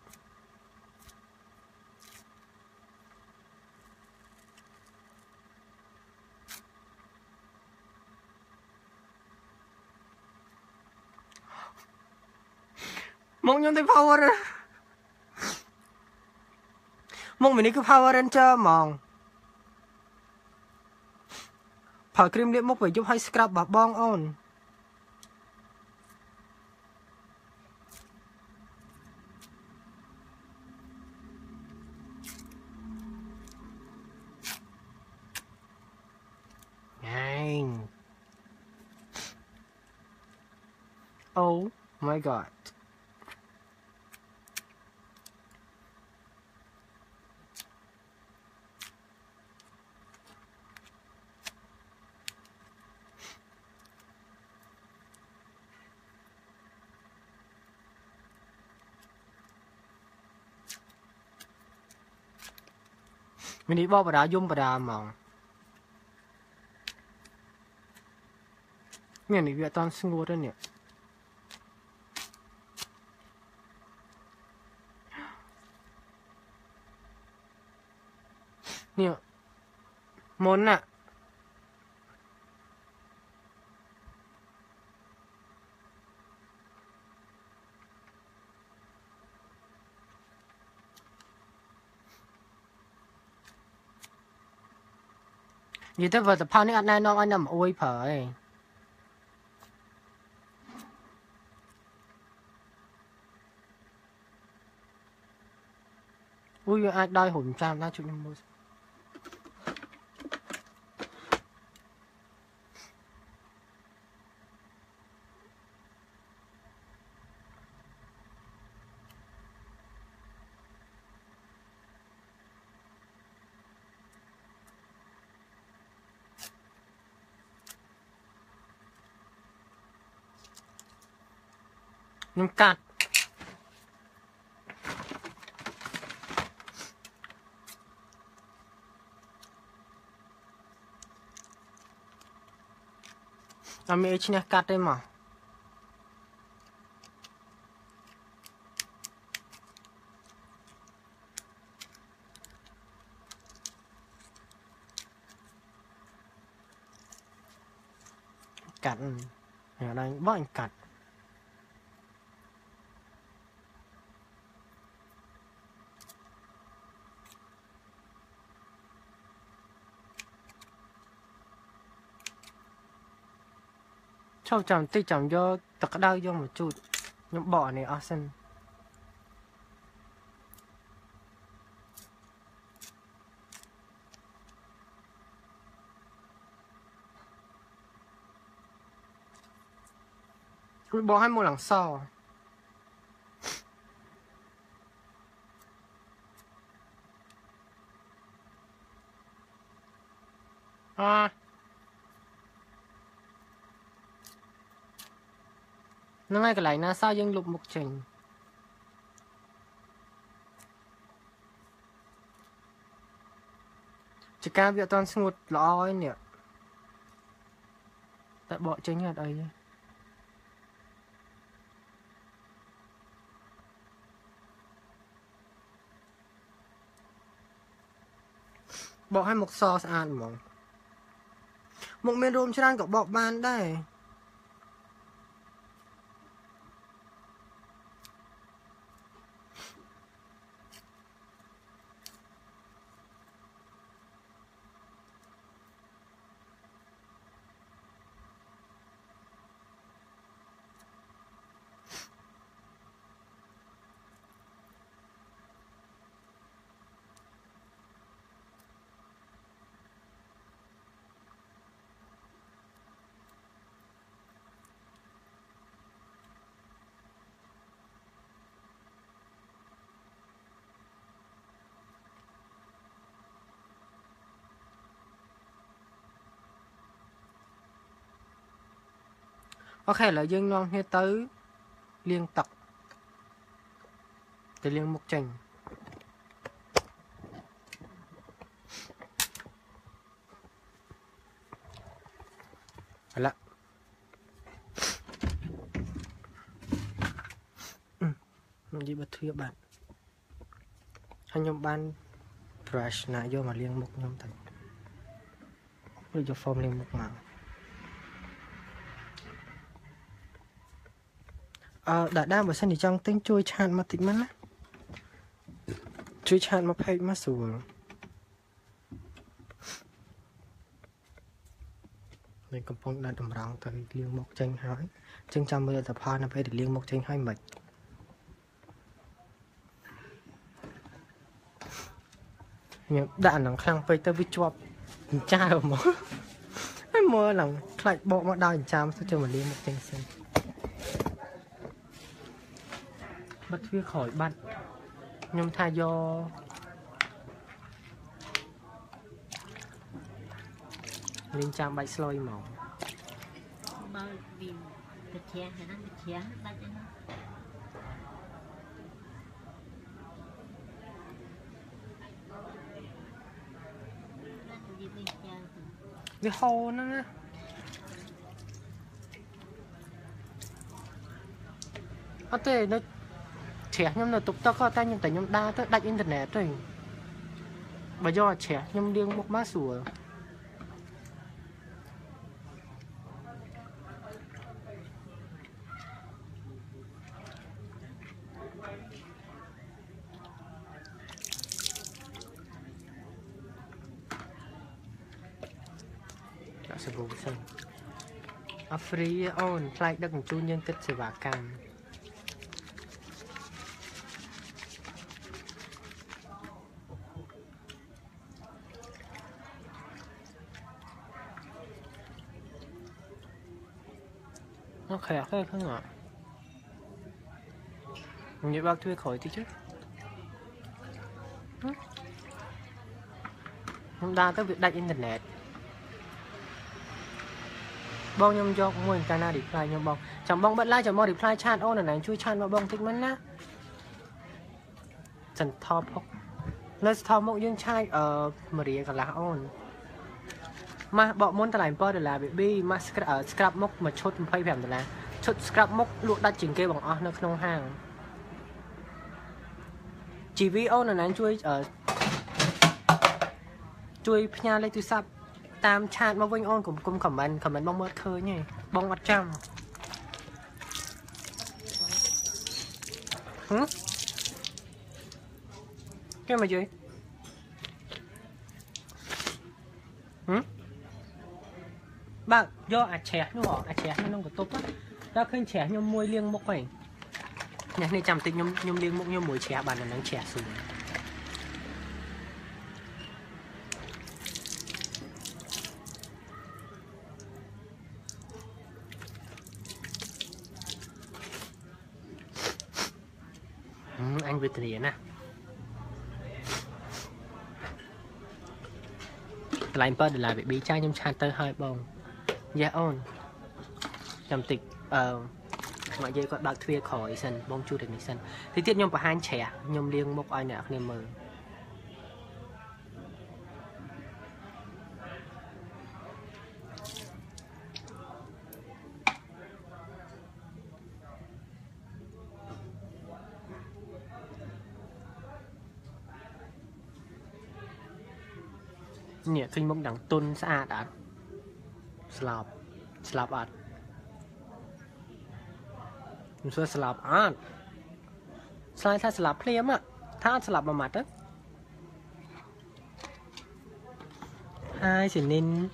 mong nhóm thấy power mong mình đi cứ power ranger mong phải cream liệm mốc phải giúp hay scrub bà bong on Dang. Oh my god. Mình đi bao bà đá dung bà đá mỏng mình đi việc toàn sinh ngô đó nè nè món nè như thế vừa tập phao này ăn này nó anh nằm ôi phải ui ai đai hồn trăm ra chụp năm mươi nhưng cắt làm mấy chuyện này cắt đấy mà cắt ở đây bọn anh cắt sau chồng tí chồng cho tật đau vô một chút những bỏ này ở sân bỏ hai một lần sau à nó ngay cái này là sao dân lục một trình chỉ ca việc toàn sinh một lọ ấy nè tại bỏ chính ở đây bỏ hai một so ăn mà một miền rôm cho ăn có bọ ban đây ok là dương non nghe tới liên tập từ liên một trình là mình đi bật thuê bạn anh nhóm ban brush này vô mà liên một nhóm thành bây giờ form liên một màu ờ đã đa bởi sân thì trong tính chui chan mà tính mất chui chan mà phải mà sủa nênកំពុងដាក់តម្រង់ទៅលាងមុខចេញហើយចឹងចាំមើលតែផលនៅពេលដែលលាងមុខចេញហើយមិនញ៉ាំដាក់អានឹងខ្លាំងពេកទៅវាជាប់ចិញ្ចើហ្មងហើយមើលឡើងខ្លាច់បកមកដល់ចិញ្ចើទៅចូលមកលាងមុខចេញសិនបាត់វាក្រោយបាត់ខ្ញុំថាយកលាងចាំបាច់ស្លុយហ្មង
បើវាទៅជ្រះហ្នឹងទៅជ្រះបាច់ហ្នឹង
វាហូរហ្នឹងណាអត់ទេនៅជ្រះខ្ញុំនៅតុកតុកតែខ្ញុំតែខ្ញុំដើរទៅដាច់អ៊ីនធឺណិតទេបើយកជ្រះខ្ញុំលាងមុខមកស្រួលសប៊ូសិនអហ្វ្រីអូនផ្លាយដឹកជញ្ជូនយើងទឹកសេវាកម្មអូខេអូខេឃើញអត់និយាយបើកទ្វារក្រោយតិចchứខ្ញុំដើរទៅវាដាច់អ៊ីនធឺណិតបងខ្ញុំយកមួយកាលណា reply ខ្ញុំបងចាំបងបិទ live ចាំមក reply chat អូនណែជួយ chat មកបងតិចមិនណាសិនថតផុកនៅថតមកយើងឆាយអឺមារីកន្លះអូនម៉ាស់បកមុនតម្លៃbảyដុល្លារ baby ម៉ាស់ scrap មុខមួយឈុតยี่สิบห้าដុល្លារឈុត scrap មុខលក់ដាច់ជាងគេបងអស់នៅក្នុងហាង ជី វី អូនណែជួយអឺជួយផ្ញើលេខទូរស័ព្ទតាមឆាតមកវិញអូនកុំកុំខមមិនខមមិនបងមើលឃើញទេបងអត់ចាំហឹមគេមកជួយហឹមបើយកអាជ្រះនោះអាជ្រះនៅក្នុងកន្ទប់ដល់ឃើញជ្រះខ្ញុំមួយលាងមុខហ្នឹងអ្នកនេះចាំតិចខ្ញុំខ្ញុំលាងមុខខ្ញុំមួយជ្រះបានតែនឹងជ្រះស្រួលanh về tiền nè lại bớt để lại bị bí trai nhưng chan tới hơi bông dạ ôn nhầm tịch ờ mọi người có bạc thuê khỏi sân bông chu được sân thì tiết nhom và hai trẻ nhom liêng một ai nào nên mờ nhẹ kinh mông đằng tôn xa đã slap slap art mình xưa slap art slide thay slap plem á tha slap mà mặt á hai chỉ nên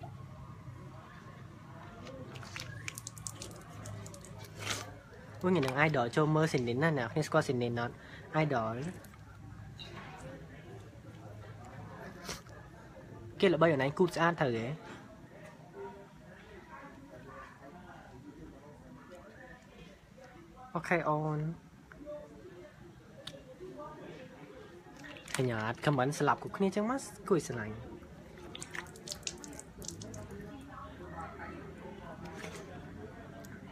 ôi nhìn thằng ai đỏ cho mơ xin đến nào khi score xin đến nó ai đỏ kia là bây giờ này cút ăn thử đấy ok on thì nhà cầm bánh slap của kia chẳng mắt cùi sờ lạnh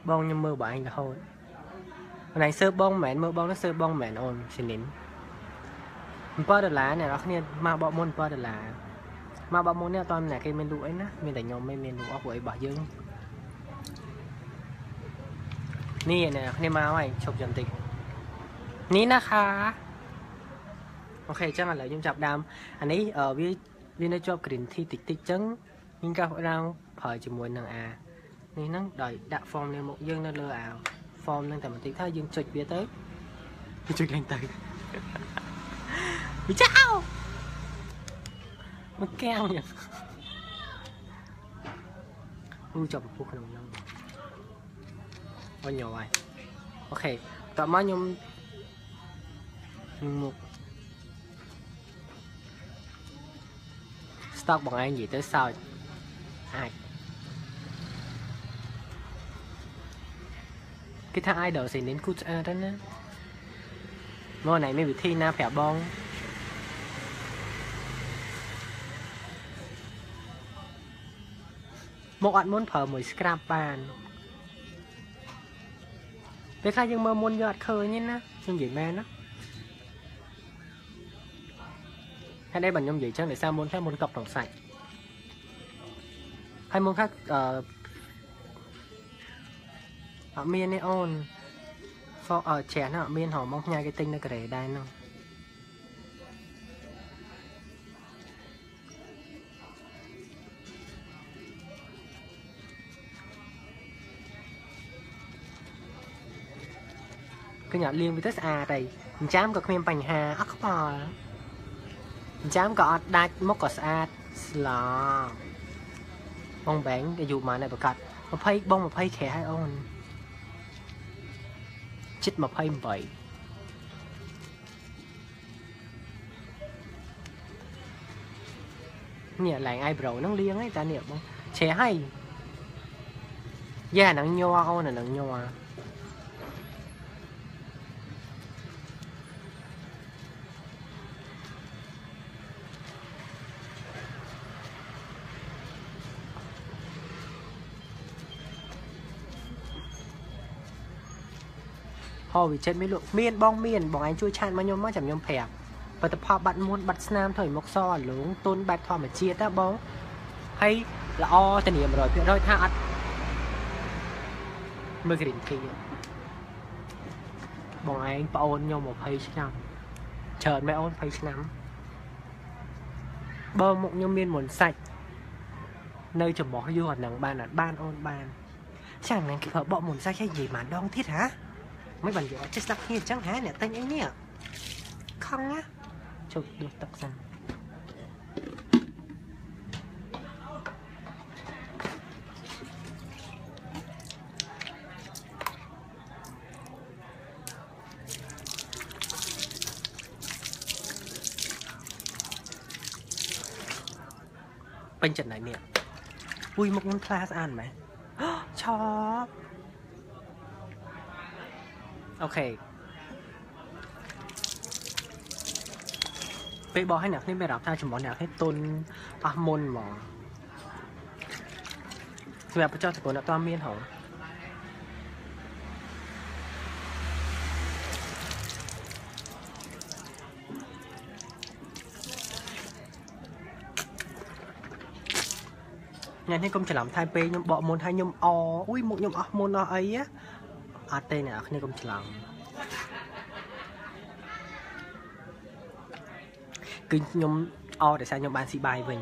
bong nhưng mơ bỏ anh là thôi này sơ bong mẹn mơ bong nó sơ bong mẹn ôn xin nín bơ đợt lá này nó không mà bỏ môn bơ đợt lá mà bỏ môn này toàn là cái menu ấy nè mình để nhóm mấy menu ở buổi bỏ dươngนี่เนี่ยนี่มาไว้ชกยันตินี่นะคะโอเคจังอะไรยุ่งจับดำอันนี้เออวิวินชอบกลิ่นที่ติ๊กติ๊กจังยิ่งกับเราเผยจมูกนางอานี่นั่งđòi đặt form lên một dương nó lơ ảo form lênแต่มันติ๊กถ้าdương chụp bia tới chụp lên tới bị chaoมันแก้วเนี่ยอู้จับพวกขนมน้องnhiều rồi ok tạm má nhung một stock bằng anh gì tới sao ai cái thằng ai đỡ gì đến cút a đó nè mô này mới bị thi na phèo bong một anh muốn phở mùi scrap bàn để khai nhưng mà muốn giọt khơi như nó nhưng gì men đó hay đây bằng nhôm gì chứ để sao muốn khác muốn cọc đồng sạch hay muốn khác ở ở miền này on phò ở chén ở miền họ mong nhai cái tinh nó cái đây nó cái nhà liên với tất à đây chám có miếng bánh hà ác bò chám có đai mốc có sát là bông bánh cái dụ mà này bật cắt mà phay bông mà phay khẽ hay ôn chích mà phay vậy nè lại ai bầu nó liêng ấy ta niệm không trẻ hay da nắng nhoa ôn là nắng nhoa họ vì chết mấy lượng miên bong miên bọn anh chui chan mà nhôm mà chẳng nhôm phèo và tập họ bạn muốn bắt nam thời mốc so lúng tôn bạch thọ mà chia ta bó hay là o tên điểm rồi rồi tha ăn mới cái đỉnh kia bọn anh bảo ôn nhau một phay năm chờ mấy ôn phay năm bơ một nhôm miên muốn sạch nơi chồng bỏ vô hoạt động ban là ban ôn ban chẳng nên kịp hợp bọn muốn sạch hay gì mà đong thiết hả mấy bạn dựa chết sắc như chẳng hả nè tên ấy nè không á chụp được tập rằng bên trận này nè ui một con class ăn mày chó okไปบอกให้หนักนี่ไปรับถ้าจะบอกหนักให้ต้นอะมนหมอคือแบบพระเจ้าตะโกนตัวเมียนเหรอnhà này công chỉ làm thay pe nhưng bỏ môn hai nhôm o ui một nhôm o môn o ấy á à tên này này công chỉ làm cứ nhôm o để sao nhôm bán xì bài mình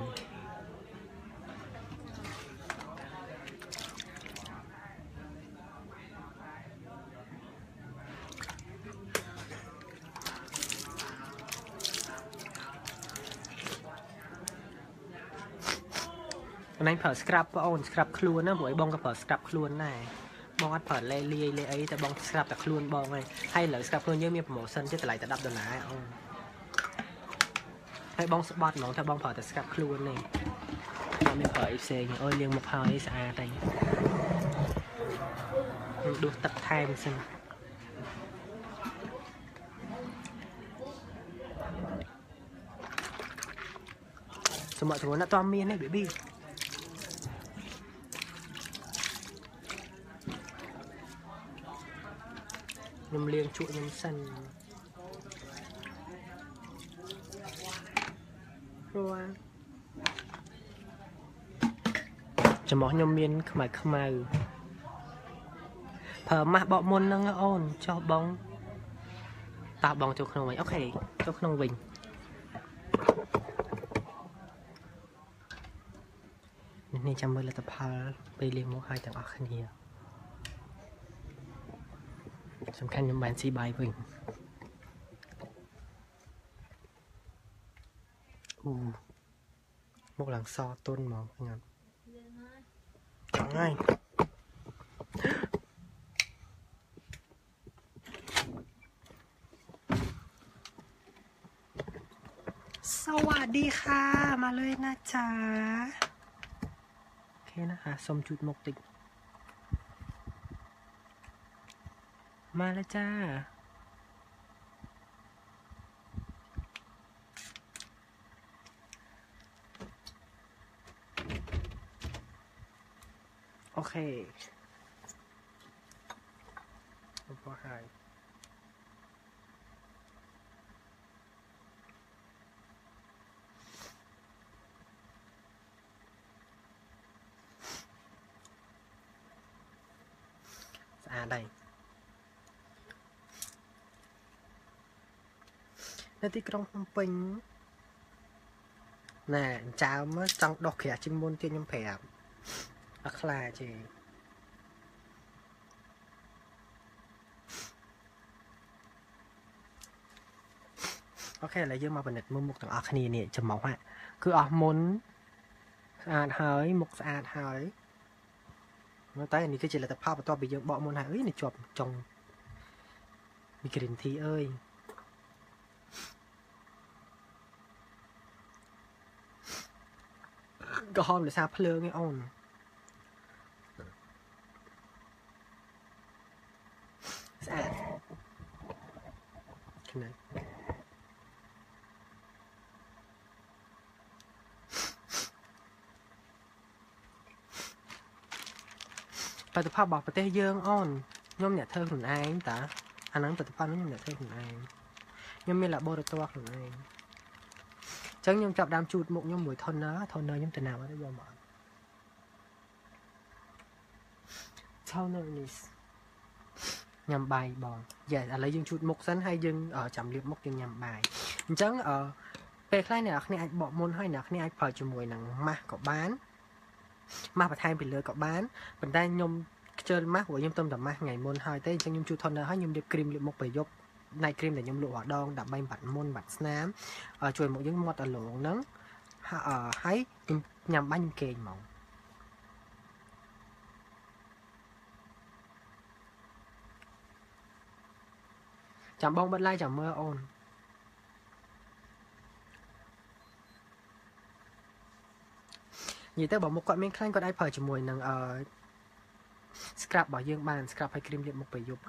này phở scrap on scrap luôn á buổi bong cái phở scrap luôn này bong ăn phở lê lê lê ấyแต่ bong scrap แต่ luôn bong này hay là scrap luôn เยอะมีโปรโมชั่นchứแต่ไหลแต่ดับตัวหนาให้บองสปอตน้องถ้าบองเผาแต่สกับครูนนี่เราไม่เผาอีเซงเอ้ยเลี้ยงมะพร้าวให้สะอาดอะไรดูตัดไทยมันสิสมมติสมมติน่ะตอมเมียนให้เบบี้ nhầm liêng chuột nhầm sân rồiจะมองยมเมียนขมายขมายเพิ่มมาบอกมนนั่งอ่อนชอบบองตาบองจุกขนมวิ่งโอเคจุกขนมวิ่งนี่จำเวลาตะพาไปเรียนมุกไฮจากอาคเนียสำคัญยมบานซีใบวิ่งอู้มุกหลังซอต้นมองงั้นง่ายสวัสดีค่ะมาเลยนะจ๊ะโอเคนะคะสมจุดมกติกมาแล้วจ้าโอเคพอหายสะอาดได้ในที่กรงพนมเปญน่ะจ้าเมื่อจังดอกเขียจิมบนเตียนยมแผลอัคลาเจโอเคแล้วยังมาเป็นเน็ตมือมุกต่างอาคณีเนี่ยจะมองว่าคือออกมนสะอาดหายมุกสะอาดหายเมื่อตายอันนี้ก็จะเลยแต่ภาพตัวไปยังเบามนหายเอ้ยในจบจงมีกลิ่นทีเอ้ยก็หอมหรือซาเพลิงไงอ่อนสะอาดขนาดปฏิภาพบอกประเทศเยืองอ่อนย่อมเนี่ยเธอหุ่นไอ้แต่อันนั้นปฏิภาพนั้นย่อมเนี่ยเธอหุ่นไอ้ย่อมมีละโบราณตัวหุ่นไอ้จังย่อมจับดามจูดมุกย่อมหมวยทนนะทนเนยย่อมแต่หนาวได้ยอมบอกเท่านั้นนี่ยำใบบองอย่าอะไรยังจูดมุกสั้นให้ยังเออจำเรียบมุกยังยำใบจังเออเปรย์คล้ายเนี่ยนี่ไอ้บอกมนให้เนี่ยนี่ไอ้พอจมวยหนังมากับบ้านมาประทายไปเลยกับบ้านเป็นได้ยมเจอมากหัวยมต้มดับมาไงมนหายแต่จังยมจูทอนเนอให้ยมเดียบกริมเรียบมกไปยกในกริมแต่ยมหลวดดองดับใบบัดมนบัดน้ำช่วยหมกยังมอดตะหลงนั้นให้ยำบ้านยมเกยหมองจำบ้องบัดไล่จำเมื่ออ่อนยี่แต่บอกมุกก็ไม่คลั่งก็ได้เผยจมวยนังเอ่อสครับบอกยังบานสครับให้ครีมเรียบมุกไปยุบ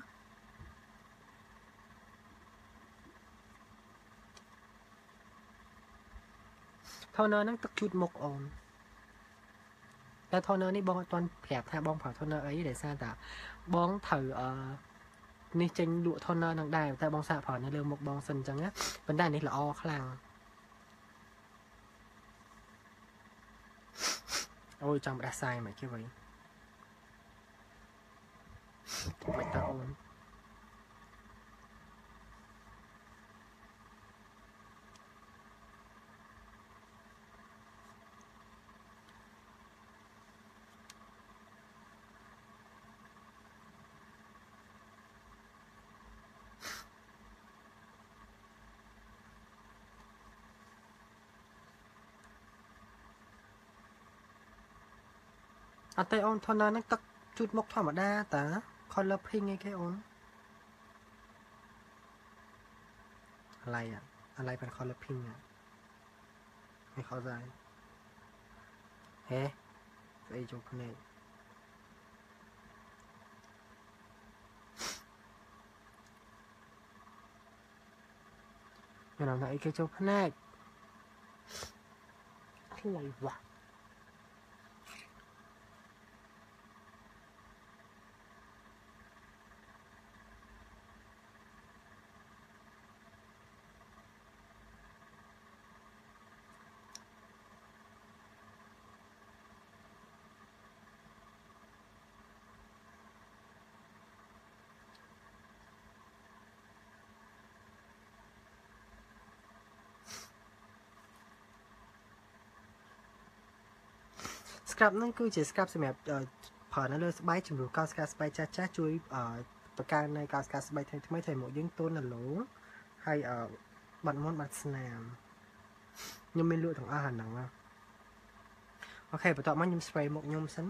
ทอเนอร์นั่งตักชุดมุกอ่อนแต่ทอเนอร์นี่บองตอนแผลบแทบบ้องเผาทอเนอร์ไอ้เดี๋ยวซาแต่บ้องเถอเอ่อนี่เจงดุทอเนอร์นังได้แต่บ้องสะเผาในเรื่องมุกบ้องสันจังเนี้ยเป็นได้นี่ละอ้อคลั่งโอ้ยจำได้ไซไหมคิดไว้ไม่ตาโอนอันเตออนทอเนอร์นั่งตักชุดมุกธรรมดาแต่คอนละพิงไงแค่โอนอะไรอ่ะอะไรเป็นคอลเลพิงอ่ะไม่เข้าใจเฮ้ไอจุกเนี่ยอย่างนั้นไอ้แกจุกแน่อะไรวะ scrap ហ្នឹងគឺជា scrap សម្រាប់ប្រើនៅលើស្បែកជំនួសកោសិកាស្បែកចាស់ចាស់ជួយបង្កើននៅកោសិកាស្បែកថ្មីថ្មីឲ្យមកយើងទន់រលោងហើយបាត់មុនបាត់ស្នាមខ្ញុំមានលក់ទាំងអស់ហ្នឹងអូខេបន្ទាប់មកខ្ញុំ spray មុខខ្ញុំសិន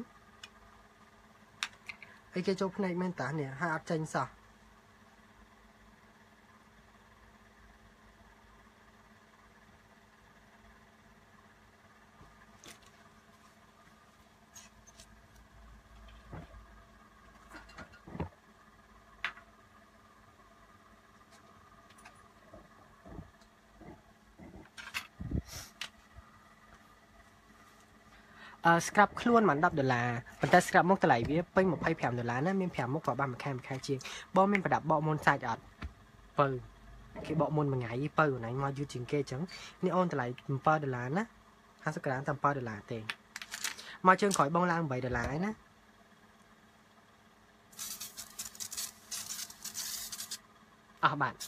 អីគេចូលភ្នែកមែនតានេះហើយអត់ចេញសោះអឺ scrap ខ្លួនមិនដប់ដុល្លារប៉ុន្តែ scrap មុខតម្លៃវាពេញยี่สิบห้าដុល្លារណាមានห้าមុខក៏បានមួយខែមួយខែជាងបងមានប្រដាប់បកមុនសាច់អត់ពៅគេបកមុនមួយថ្ងៃពៅណៃមកយូរជាងគេអញ្ចឹងនេះអូនតម្លៃbảyដុល្លារណាห้าสิบក្រាមតែbảyដុល្លារទេមកជើងក្រោយបងឡើងeightដុល្លារឯណាអស់បាត់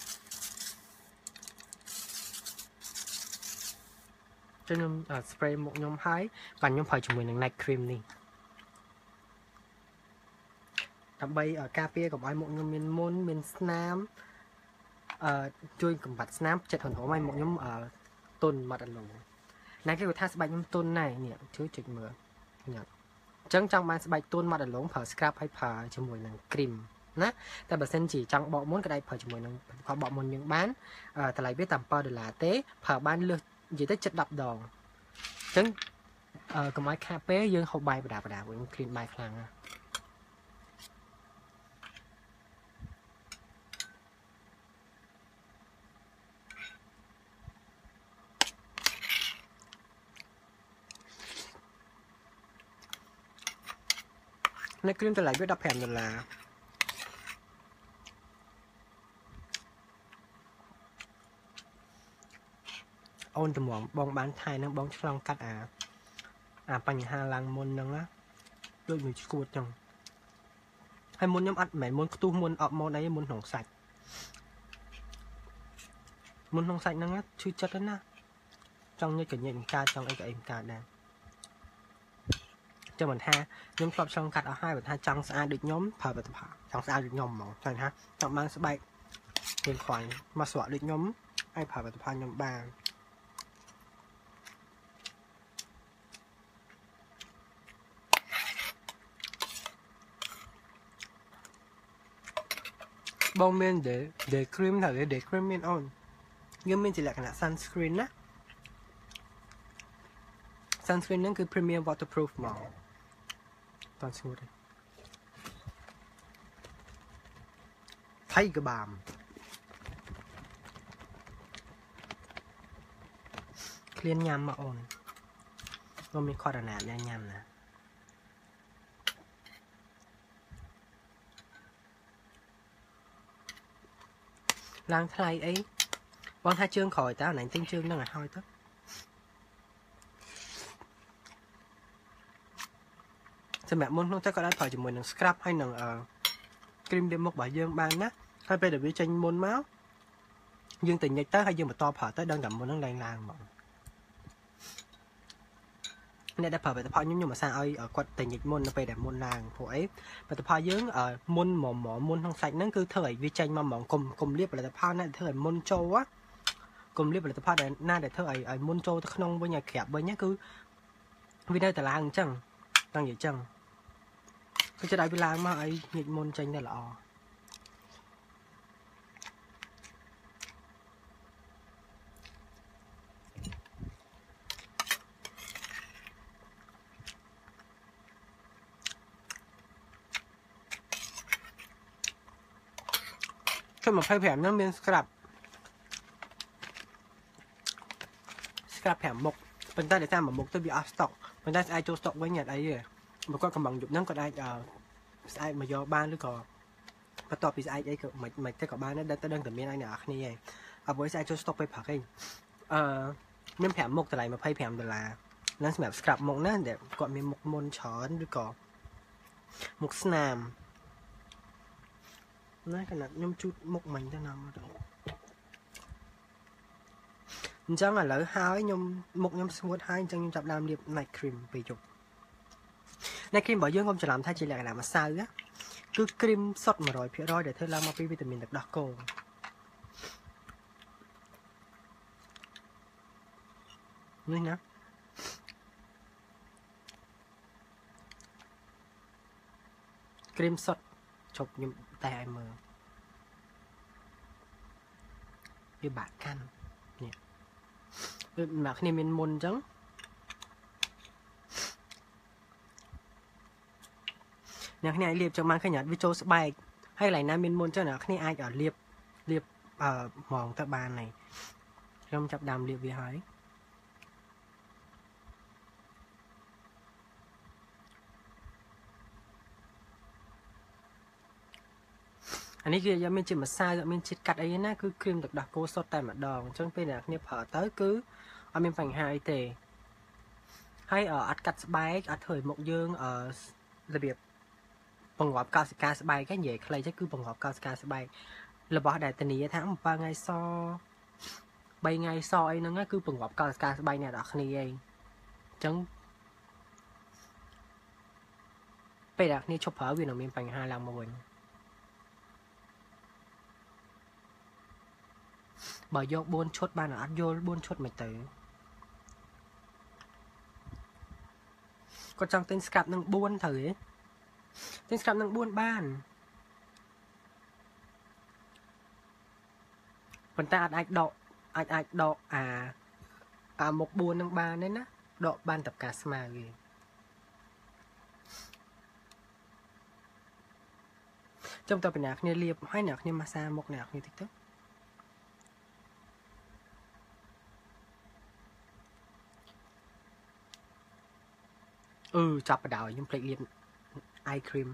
ខ្ញុំ spray មុខខ្ញុំហើយបាទខ្ញុំប្រើជាមួយនឹង night cream នេះដើម្បីការពារកុំឲ្យមុខខ្ញុំមានមុនមានស្នាមអឺជួយកំបាត់ស្នាមចិត្តរហូតឲ្យមុខខ្ញុំទន់មាត់អន្លូណាគេគាត់ថាស្បែកខ្ញុំទន់ណាស់នេះជួយចុចមើលញ៉ាំអញ្ចឹងចង់បានស្បែកទន់មាត់អន្លូប្រើ scrub ហើយប្រើជាមួយនឹង cream ណាតែបើសិនជាចង់បកមុនក៏ដែរប្រើជាមួយនឹងផលបកមុនយើងបានតម្លៃវាតែbảyដុល្លារទេប្រើបានលើសនិយាយទៅជិតដប់ដងអញ្ចឹងកុំឲ្យខាតពេលយើងហូបបាយបដាបដាវិញគ្រីមបាយខ្លាំងណានៅគ្រីមតម្លៃវា15ដុល្លារអូនតម្រងបងបានថៃនឹងបងឆ្លងកាត់អាអាបញ្ហាឡើងមុនហ្នឹងណាដូចមួយឈួតចឹងហើយមុនខ្ញុំអត់មែនមុនខ្ទុះមុនអត់មុនអីមុនក្នុងសាច់មុនក្នុងសាច់ហ្នឹងឈឺចិត្តណាស់ចង់ញិចក៏ញិចមិនកើតចង់អីក៏អីមិនកើតដែរចាំមិនថាខ្ញុំធ្លាប់ឆ្លងកាត់អស់ហើយបើថាចង់ស្អាតដូចខ្ញុំប្រើផលិតផលចង់ស្អាតដូចខ្ញុំហ្មងចង់ថាចង់បានស្បែកមានខ្វាញ់មកស្រក់ដូចខ្ញុំហើយប្រើផលិតផលខ្ញុំបានបងមាន day day cream ថា day cream មានអូនយើងមានជាលក្ខណៈ sunscreen ណា sunscreen ហ្នឹងគឺ premium waterproof មកតន់ស្ងួតថៃក្បាលឃ្លានញ៉ាំមកអូនបងមានខតណាញ៉ាំណាឡើងថ្លៃអីបងថាជើងក្រោយតើណែទិញជើងហ្នឹងឲ្យហើយទៅសម្រាប់មុនក្នុងទៅក៏ដែរប្រើជាមួយនឹង scrub ហើយនឹង cream លាបមុខរបស់យើងបានណាហើយពេលដែលវាចេញមុនមកយើងទៅញិចទៅហើយយើងបន្តប្រើទៅដឹងតែមុនហ្នឹងឡើងឡើងហ្មងអ្នកដែលប្រើផលិតផលខ្ញុំខ្ញុំអាសាឲ្យគាត់ទៅញិចមុននៅពេលដែលមុនឡើងព្រោះអីផលិតផលយើងមុនហ្មងមុនក្នុងសាច់ហ្នឹងគឺធ្វើឲ្យវាចេញមកហ្មងកុំកុំលាបផលិតផលណាធ្វើឲ្យមុនចូលកុំលាបផលិតផលដែលណាដែលធ្វើឲ្យឲ្យមុនចូលទៅក្នុងវិញឲ្យក្រាបវិញគឺវានៅតែឡើងអញ្ចឹងដល់និយាយអញ្ចឹងគឺចិត្តឲ្យវាឡើងមកឲ្យញិចមុនចេញទៅល្អខ្ញុំ25ហ្នឹងមាន scrub scrub 5មុខប៉ុន្តែដោយសារមួយមុខទៅវាអស់ stock ប៉ុន្តែស្អែកចូល stock វិញអត់អីទេបើគាត់កំងយប់ហ្នឹងក៏អាចស្អែកមកយកបានឬក៏បន្ទាប់ពីស្អែកអីក៏មិនមិនទៅក៏បានដែរទៅដឹងតែមានឲ្យអ្នកនរគ្នាឯងអត់ព្រោះស្អែកចូល stock ពេលព្រឹកឯងអឺមាន5មុខតម្លៃ25ដុល្លារហ្នឹងសម្រាប់ scrub មុខណាដែលគាត់មានមុខមុនច្រើនឬក៏មុខស្នាមណាខណៈខ្ញុំជូតមុខមិញទៅណាមកទៅអញ្ចឹងឥឡូវហើយខ្ញុំមុខខ្ញុំស្ងួតហើយអញ្ចឹងខ្ញុំចាប់ដើមលាប night cream ពេលយប់ในครีมบอกยื่นกลมจะlàm thay chỉ là làm mà sao á cứ cream sốt mà rồi phía rồi để thôi làm một vitamin được đỏ cổนี่นะครีมสดชบยมแต่มืออยู่บาดกันเนี่ยหมักนี่มันมุนจังเนี่ยเนี่ยเรียบจากมันขยันวิโจสบายให้ไหลน้ำมันมุนเจ้าหน้านี่อายอ่ะเรียบเรียบเอ่อมองตะบานnàyเริ่มจับดำเรียบวิหายอันนี้คือยังไม่จิตมาซายังไม่จิตกัดไอ้นี่นะคือครีมดักดักโกสดแต่มาดองจนเป็นแบบนี้เผาtới cứเอาเป็นฝั่งหายเตะให้เอ่ออัดกัดสบายอัดเถยหมกยืงเอ่อระเบียบบังกอบกาวสกาสบายcái gìใครจะคือบังกอบกาวสกาสบายระบอบđại tầnนี้ทั้งba ngày so ใบไงซอยนั่นก็คือบังกอบกาวสกาสบายเนี่ยดักนี่เองจังไปดักนี่ชอบเผาวินเอาเป็นฝั่งหายลังมาวนbà vô buôn chốt ban ở vô buôn chốt mày tử có trong tên scap năng buôn thử tên scap năng buôn ban phần ta ai độ ai ai độ à à một buôn năng ban đấy á độ ban tập cả sma gì trong tập nạc như liệp hay nạc như massage một nạc như tiktok ừ chọc vào đảo nhưng plate liệp eye cream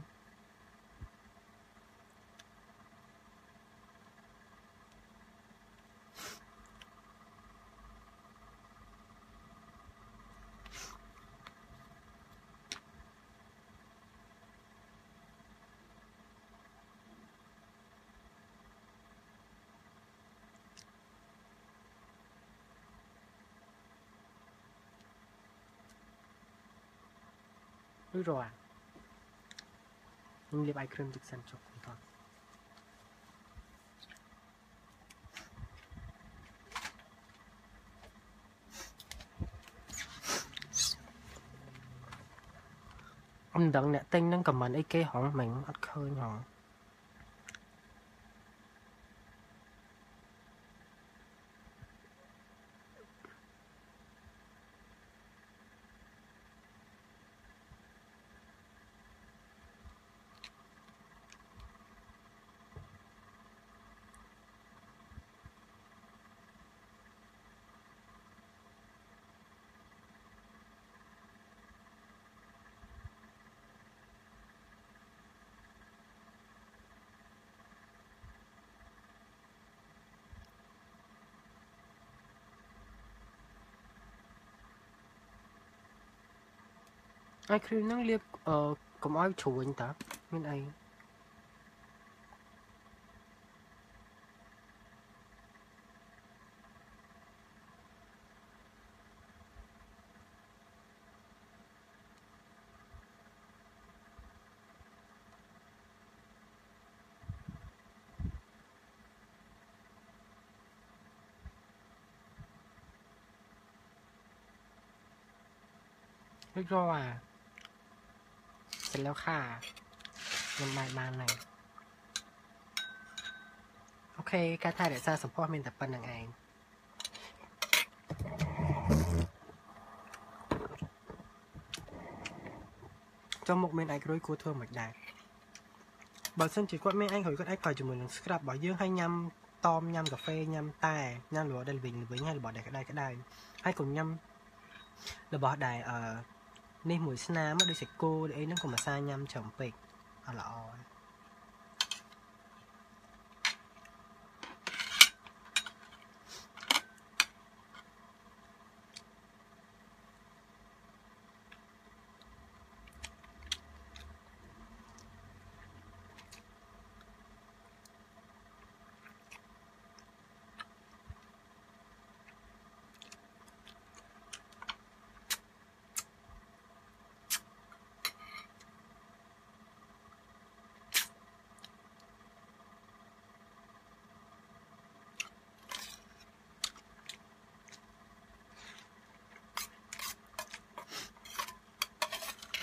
rồi nhưng liệp eye cream thực sản chọc không thôi anh đặng nè tên đang cầm mình ấy kê hỏng mình ít khơi hỏng ai cream năng liệp ờ cũng ai chủ anh ta bên anh biết rồi àเสร็จแล้วค่ะนำใบบานไหนโอเคการถ่ายเดี๋ยวจะสัมพอเป็นแต่ปันยังไงcho một bên anh rồi cô thưa mạch đài bảo sân chỉ có mấy anh hỏi có anh còi cho mình scrap bảo dương hay nhâm tom nhâm cà phê nhâm tai nhâm lúa đần bình với nhau là bỏ đài cái đài cái đài hay cùng nhâm là bỏ đài ở nên mùi sna mới đi sạch cô để nó còn mà xa nhâm chồng bịch à lọ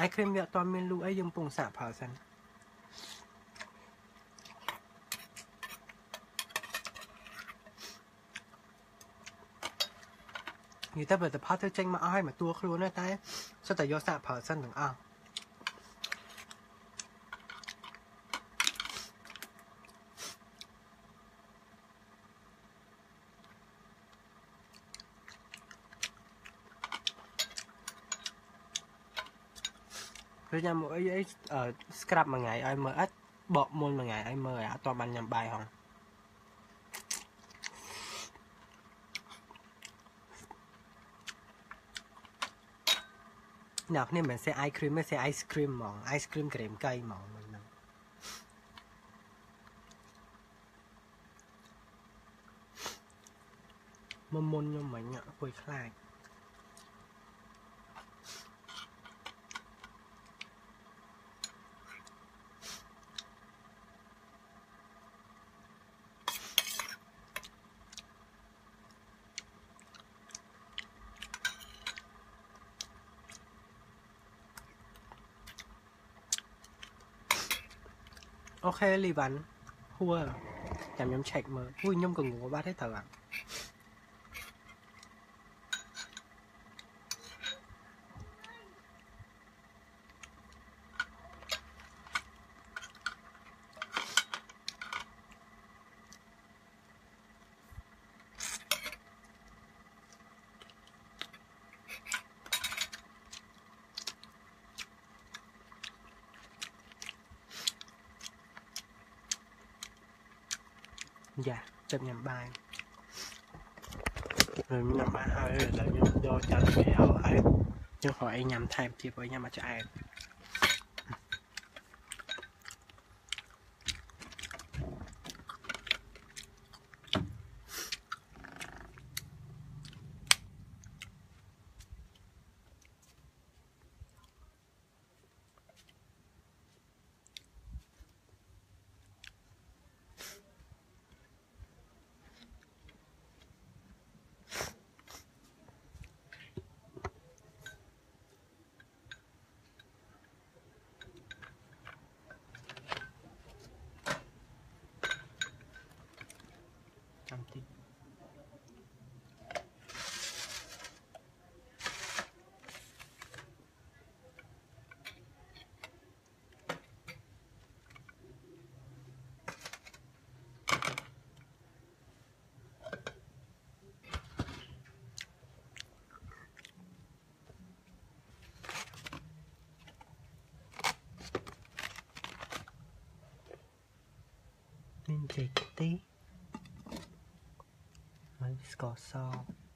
ai cream việc toàn mình lưu ấy dùng bùng xả phở sẵn như ta bởi tập phát thức tranh mà ai mà tua khluôn đó ta sao ta vô xả phở sẵn đừng à rồi nhà mỗi ấy ở scrap mà ngày ai mơ ít bọ môn mà ngày ai mơ à toàn bàn nhầm bài không nào nên mình sẽ ice cream mới sẽ ice cream mỏng ice cream kèm cây mỏng mình môn môn như mình ạ vui khai ok lì bắn hua chạm nhóm chạy mà vui nhung cần ngủ ba thế thở ạ dạ chậm nhầm bài rồi mình nhầm bài hơi là nhầm do cho người ở ấy nhưng hỏi nhầm thêm thì với nhau mà cho ai something nên chạy tí với score so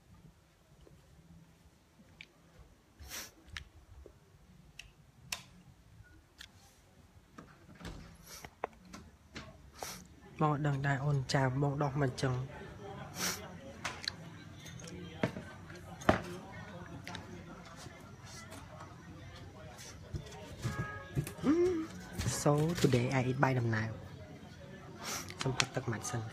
mong đằng đại ôn trà mong đọc mặt chừng số today I eat by đầm nào xong thật tật mặt xanh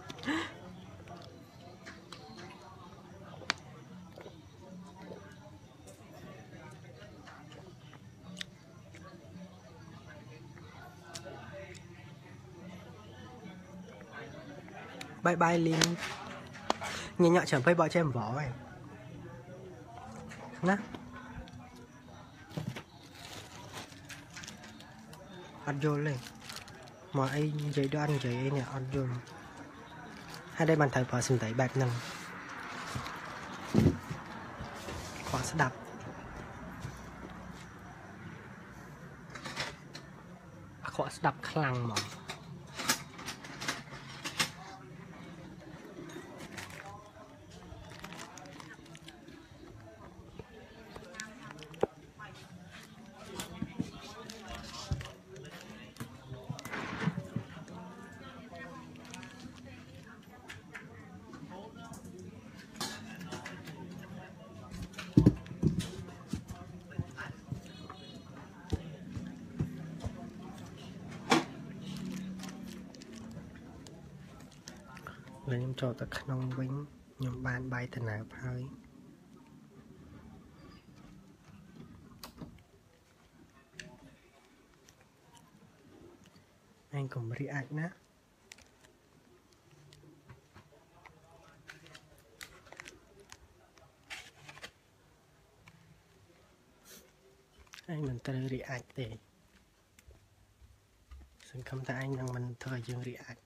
bye bye Linh nhìn nhọ chẳng phải bỏ cho em vỏ này nè ăn vô lên mà ai vậy đó ăn vậy nè ăn vô hai đây bàn thầy bỏ xin tẩy bạc nâng họ sẽ đập họ sẽ đập khăn mà là nhom cho ta khăn vĩnh nhom ban bay thần nào hơi nhưng cầm react nè anh mình tới react để xin không ta anh rằng mình thời dương react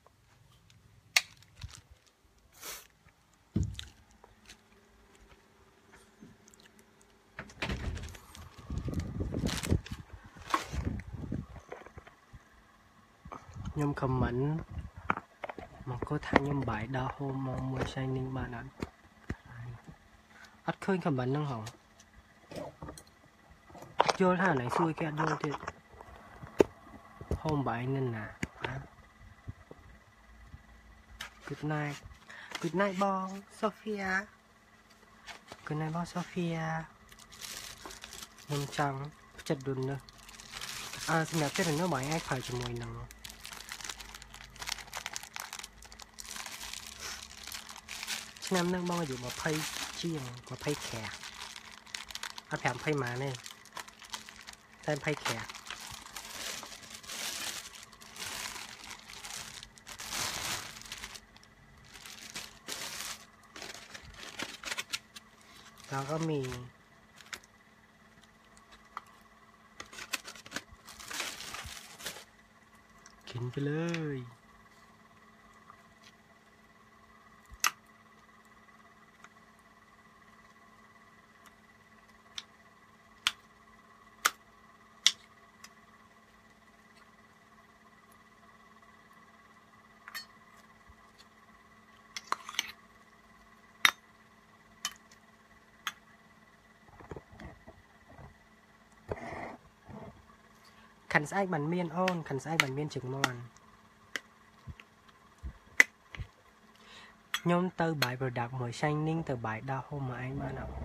nhôm comment mà có thay nhôm bài đa hôm mong mua shining bạn ạ ắt khơi comment nâng hỏng vô thả này xui kẹt vô thì hôm bài nên nè good night good night bong Sophia good night bong Sophia nâng trắng chật đùn nữa à xin lỗi là nó bài ai phải cho mùi nâng năm nâng bongอยู่มาไพ่เจียงมาไพ่แขกเอาแผงไพ่มาเนี่ยแทนไพ่แขกแล้วก็มีกินไปเลยขันไส้บันเมียนอ้อนขันไส้บันเมียนจึงมอนnhóm từ bài vừa đặt mười xanh ninh từ bài đa hôm mà anh ban ạ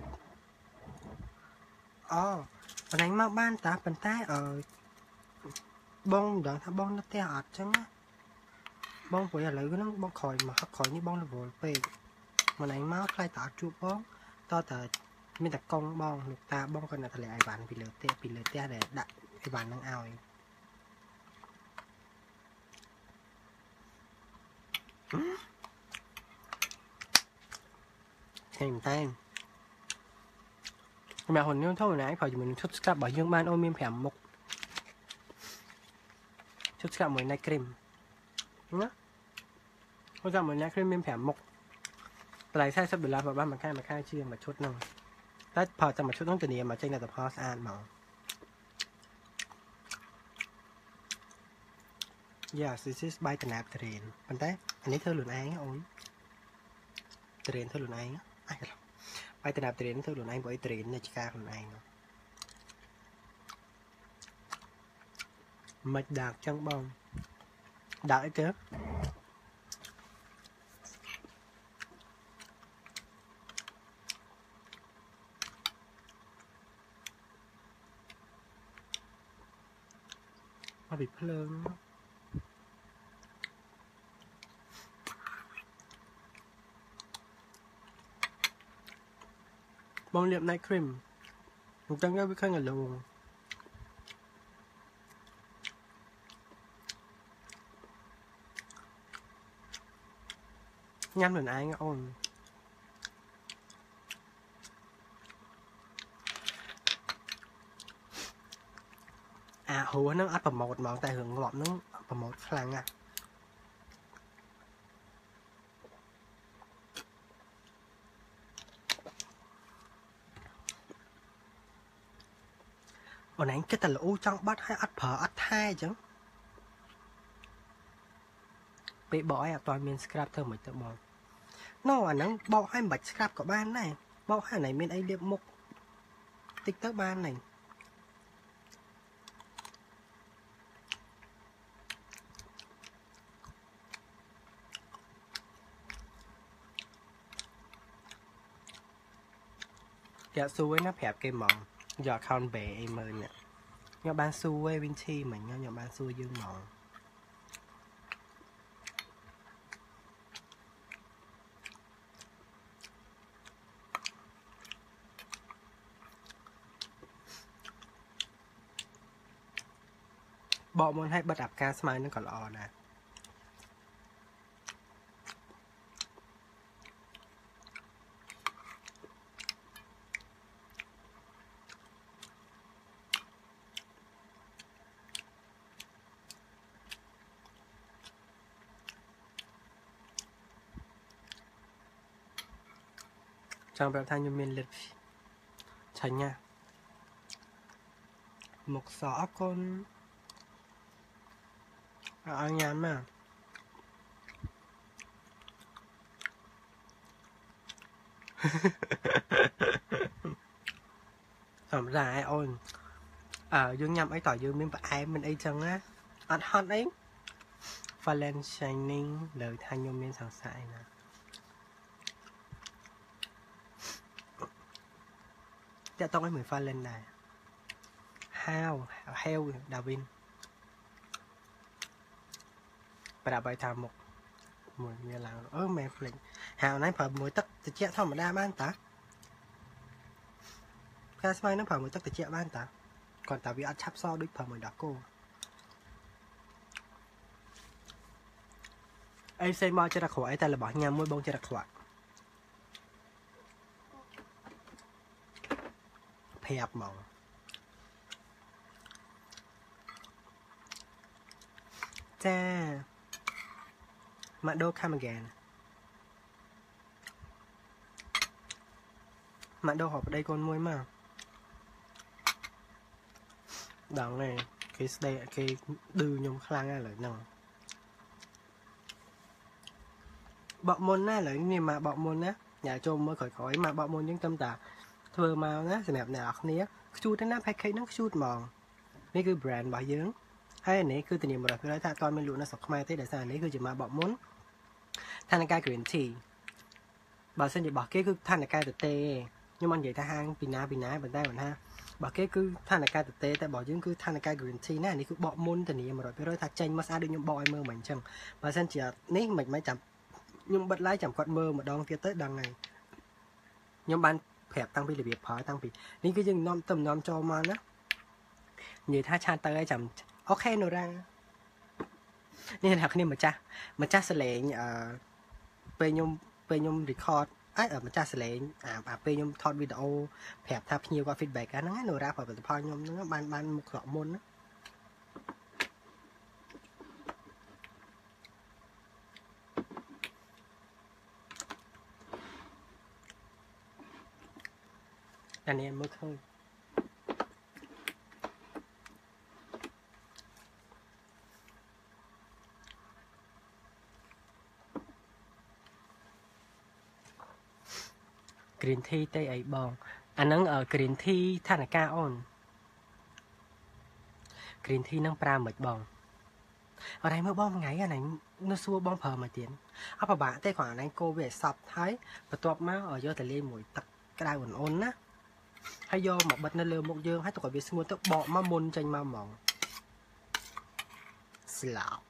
ờ còn anh mau ban ta bàn tay ở bông đằng thà bông nó teo ọt chứ bông vừa lấy cái nó bông khỏi mà hấp khỏi như bông là vừa về mà anh mau khai tả chụp bông to tờ mình đặt công bông lục ta bông còn là thằng ai bán vì lừa te vì lừa te để đặt ai bán đang ao ấy thèm tay mà hồi nếu thôi nãy phải mình xuất scrap bảo dương ban ôm miếng phèm mục xuất scrap mùi nai cream đúng không? Xuất scrap mùi nai cream miếng phèm mục lại sai sắp được làm vào ban mà khai mà khai chưa mà chốt nâng tếtพอจะมาชุดต้องจะเนียมาเจ๊งแต่พอสะอาดหมอ Yes, this is by the nap train ប៉ុន្តែอันนี้เธอหลุนឯងអូន train เธอหลุนឯងអី by the nap train เธอหลุนឯងបើ train នៅជាការខ្លួនឯងមិនដាក់ចឹងបងដាក់អីទៅมาปิดเพลิงบองเรียบในครีมผมตั้งใจไปข้างกับลงงานเหมือนไอ้เงี้ยอ่อนอ่ะหัวนั่งอัดประโมทมองแต่หึงหลอดนั่งประโมทครั้งอ่ะวันนั้นcái tờ lũ trong bắt hay ắt phở ắt hai chứ bị bỏ à toàn miền scrap thơm mới tự mong nó à nó bỏ hai bạch scrap của ban này bỏ hai này miền ấy liệp mục tích tớ ban này dạ xu với nó hẹp cây mỏng giờ con bể em ơi nè nhỏ ban su với bên chi mình nhỏ nhỏ ban su dương mỏng บอมันให้บัดอับการสมัยนั่นก็รอนะจังแบบทางยูเมนเล็ดใช่เนี่ยหมกสอคนเอางานมาสำหรับไอโอนờ dương nhầm ấy tỏ dương miếng ai mình ấy chân á ăn hot ấy Valen Shining lời thanh nhôm miếng sảng sải nèจะต้องให้เหมือนฟาเลนได้ห้าวเฮลดาวินประดับใบทามหมกมวยมีอะไรเออแม่เพลงหาวนั้นเผื่อมวยตักตะเจี๊ยธรรมดาบ้านตาแค่สมัยนั้นเผื่อมวยตักตะเจี๊ยบ้านตาก่อนตาวิอัดชับซ้อด้วยเผื่อมวยดอกโก้ไอ้เซมอจะรักขวายแต่ละบอกงามมวยบงจะรักขวายพยับมองจ้ามาโดคามาแกนมาโดหอบได้คนมวยมากดังnày cái đây cái đư nhung khang ra lời nào bọ môn á lời như mà bọ môn á nhà trôm mới khỏi khỏi mà bọ môn những tâm tà thưa màu á thì đẹp nào nia chu đến nắp hay cây nó chu mònนี่คือแบรนด์บะเยื้องให้อันนี้คือตัวนี้หมดเลยคือถ้าตอนไม่รู้นะสักไม่ได้แต่สารนี้คือจะมาบอกมุ้นธนาคารกรีนทีบางเส้นจะบอกเก้คือธนาคารตัวเตnhưng mà vậy ta hangปีน้าปีน้าbên đây mình haบอกเก้คือธนาคารตัวเตแต่บอกยังคือธนาคารกรีนทีนั่นนี่คือบอกมุ้นตัวนี้หมดเลยไปเลยถ้าเจนมาซาดูยังบอยมือเหมือนจังบางเส้นจะนี่mìnhไม่จำnhưngบัดไล่จำกอดมือมาดองเทียเตอร์ดังไงnhưng banแผลตั้งปีระเบียบพอตั้งปีนี่คือยังน้อมเติมน้อมจอมานะnhư tha cha tới chậm ok nó raนี่là cái mà cha mà cha sẽ lệnh về nhung về nhung record ấy ở mà cha sẽ lệnh à à về nhung thọt video phẹp tháp nhiều qua feedback cái nó nó ra khỏi từ phao nhung nó ban ban một lọ môn đó anh em mới khơi green tea ទេអីបងអាហ្នឹង green tea ឋានការអូន green tea ហ្នឹងប្រើមិនបងអត់ឲ្យមើលបងថ្ងៃអាហ្នឹងនៅសួរបងប្រើមកទៀតអត់ប្របាក់ទេគ្រាន់អាហ្នឹងគោវាឲ្យសប់ហើយបន្ទាប់មកឲ្យយកទៅលាយមួយទឹកក្តៅអូនៗណាហើយយកមកបិទនៅលើមុខយើងហើយទៅឲ្យវាស្ងួតទៅបកមកមុនចេញមកហ្មងស្លាប់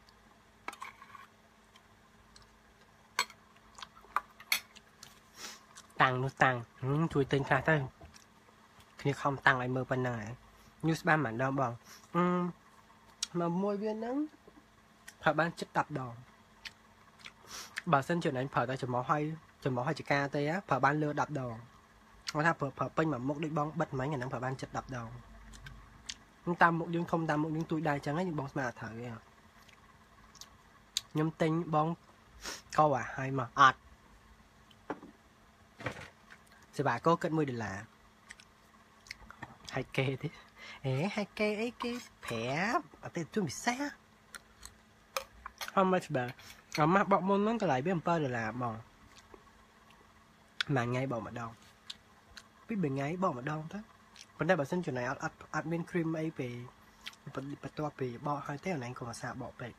តាំងនោះតាំងជួយទិញខ្លះទៅគ្នាខំតាំងឲ្យមើលប៉ុណ្ណឹងហើយ news បានមិនដល់បងអឺមកមួយវាហ្នឹងប្រើបានចិត្តដប់ដងបើសិនជាអ្នកប្រើតែចំហឲ្យចំហឲ្យចកាទេប្រើបានលើដប់ដងគាត់ថាប្រើប្រើពេញមួយមុខដូចបងបិទមិញអាហ្នឹងប្រើបានចិត្តដប់ដងតាមមុខយើងធំតាមមុខយើងទួយដែរអញ្ចឹងហ្នឹងបងស្មានអត់ត្រូវទេខ្ញុំទិញបងកោអាឲ្យមកអត់sẽ bà có cất mười đô la hai kê thế ế hai kê ấy kê phẻ ở đây tôi bị xa không mà bà ở mặt bọn môn nó lại biết một đô la bọn mà ngay bọn mà đâu biết bên ngay bọn mà đâu thế vấn đề bà xin chuyện này admin cream ấy về bắt toa về bỏ hai thế này còn sao bỏ về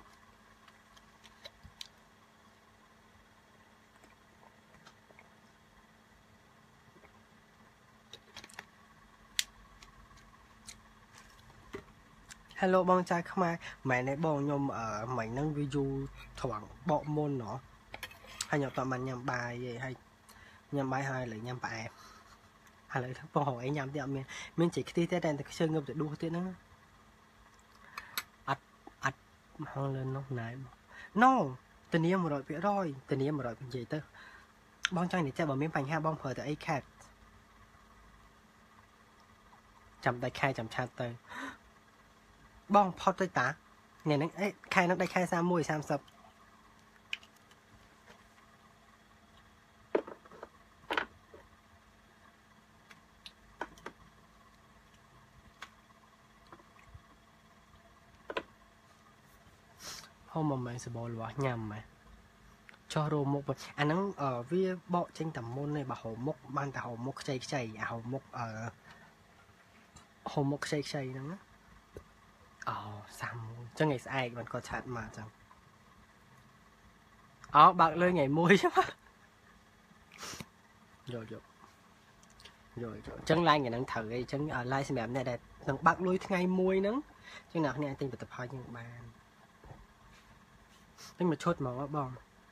hello បងចាយខ្មែរម៉ែនេះបងខ្ញុំអឺមិញហ្នឹងវាយូរត្រង់បកមុនเนาะហើយខ្ញុំតបានញ៉ាំបាយហើយញ៉ាំបាយហើយលើញ៉ាំផ្អែមឥឡូវបងហៅអីញ៉ាំទៀតអត់មានមានចេះខ្ទិះទេតែតែខ្ជិលងឹបទៅដួសទៀតហ្នឹងអត់ Hong lên nó này no tình yêu một đội vẽ rồi tình yêu một đội gì tới bong trang để cho bà miếng bánh ha bong phở từ A cat chậm tay khai chậm chặt tới bong phao tới tả ngày nó ấy khai nó đây khai ra môi sam sập hôm mà mình sẽ bỏ lúa nhầm mà cho rô một anh nó ở với bộ trên tầm môn này bà hồ mốc ban cả hồ mốc chạy chạy à hồ mốc ở hồ mốc chạy chạy nữa ờ sao cho ngày ai vẫn có chặt mà chẳng ó bạc lên ngày muối chứ mà rồi rồi rồi rồi chân lai ngày đang thử ấy chân ở lai xem em này đẹp thằng bạc lui ngày muối nữa chứ nào này tin tập hai những bàn nhưng mà chốt màu bong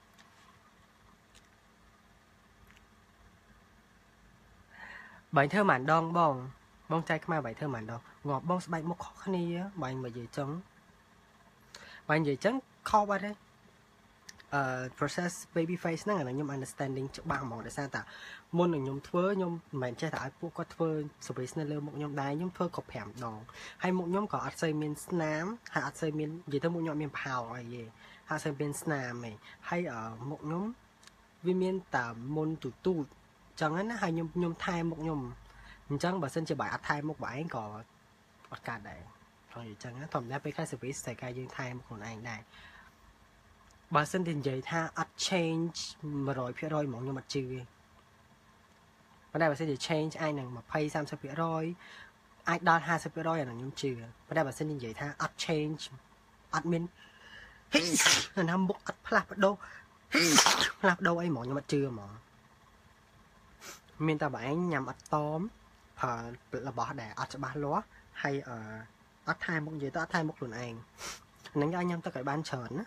bài thơ màn đong bong bong trai mà bài thơ màn đong ngọt bong bài một khó khăn đi á bài mà gì trắng bài gì trắng kho ba đấy uh, process baby face nó là nhung understanding cho ba màu để sao ta môn là nhung thưa nhung mình chơi thả phụ có thưa space nó lơ một nhung đai nhung thưa cọp hẻm đòn hay một nhung có ắt xây miên snám hay ắt xây miên gì tới một nhung miên phào hay gì hay xây miên snám này hay ở một nhung vì miên tả môn tụt tụt chẳng hạn hay nhung nhung thay một nhung chẳng bà xin chỉ bài ắt thay một bài có ắt cả đấy rồi chẳng hạn thầm ra với cái space xảy ra dương thay một con anh này bà xin tiền giấy tha at change mà rồi phía rồi mong như mặt trừ và đây bà xin thì change ai nằng mà pay sam sẽ phía rồi ai đo hai sẽ phía rồi là nhóm trừ và đây bà xin tiền giấy tha at change admin là năm bốc at plap đâu plap đâu ấy mong như mặt trừ mà mình ta bảo anh nhằm at tóm à là bỏ để at ba lúa hay ở at hai một gì ta at hai một luôn anh nắng cho anh em ta cái ban trởn á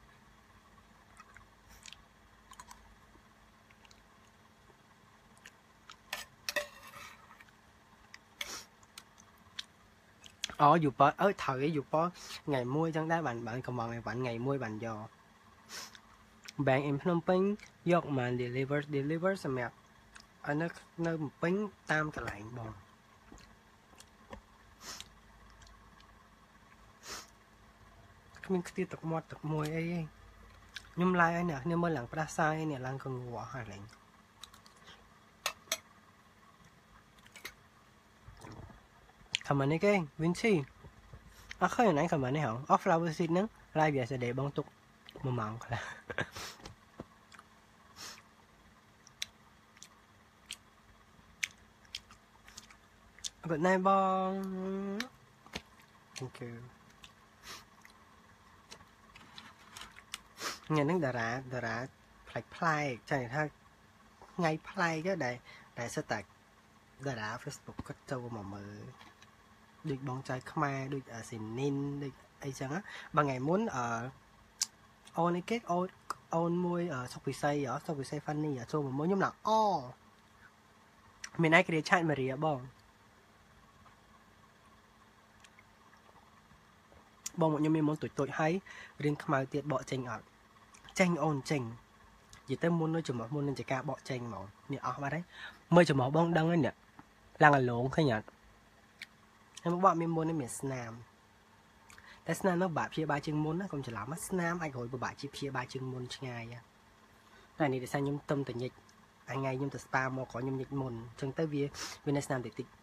ờ dù có ơi thời dù có ngày mua chẳng đá bạn bạn còn mọi bạn ngày mua bạn giò bạn em Phnom Penh dọc mà deliver deliver xem mẹ ở nó nơi một bánh tam cả lạnh bò mình cứ tiếp tục mót tục môi ấy nhung lai ấy nè nếu mới làm prasa ấy nè làm con ngủ hay lạnh thầm anh ấy cái Vinci à khơi này thầm anh ấy hả off flower seed nắng lai bây giờ để bông tục một mỏng là bữa nay bông thank you nghe nói đà rá đà rá phải play cho nên thôi ngay play cái này này sẽ tag đà rá Facebook có châu mà mở được bóng trái khmer được ở xìn ninh được ấy chẳng á bằng ngày muốn ở ôn cái kết ôn ôn môi ở sau khi xây ở sau khi xây funny ở chỗ mà mới nhóm nào o mình ai cái chat mà rìa bông bông một nhóm mình muốn tuổi tuổi hay riêng khmer tiệt bọ chanh ở chanh ôn chanh chỉ tới muốn nói chừng một muốn nên chỉ ca bọ chanh mà nè ở mà đấy mới chừng một bông đăng ấy nè là là lộn khai nhận em bọn mình muốn nên Snam tại Snam nó bả phía ba chân muốn nó không chỉ làm mất Snam anh hồi bả chỉ phía ba chân muốn ngay này này để sang nhung tâm tự nhịch anh ngay nhung từ spa mà có nhung nhịch môn chân tới vì bên Snam để tịch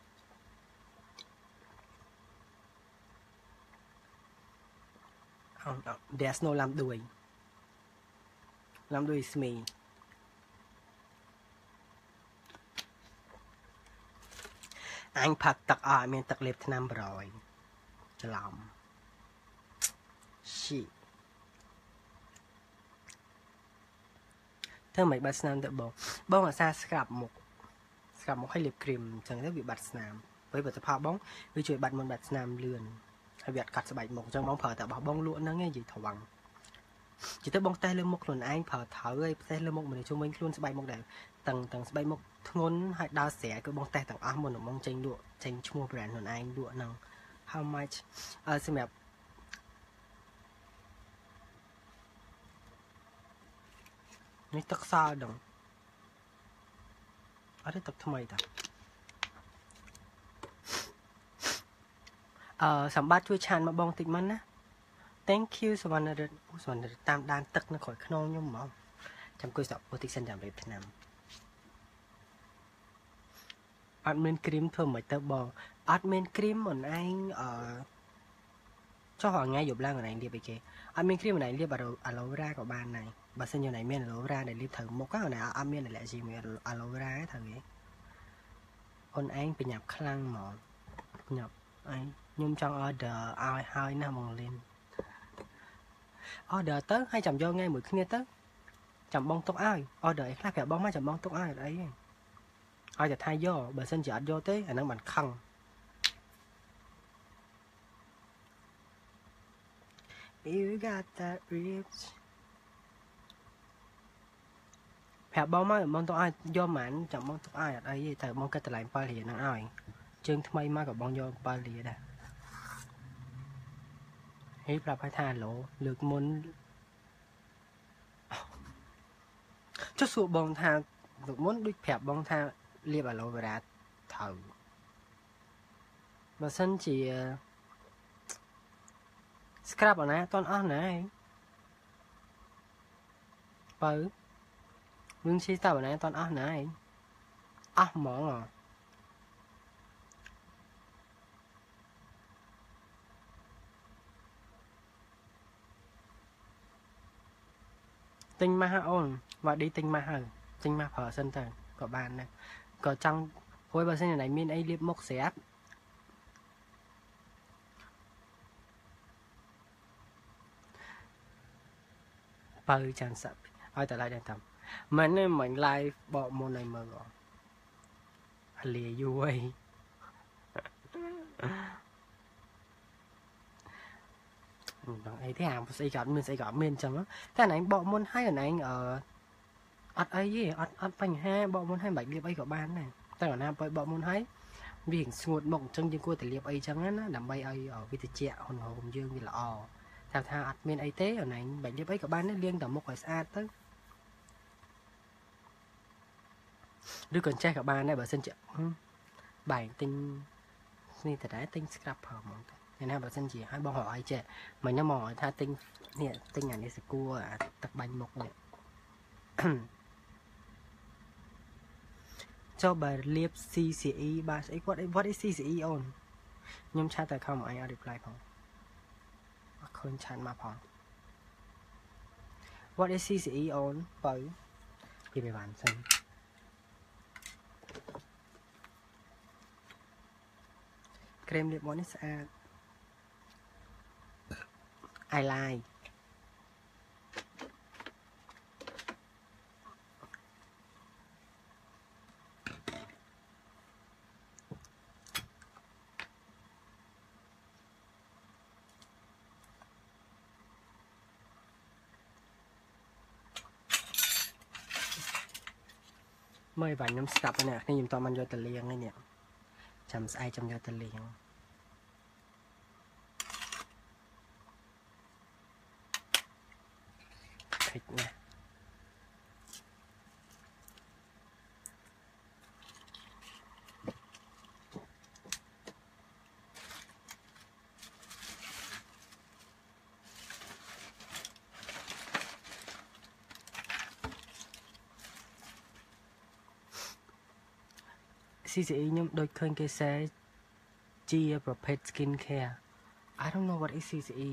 không there's no làm đuổi làm đuổi smee anh phạt tặc à miền tặc liệp nam rồi cho lòng shit thưa mấy bạn nam tự bông bông là xa scrap một scrap một hay liệp cream chẳng thấy bị bạch nam với vật phao bóng vì chuyện bạn một bạch nam lươn hay việc cắt bạch một trong bóng phở tại bảo bông lụa nó nghe gì thầu bằng chỉ tới bông tay lên một lần anh phở thở ơi tay lên một mình cho mình luôn sẽ bay một đẹp tầng tầng sẽ bay một ngôn hay đa xẻ cái bông tay tầng áo một bông tranh lụa tranh mua brand lần anh lụa năng how much uh, xem đẹp នេះទឹកសើដងអត់ទេទឹកថ្មីតាអឺសម្បត្តិជួយឆានមកបងតិចមិនណា thank you សវណ្ណរិទ្ធសវណ្ណរិទ្ធតាមដានទឹកនៅក្រោយខ្នងខ្ញុំហ្មងចាំគួយស្ដាប់ពោះតិចសិនចាំរៀបឆ្នាំអត់មានគ្រីមធ្វើមិនទៅបងអត់មានគ្រីមអូនឯងអឺចុះថ្ងៃយប់ឡើងអូនឯងលាបអីគេអត់មានគ្រីមអូនឯងលាបអាឡូវរ៉ាក៏បានដែរបើសិនយ៉ាងណៃមានអាឡូវរ៉ាដែលលាបត្រូវមុខអូនឯងអត់មានអាឡែស៊ីមួយអាឡូវរ៉ាទេត្រូវទេអូនឯងប្រញាប់ខ្លាំងហ្មងប្រញាប់អីខ្ញុំចង់ order ឲ្យហើយណាបងលីន order ទៅឲ្យចាំយកថ្ងៃមួយគ្នាទៅចាំបងទុកឲ្យ order អីខ្លះប្រាប់បងមកចាំបងទុកឲ្យអត់អីទេឲ្យតែថាយកបើសិនជាអត់យកទេអាហ្នឹងមិនខឹង You got that rich ប្រាប់បងមកបងទុកឲ្យយកហ្មងចាំបងទុកឲ្យអត់អីទេតែបងគិតតម្លៃ7រៀលហ្នឹងឲ្យជើងថ្មីមកក៏បងយក7រៀលដែរហេប្រាប់ឲ្យថាឡូលើកមុនចុះសួរបងថាលើកមុនដូចប្រាប់បងថាលាបអាឡូវេរ៉ាត្រូវបើសិនជា scrap អណាអត់អស់ណាបើនឹងឈីតាអណាអត់អស់ណាអស់ហ្មងទិញមកអូនវ៉ាឌីទិញមកហើយទិញមកប្រើសិនទៅក៏បានដែរក៏ចង់ព្រោះបើសិនណៃមានអីលាបមុខស្រាប់បើចាំសាប់ឲ្យតែឡាយដែរតាមមិនទេមិន live បកមុនឲ្យមើលអលាយូរអីដល់អីទេអាស្អីក៏អត់មានស្អីក៏អត់មានអញ្ចឹងតែណៃបកមុនឲ្យណៃអឺអត់អីទេអត់អត់បញ្ហាបកមុនឲ្យមិនបាច់លាបអីក៏បានដែរតែអាណាបើបកមុនឲ្យវាស្ងួតមុខអញ្ចឹងយើងគួរតែលាបអីអញ្ចឹងណាដើម្បីឲ្យវាត្រជាក់ហ៊ុនហូមយើងវាល្អតែថាអត់មានអីទេអូនឯងបាច់លាបអីក៏បានដែរលាងតែមុខឲ្យស្អាតទៅឬក៏ចេះក៏បានដែរបើសិនជាបែងទិញនេះតែដែរទិញ scrap ផងហ្មងតែណាបើសិនជាឲ្យបងរកឲ្យចេះមិនណាមកឲ្យថាទិញនេះទិញអានេះស្គួរអាទឹកបាញ់មុខនេះចុះបើលាប C C E បាទស្អីគាត់ what is C C E អូនខ្ញុំឆាតតែខំអីអត់ reply ផងអត់ឃើញឆាតមកផង what is C C E អូនបើពីពីបានសិនក្រែមលាបមាត់នេះស្អាត I like មើលបាញ់ខ្ញុំស្ដាប់នេះខ្ញុំតមិនយកទៅលាងទេនេះចាំស្អែកចាំយកទៅលាងភិចណាC C E ខ្ញុំដូចឃើញគេសែជាប្រភេទ skin care I don't know what is C C E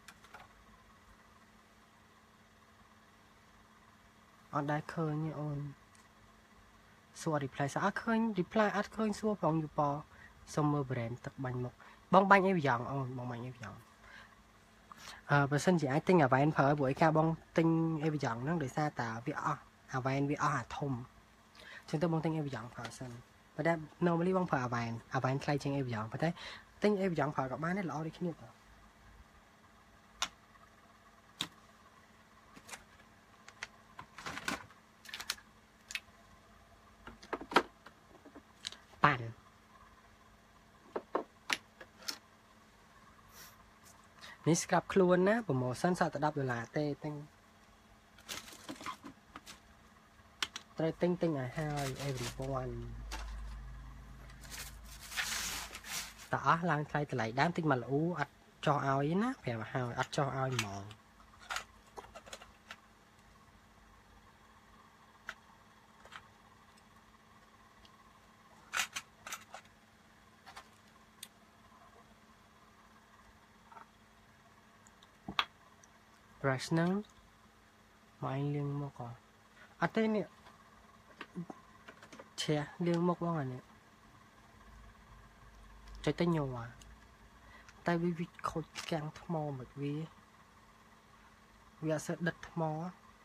អត់ដែរឃើញទេអូនសួរ reply សោះអត់ឃើញ reply អត់ឃើញសួរផងយូប៉សុំមើល brand ទឹកបាញ់មុខបងបាញ់អីយ៉ាងអូនបងបាញ់អីយ៉ាងអឺបើសិនជាអាចទិញអាវ៉ែនប្រើព្រោះឯកាបងទិញអីយ៉ាងហ្នឹងដោយសារតាវាអស់អាវ៉ែនវាអស់អាធំអញ្ចឹងទៅបងទិញអីយ៉ាងប្រើសិនប៉ុន្តែ normally បងប្រើអាវ៉ែនអាវ៉ែនថ្លៃជាងអីយ៉ាងប៉ុន្តែទិញអីយ៉ាងប្រើក៏បានដែរល្អដូចគ្នាទៅប៉ាន់នេះស្ក្រាប់ខ្លួនណា promotion សតដប់ដុល្លារទេទិញត្រូវទិញទិញឲ្យហើយ everyone តើអស់ឡើងថ្លៃតម្លៃដើមទិញមកល្អូអត់ចោះឲ្យណាប្រាប់ឲ្យអត់ចោះឲ្យហ្មងbrush ហ្នឹងមកឯងលាងមុខអត់ទេនេះឈះលាងមុខបងអានេះចុចទៅញ័រតែវាវាខូចកាំងថ្មមកវាវាអត់សូវដិតថ្ម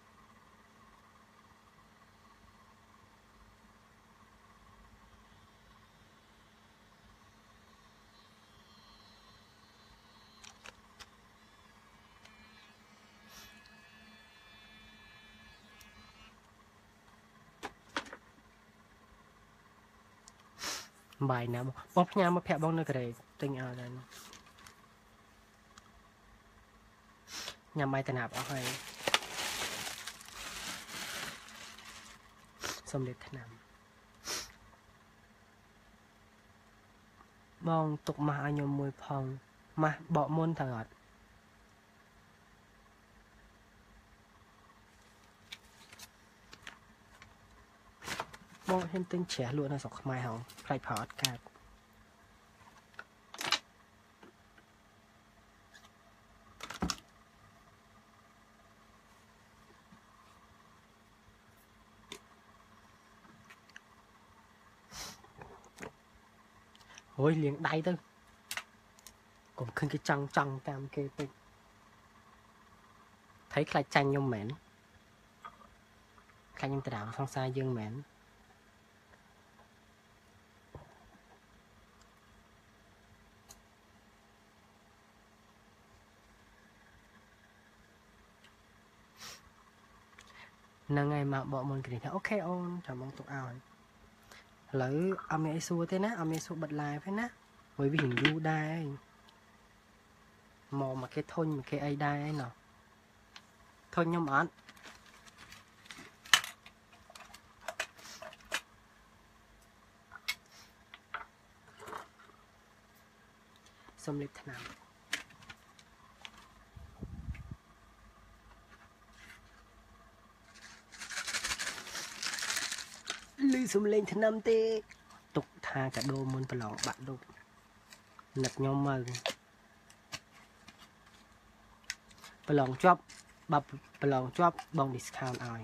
បាយណាបងផ្ញើមកប្រាក់បងនៅកូរ៉េទិញឲ្យដែរញ៉ាំបាយតាណាប់អស់ហើយសំលេចឆ្នាំបងទុកម៉ាស់ឲ្យខ្ញុំមួយផងម៉ាស់បកមុនត្រូវអត់បងហ៊ានទិញជ្រះលក់នៅស្រុកខ្មែរហ៎ផ្លែប្រអត់កាត់អូយលាងដៃទៅកុំឃើញគេចង់ចង់តាមគេពេកthấy ខ្លាចចាញ់ខ្ញុំមែនខ្លាចខ្ញុំទៅដល់សង្សារយើងមែនហ្នឹងហើយមកបកមុនគ្នាថាអូខេអូនចាំបងទុកឲ្យឥឡូវអត់មានអីសួរទេណាអត់មានសួរបិទ live ទេណាព្រោះវារៀងយូរដែរមកមកគេធុញមកគេអីដែរឯណោះធុញខ្ញុំអត់សុំលេខឆ្នាំលឺសំលេងឆ្នាំទេទុកថាកាដូមុនប្រឡងបាក់ដប់នឹកខ្ញុំមកប្រឡងជាប់បើប្រឡងជាប់បង discount ឲ្យ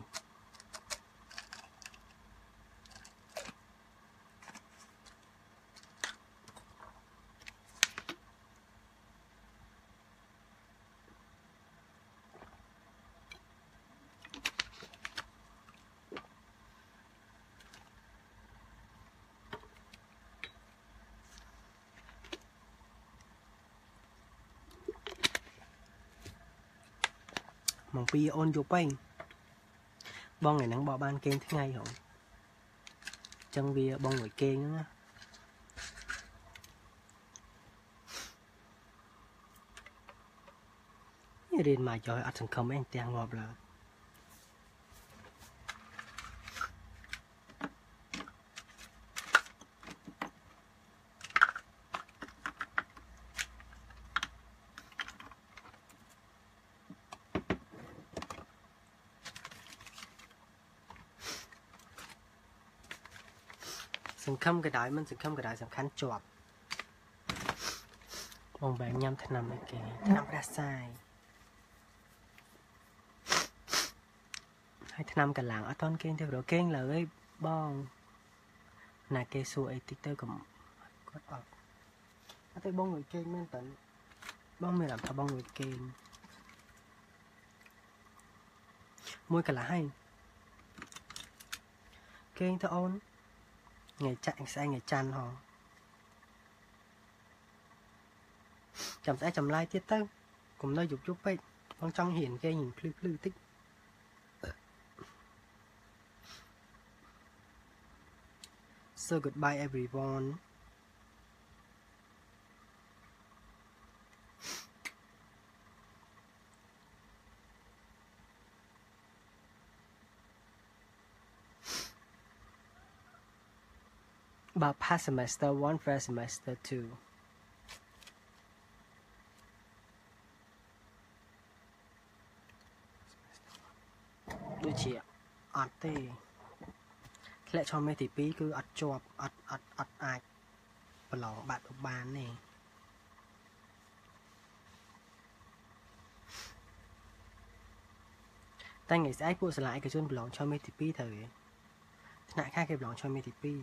មកពីអូនយប់ពេញបងថ្ងៃហ្នឹងបោះបានគេងថ្ងៃហ៎ចឹងវាបងងុយគេងហ្នឹងណារៀនមកចុះអត់សង្ឃឹមអីទាំងងាប់ឡើយសង្ឃឹមក៏ដោយមិនសង្ឃឹមក៏ដោយសំខាន់ជាប់បងបែរញ៉ាំថ្នាំអីគេថ្នាំប្រាសាយហើយថ្នាំកាឡាំងអត់តន់គេងទេព្រោះគេងលើអីបងណាគេសួរអីតិចទៅក៏គាត់អត់អត់ទេបងងុយគេងមែនតើបងមានអារម្មណ៍ថាបងងុយគេងមួយកន្លះហើយគេងទៅអូនថ្ងៃចាក់ស្អែកថ្ងៃច័ន្ទហ៎ចាំស្អែកចម្លាយទៀតទៅកុំនៅយប់យប់ពេកបងចង់ហ៊ានគេញភ្លឺភ្លឺតិច So goodbye everyone
But past semester one, first semester two. Đôi chị ạ. Ất tê. Lẽ cho mê thì bí cứ ất chộp, ất ất ất ai. Bà lò bạn ở bàn này. Ta nghĩ sẽ ách bộ lại cái chân blog cho mê thì bí thời. Nại khác cái blog cho mê thì bí.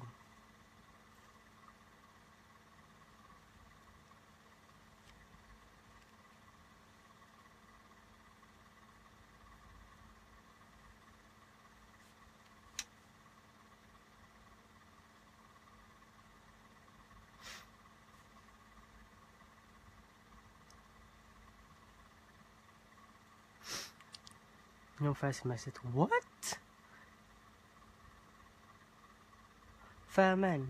No first semester. What? Fair man.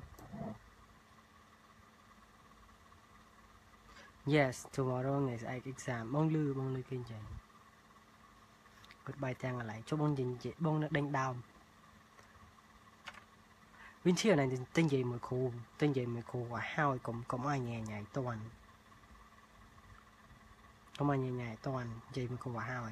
Yes, tomorrow is exam. Bông lư, bông lư kinh doanh. Goodbye trang lại cho bông dình dễ, bông nó đánh đau. Bên chiều này tên gì mới khô, tên gì mới khô và hao cũng cũng ai nhẹ nhảy toàn. Cũng ai nhẹ nhảy toàn, gì mới khô và hao.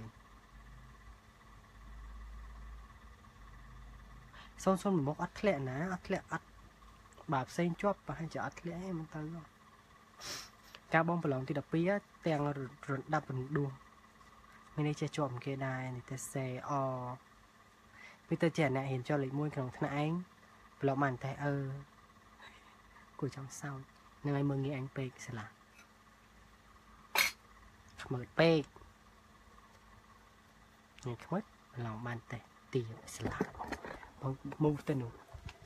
Xong xong mình bốc ắt lẹ ná, ắt lẹ ắt bạp xanh chóp và hay chở ắt lẹ em ta rồi. Cá bông phải lòng thì đập bía, tèng rồi đập bình đuông. Mình đây chơi trộm kia đài, thì ta xe o. Vì ta trẻ nạ hiện cho lấy môi khổng thân anh. Và lòng màn tay ơ. Của trong sau. Nên anh mừng nghĩ anh bê sẽ làm. Mở bê. Nhìn không mất, lòng màn tay tìm sẽ làm. Bằng mô tên nụ.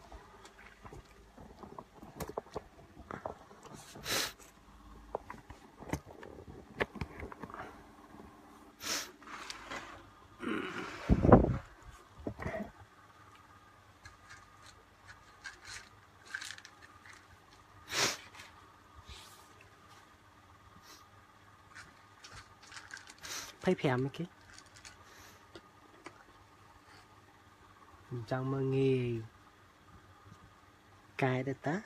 Thấy phèm mấy cái. Trong mơ nghề cài được ta.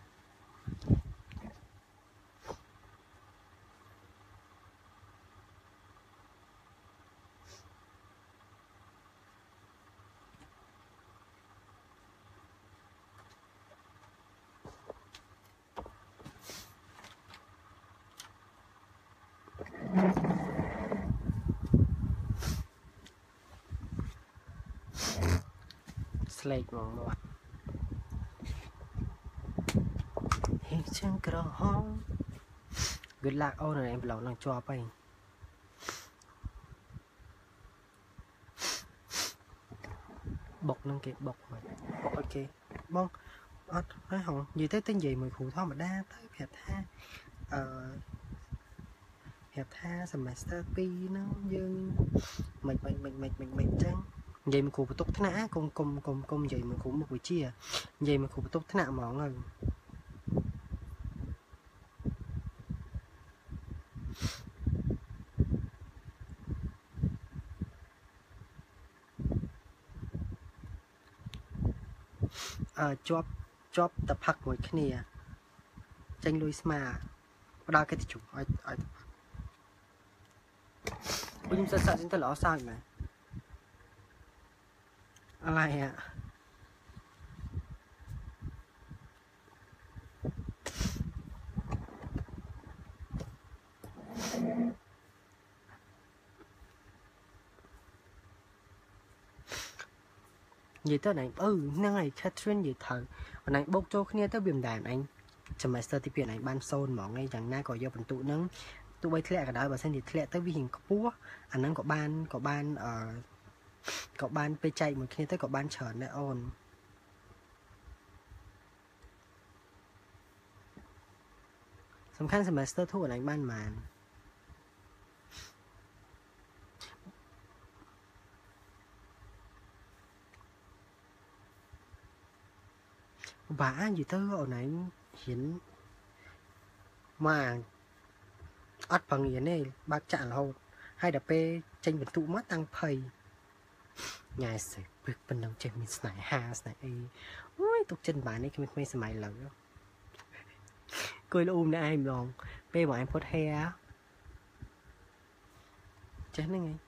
Slate mong một hình chân cờ hông good luck ô này em lòng lòng cho bay bọc nâng kịp bọc mà bọc ok bông ớt nói không gì tới tên gì mười khủ thao mà đa tới hẹp tha ờ hẹp tha semester pi nó dương mình mình mình mình mình mình chăng vậy mình cụ tốt thế nã cùng cùng cùng cùng vậy mình cũng một buổi chia vậy mình cụ tốt thế nã món rồi à job job tập học mỗi cái này tranh lui mà đa cái thì chủ ai ai bây giờ sợ chúng ta lỡ sao vậyอะไรอ่ะvậy tới này ừ năng này Catherine vậy thằngวันnày bốc cho kia tới biềm đàn anh semesterที่เปลี่ยนanh ban zone หมอไงอย่างหน้าก็ยอมบรรทุกนั้นตัวใบแทะก็ได้บางเส้นที่แทะtớiวิหิงก็ปัวอันนั้นก็บ้านก็บ้านเอ่อก็บ้านไปใจเหมือนគ្នាទៅក៏បានច្រើនដែរអូនសំខាន់ semester ធូរអញបានប៉ុន្មានបានិយាយទៅអូនឯងហ៊ានមកអត់បង្រៀនទេបើកចាក់រហូតហើយដល់ពេលចេញបន្ទុកមកតាំងភ័យញ៉ែសិព្រឹកប៉ុណ្ណឹងចេះមានស្នេហាស្នេហ៍អីអូយទុកចិត្តបាននេះគ្មានសម័យឡើងគួយលូមនេះឯងម្ដងពេលបងឯងផុតហែចេះហ្នឹងឯង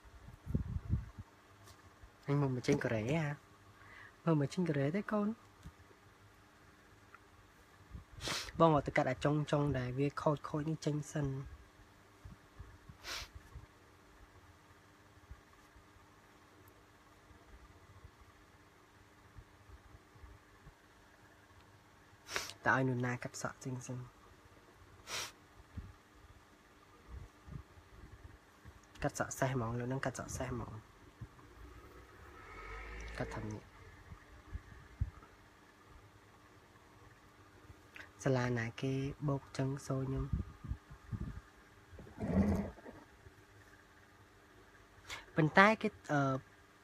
អញមកមកចេញកូរ៉េហ่ะមកមកចេញកូរ៉េទេកូនបងមកទៅកាត់អាចុងចុងដែរវាខូចខូចនេះចេញសិនតើឲ្យនរណាកាត់សក់ចេញសិនកាត់សក់សេះហ្មងលើនឹងកាត់សក់សេះហ្មងកាត់តាមនេះសាលាណាគេបោកចឹងសូខ្ញុំប៉ុន្តែគេអឺ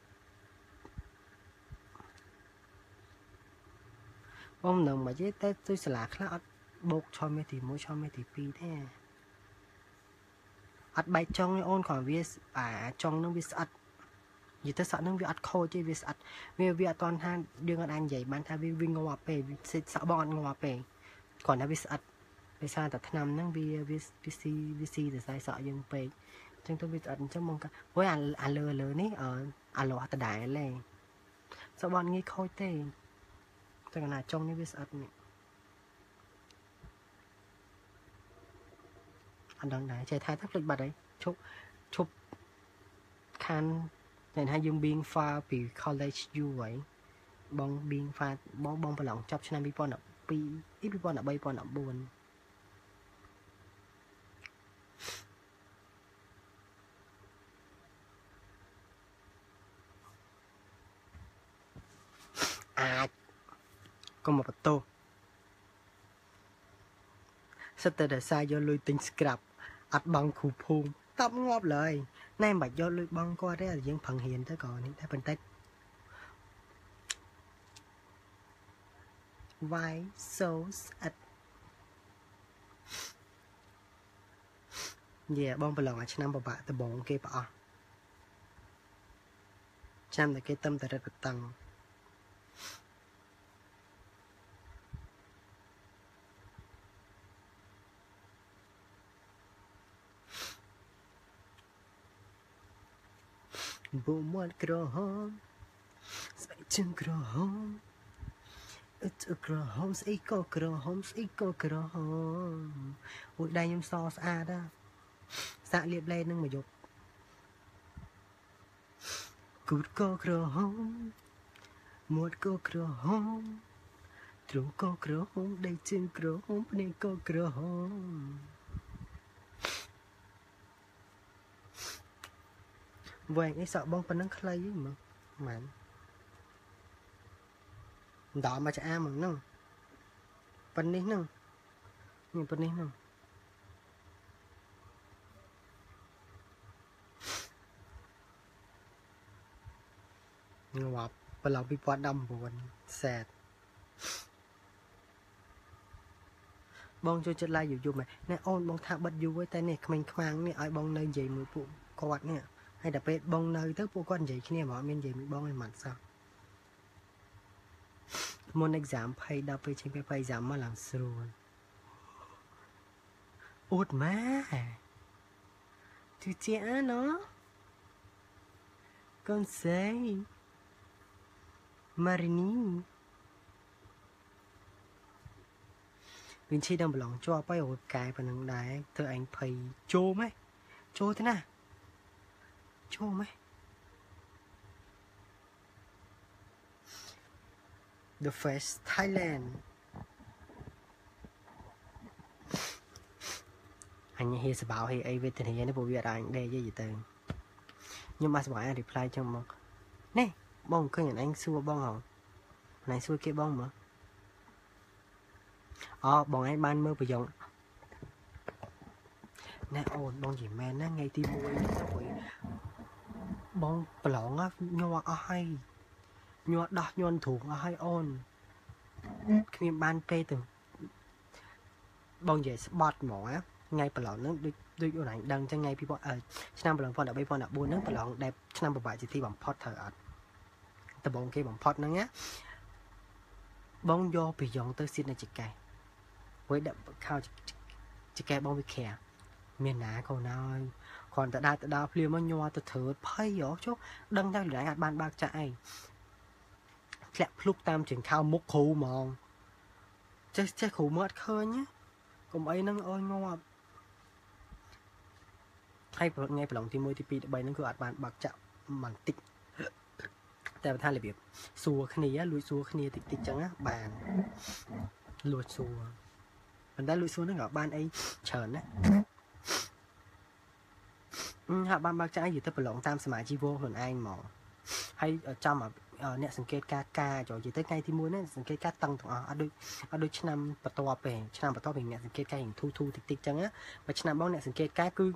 បងនឹងមកទេតែទៅសាលាខ្លះអត់បោកឆមេទីមួយឆមេទីពីរទេអត់បែកចុងទេអូនគ្រាន់វាអាចុងនឹងវាស្អិតនិយាយទៅសក់នឹងវាអត់ខូចទេវាស្អិតវាវាអត់តន់ថាយើងអត់អាចនិយាយបានថាវាវាងាប់ពេកសក់បងអត់ងាប់ពេកគ្រាន់តែវាស្អិតដោយសារតែថ្នាំហ្នឹងវាវាវាស៊ីវាស៊ីទៅខ្សែសក់យើងពេកអញ្ចឹងទៅវាស្អិតអញ្ចឹងមកអូយអាអាលើលើនេះអអាលោះដដែលលេសក់បងងាយខូចទេតែកណាចុងនេះវាស្អិតនេះអត់ដឹងដែរចេះថាថាភ្លេចបាត់ហើយឈប់ឈប់ខានតែថាយើង being far ពី college យូរហើយបង being far បងបងប្រឡងចប់ឆ្នាំ2012 2013 2014អាចកុំមកបន្ទោសសិតតែដែលសារយកលុយទិញ scrap អត់បង់គ្រូភូមិតបងាប់ឡើយណែមិនបាច់យកលុយបង់គាត់ទេយើងប្រឹងហ៊ានទៅក៏នេះតែប៉ុន្តែ why so sad យេបងប្រឡងអាឆ្នាំបបាក់ដបងគេប្រអស់ឆ្នាំតែគេទឹមតែរឹតបតឹងបូមាត់ក្រហមស្បែកជើងក្រហមអត់ក្រហមស្អីក៏ក្រហមស្អីក៏ក្រហមអូយដៃខ្ញុំសស្អាតណាសាក់លាបឡេនឹងមកយកគូតក៏ក្រហមមាត់ក៏ក្រហមទ្រូងក៏ក្រហមដៃជើងក្រហមភ្នែកក៏ក្រហមវែងអីសក់បងប៉ុណ្ណឹងខ្លីហ្មងម៉ានដល់មកឆ្អាមកហ្នឹងប៉ុណ្នេះហ្នឹងនេះប៉ុណ្នេះហ្នឹងងាប់ប្រឡង2019សែតបងចូលចិត្តឡាយយូរយូរមែនណែអូនបងថាបិទយូរហើយតែនេះក្មេងខ្មាំងនេះឲ្យបងនៅនិយាយមួយពួកគាត់នេះហើយតែពេលបងនៅទៅពួកគាត់និយាយគ្នាមកមាននិយាយមួយបងឲ្យមិនសោះមុន exam ភ័យដល់ពេលចេញពេល exam មកឡើងស្រួលអួតម៉ែជឿជាអាណោកូនស្រីម៉ារីនីវិញឈីដល់ប្រឡងជាប់ហើយអូតកាយប៉ុណ្ណឹងដែរធ្វើអញភ័យចូលម៉េះចូលទៅណាចូលម៉េះ The Face Thailand អញហេសបោហេអីវេទនានេះពួកវាអត់អញដេកយីទៅខ្ញុំបានសប្បាយ reply ចឹងមកនេះបងឃើញអញសួរបងហ៎អញសួរគេបងមើលអូបងឯងបានមើលប្រយោគណែអូនបងនិយាយមែនណាថ្ងៃទីមួយនេះទៅបងប្រឡងញ័រអស់ហើយញ័រដោះញ័រធូងអស់ហើយអូនគ្មានបានពេលទៅបងនិយាយស្បត់ហ្មងណាថ្ងៃប្រឡងហ្នឹងដូចដូចអូនឯងដឹងចឹងថ្ងៃពីឆ្នាំប្រឡង2013 2014ហ្នឹងប្រឡងដែលឆ្នាំពិបាកជាទីបំផុតត្រូវអត់ដំបងគេបំផុតហ្នឹងណា bông do bị dòng tới xin là chỉ cái với đậm khao chỉ cái bông bị khè miền ná câu nào còn tại đa tại đa phim nó nhòa từ thử phơi gió chứ đăng ra lại ban bạc chạy lẹ lúc tam chuyển khao múc khô mòn chết chết khô mất khơi nhé còn ấy nó ơi ngon hay ngay phải lòng thì môi thì pi bay nó cứ ăn bàn bạc chạm màn tịnh แต่ประธานระเบียบซัวคณีลุยซัวคณีติดติดจังอะบานลวดซัวมันได้ลุยซัวนั่นเหรอบ้านไอ้เฉินนะอืมฮะบ้านบางจ้าอยู่ที่ปลงตามสมัยจีโวหนุนไอ้หมอให้จำอ่ะเนี่ยสังเกตกากาจ่ออยู่ที่ไงที่มือเนี่ยสังเกตกาตังอ่ะเอาดูเอาดูชนำประตูเป่งชนำประตูเป่งเนี่ยสังเกตกาอย่างทูทูติดติดจังอะไปชนำบ้องเนี่ยสังเกตกาคือ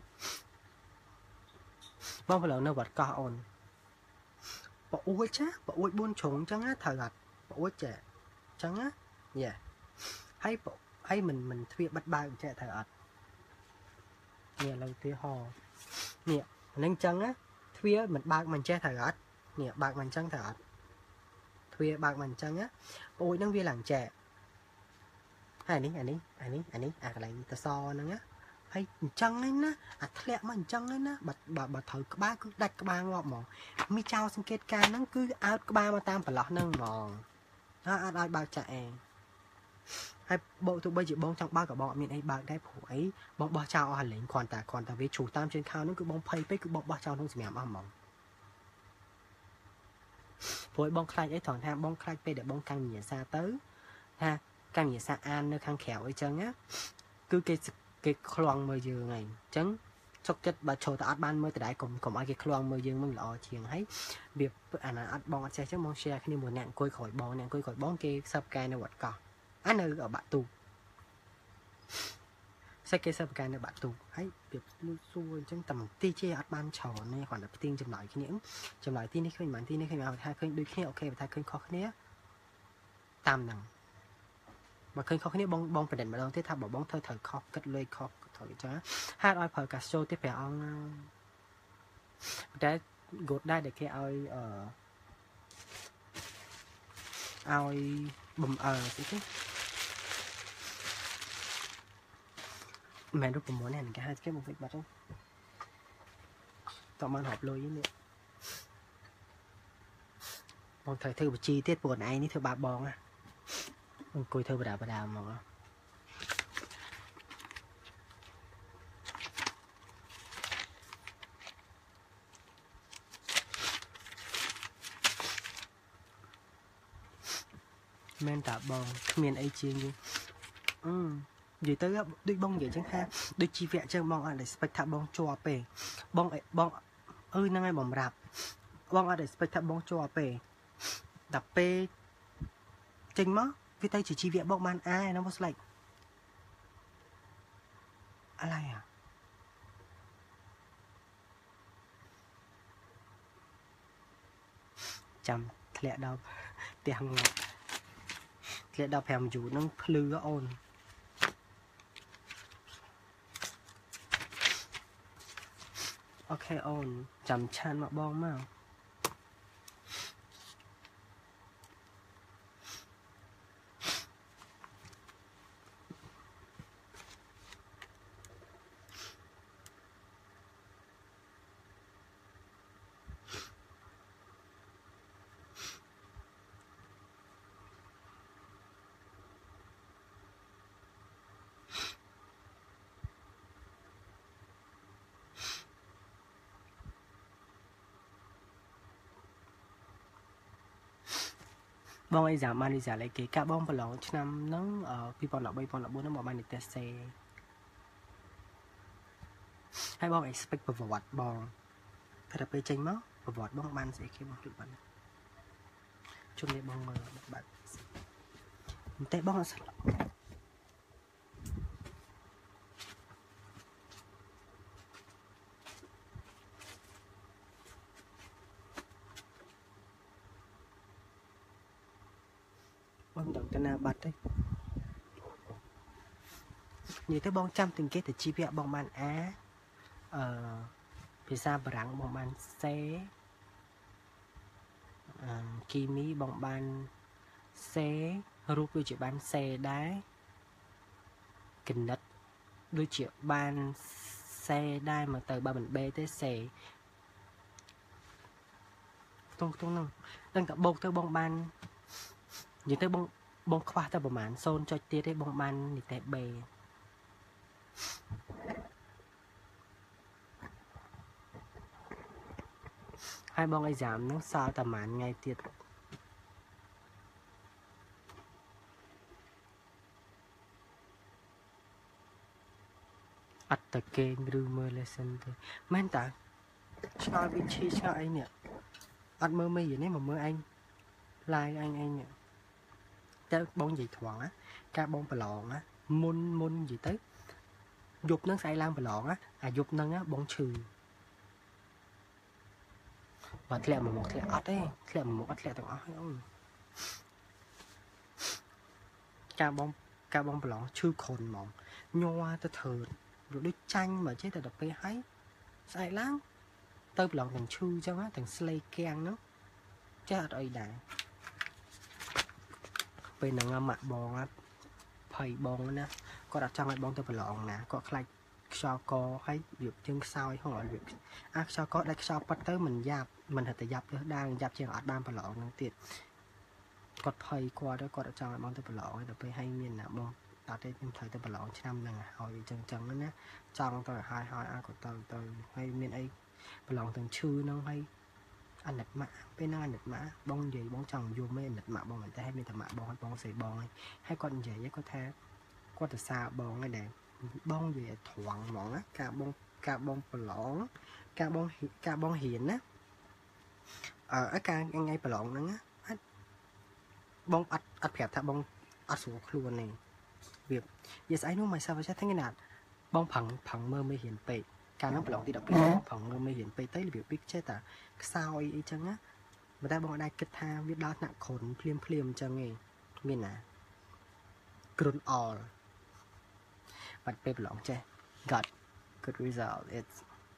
บ้องปลงเนี่ยวัดกาอ่อนbỏ uống chá bỏ uống buôn trốn chẳng á thời gạt bỏ uống trẻ chẳng á yeah hay bỏ hay mình mình thuê bắt ba của trẻ thời gạt nè lần thứ hò nè nên chẳng á thuê mình ba mình trẻ thời gạt nè bạc mình chẳng thời gạt thuê bạc mình chẳng á bỏ uống năng viên làng trẻ anh ấy anh ấy anh ấy anh ấy à cái này ta so nữa á hay chăng ấy na à thẹn mà chăng ấy na bật bật bật thử các ba cứ đặt các ba ngọt mỏ mi trao sinh kết ca nó cứ out các ba mà tam phải lọt nâng mỏ đó ai ai ba chạy hay bộ tụi bây giờ bông trong ba cả bọn mình ấy ba cái phủ ấy bông ba trao hẳn lính còn ta còn ta với chủ tam trên khao nó cứ bông pay pay cứ bông ba trao không gì mềm âm mỏng với bông khai ấy thằng tham bông khai pe để bông căng nhẹ xa tới ha căng nhẹ xa an nơi khang khéo ấy chân á cứ cái cái khoang mơ dương này chấn chốc chất bà trâu ta át ban mơ từ đại cùng cùng ai cái khoang mơ dương mình lọ chieng thấy việc anh át bong át xe chắc mong xe khi đi một nạn coi khỏi bong nạn coi khỏi bong kia sập cái nó vật cỏ anh ở ở bạn tù xe kia sập cái nó bạn tù thấy việc lưu xuôi chân tầm ti chia át ban trò này còn là tiên chậm lại cái những chậm lại tiên đi khơi mặn tiên đi khơi mặn hai khơi đôi khi ok và thay khơi khó cái này tam nằng mà khơi khó cái này bong bong phải đền mà đâu thế thà bỏ bong thơ thời khó cất lơi khó thôi chứ hát oi phở cà show tiếp theo ông đã gộtได้để cái oi ở oi bùm ờ chứ chứ mẹ lúc bùm muốn này cái hai cái một việc bật không tao mang hộp lôi với nè bong thời thư chi tiết buồn ai ní thư bà bong à cùi thư bà đào bà đào mà men tạ bong miền ấy chiên gì ừ gì tới đôi bông vậy chẳng ha đôi chi vẹn chẳng bong ở đây spectac bong cho pe bong ấy bong ơi năng ai bong rạp bong ở đây spectac bong cho pe đập pe chênh mất cái tay chỉ chi vẹn bong man ai nó was like อะไรอ่ะจำทะเลดาวเตียงงอทะเลดาวแผ่มอยู่นั่งพลือโอนโอเคโอนจำชันมาบ้องมากบองไอ้สามันไอ้สาอะไรเก๋กะบองปลองชนำน้องเอ่อพี่ปอนหลับใบปอนหลับบัวน้องบอกมันในเตสเซให้บองไอ้สเปกประวัติบองถ้าไปเจงมั้งประวัติบองมันเสียแค่บองจุดบันช่วงนี้บองมาบัดเตะบองสักบองดอกตนาบัดได้như thế bong trăm tình kết thì chi vẹn bong man á ờ phía xa bảng bong man xé kimi bong ban xé រូបដូចជាបានសេដែរគណិតដូចជាបានសេដែរមកទៅបើមិនបេទេសេខ្ទង់ខ្ទង់ហ្នឹងដឹងតែបោកទៅបងបាននិយាយទៅបងបងខ្វះតែប្រហែលសូន្យចុចទៀតទេបងបាននីតិបេហើយបងអេសាមហ្នឹងសល់តែប្រហែលថ្ងៃទៀតអត់តគេងឬមើល lesson ទេមែនតាឆ្ងល់វិឈីឆ្ងល់អីនេះអត់មើលមេនេះមកមើលអញ live អញអញនេះតែបងនិយាយត្រង់ណាការបងប្រឡងណាមុនមុននិយាយទៅយប់ហ្នឹងស្អែកឡើងប្រឡងណាអាយប់ហ្នឹងបងឈឺបើធ្លាក់មកមកធ្លាក់អត់ទេធ្លាក់មកមកអត់ធ្លាក់ទាំងអស់ហើយអូនការបងការបងប្រឡងឈឺខុនហ្មងញ័រទៅធ្វើដូចចាញ់មកចេះតែដល់ពេលហើយស្អែកឡើងទៅប្រឡងទាំងឈឺអញ្ចឹងណាទាំងស្លេកគាំងហ្នឹងចេះអត់អីដែរពេលហ្នឹងម៉ាក់បងភ័យបងណាគាត់អត់ចង់ឲ្យបងទៅប្រឡងណាគាត់ខ្លាចខ្យល់កហើយវាជើងខ្សោយហងវាអាខ្យល់កដាច់ខ្យល់ប៉ាត់ទៅមិនយ៉ាប់មិនហិតតែយ៉ាប់ទៅដាងយ៉ាប់ជាងអត់បានប្រឡងហ្នឹងទៀតគាត់ភ័យគាត់គាត់អត់ចង់ឲ្យបងទៅប្រឡងហើយដល់ពេលហើយមានណាបងតើទេខ្ញុំត្រូវទៅប្រឡងឆ្នាំហ្នឹងហើយអញ្ចឹងអញ្ចឹងណាចង់ទៅហើយហើយអាគាត់ទៅទៅហើយមានអីប្រឡងទាំងឈឺហ្នឹងហើយអាណិតម៉ាក់ពេលហ្នឹងអាណិតម៉ាក់បងនិយាយបងចង់យល់មែនអាណិតម៉ាក់បងមែនតែហើយមានតែម៉ាក់បងហើយបងស្រីបងហើយហើយគាត់និយាយគាត់ថាគាត់ទៅសារបងហើយដែរបងនិយាយត្រង់ហ្មងណាការបងការបងប្រឡងការបងការបងហ៊ានណាអឺការថ្ងៃប្រឡងហ្នឹងណាបងអត់អត់ប្រាប់ថាបងអត់ស្រួលខ្លួនទេវា Yes I know myself តែថ្ងៃណាបងផឹងផឹងមើលមេហ៊ានពេកកាលហ្នឹងប្រឡងទីដប់ពីរបងផឹងមើលមេហ៊ានពេកទៅរបៀបពីចេះតែខ្សោយអីចឹងណាប៉ុន្តែបងអត់ដែរគិតថាវាដល់ថ្នាក់គ្រុនភ្លាមភ្លាមអញ្ចឹងឯងមានណាគ្រុនអល់បាត់ពេលប្រឡងចេះ got good result it's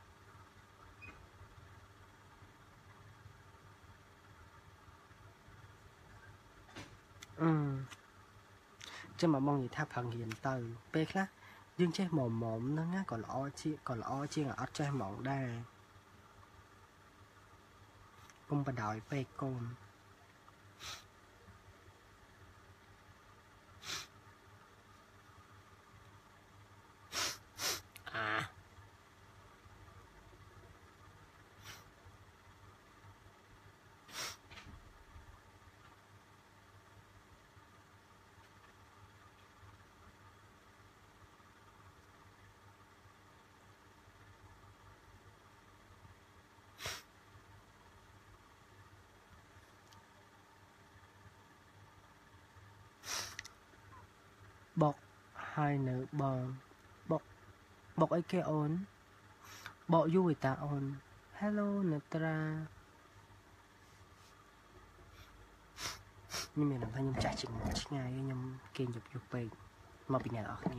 អឺចាំមកបងនិយាយថាផឹងហ៊ានទៅពេលខ្លះយើងចេះមុំមុំហ្នឹងណាក៏ល្អជាងក៏ល្អជាងអត់ចេះហ្មងដែរកុំបដ ாய் ពេកកូនអាបុកហើយនៅបងបុកបុកអីគេអូនបកយូរឯតាអូន Hello នត្រាខ្ញុំមានថាខ្ញុំចាស់ជាងឆ្ងាយខ្ញុំគេងយប់យប់ពេកមកពីអ្នកនរគ្នា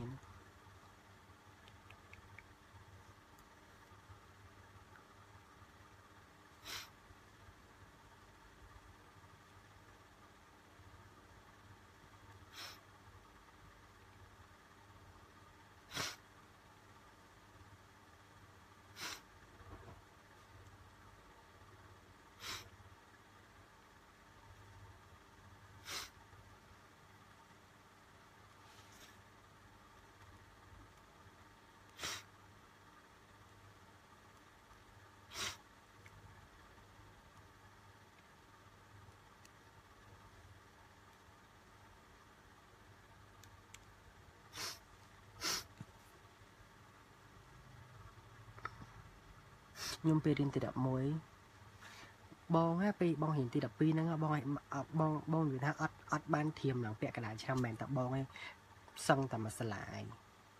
ខ្ញុំពេលរៀនទីដប់មួយបងហ่าពេលបងរៀនទីដប់ពីរហ្នឹងបងបងបងនិយាយថាអត់អត់បានធៀមឡើងពាក់កណ្ដាលឆ្នាំមែនតែបងឯងសឹងតែមួយសាលាឯង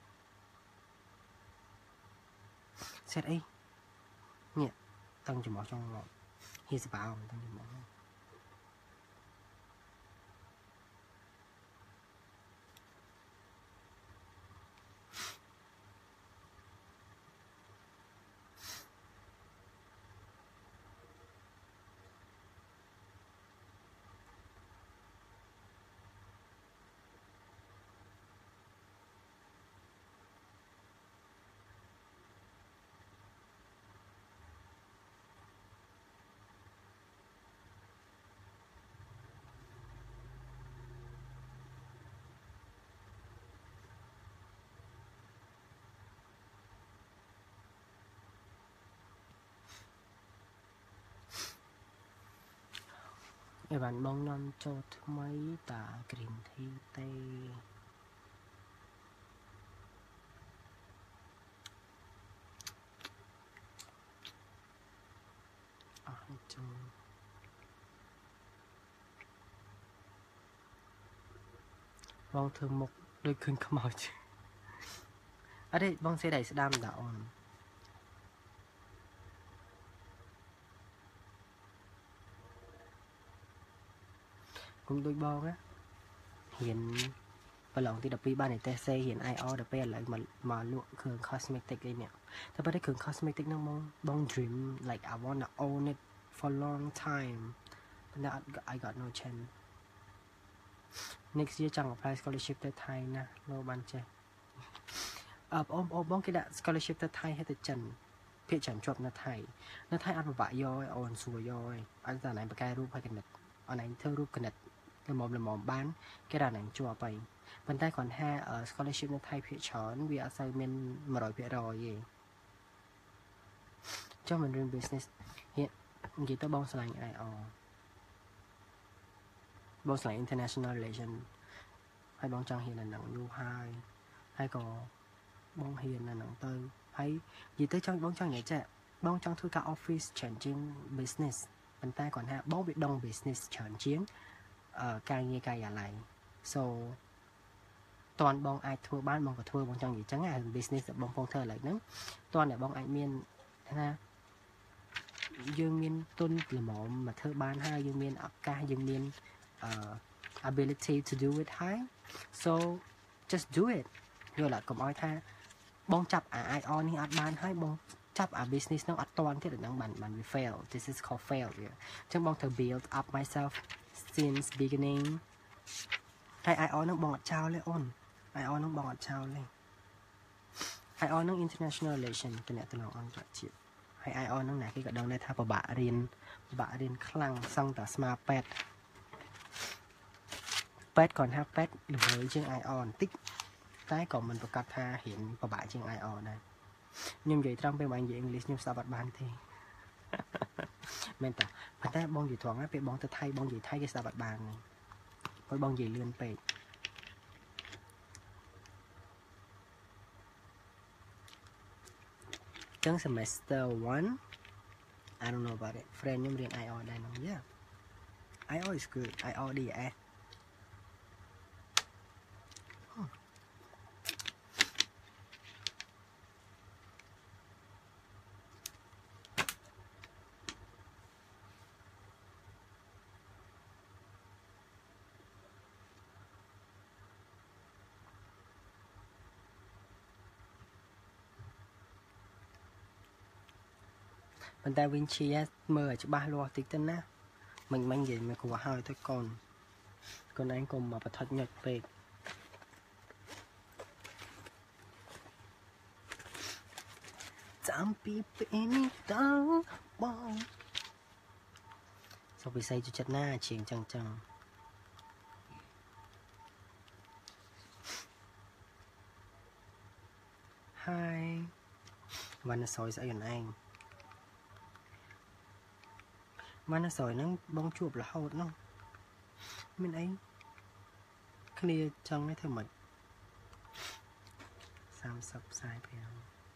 សេតអីនេះតាំងចំអកចង់ហៀសបាវតាំងចំអកឯបានបងនាំចូលថ្មីតា green tea ទេអស់ចូលបងធ្វើមុខដូចឃើញខ្មោចអត់ទេបងសេដៃស្ដាំតាអូនគុំដូចបងណាហ៊ានប្រឡងទី12បានតែសេហ៊ាន i o ដល់ពេលឥឡូវមកមកលក់គ្រឿង cosmetic អីនេះតែបើតែគ្រឿង cosmetic ហ្នឹងបងបង dream like I want to own it for long time but I got, I got no chance next year ចង់ apply scholarship ទៅថៃណាលោកបានចេះអឺបងបងបងគេដាក់ scholarship ទៅថៃហើយទៅចិនភាគច្រើនជាប់នៅថៃនៅថៃអត់ពិបាកយកឯអូនស្រួលយកឯអត់តែណៃបកកែរូបហើយកណិតអនឡាញធ្វើរូបកណិតល្មមល្មមបានគេដាក់ណៃជាប់ទៅប៉ុន្តែគ្រាន់ថា scholarship នៅថៃភាគច្រើនវាអត់សូវមាន one hundred percent ទេចុះមិនរៀន business និយាយទៅបងឆ្លាញ់ i o បងឆ្លាញ់ international relation ហើយបងចង់ហ៊ាននៅនឹងយូរហើយហើយក៏បងហ៊ាននៅនឹងទៅហើយនិយាយទៅចង់បងចង់និយាយចេះបងចង់ធ្វើការ office ច្រើនជាង business ប៉ុន្តែគាត់ថាបងវាដង business ច្រើនជាងអឺការងារការិយាល័យ so តន់បងអាចធ្វើបានបងក៏ធ្វើបងចង់និយាយចឹងហើយ business ដែលបងពងធ្វើឥឡូវហ្នឹងតន់តែបងអាចមានថាយើងមានទុនល្មមមកធ្វើបានហើយយើងមានឱកាសយើងមានអឺ ability to do it high so just do it យល់អត់កុំឲ្យថាបងចាប់អា i o នេះអត់បានហើយបងចាប់អា business ហ្នឹងអត់តាន់ទៀតហ្នឹងបានបាន fail this is called fail អញ្ចឹងបងត្រូវ build up myself since beginning ហើយ i o ហ្នឹងបងអត់ចោលទេអូន i o ហ្នឹងបងអត់ចោលទេ i o ហ្នឹង international relation តំណតំណងអន្តរជាតិហើយ i o ហ្នឹងណាគេក៏ដឹងដែរថាពិបាករៀនពិបាករៀនខ្លាំងសឹងតែស្មាពេទ្យពេទ្យគាត់ថាពេទ្យល្វើយជាង i o បន្តិចតែក៏មិនប្រកាសថារៀនពិបាកជាង i o ដែរខ្ញុំនិយាយត្រង់ពេលបងនិយាយអង់គ្លេសខ្ញុំស្ដាប់អត់បានទេមែនតាប៉ុន្តែបងនិយាយត្រង់ណាពេលបងទៅថៃបងនិយាយថៃគេស្ដាប់អត់បានព្រោះបងនិយាយលឿនពេកចឹង semester one I don't know about it friend ខ្ញុំរៀន i o ដែរហ្នឹង yeah i o is good i o d sប៉ុន្តែវិញជាមើលឲ្យច្បាស់លាស់តិចទៅណាមិញមិញនិយាយមកគ្រូហើយទៅកូនកូនឯងកុំមកបថុចញឹកពេកចាំពីពេលនេះតើបងសុខវិស័យចិត្តណាជាងចឹងចឹងហើយវណ្ណសយស្អីអូនឯងបានស្រ័យហ្នឹងបងជួបរហូតនោះមានអីគ្នាចង់ឲ្យធ្វើម៉េចសាមសិប ផ្សាយប្រាំ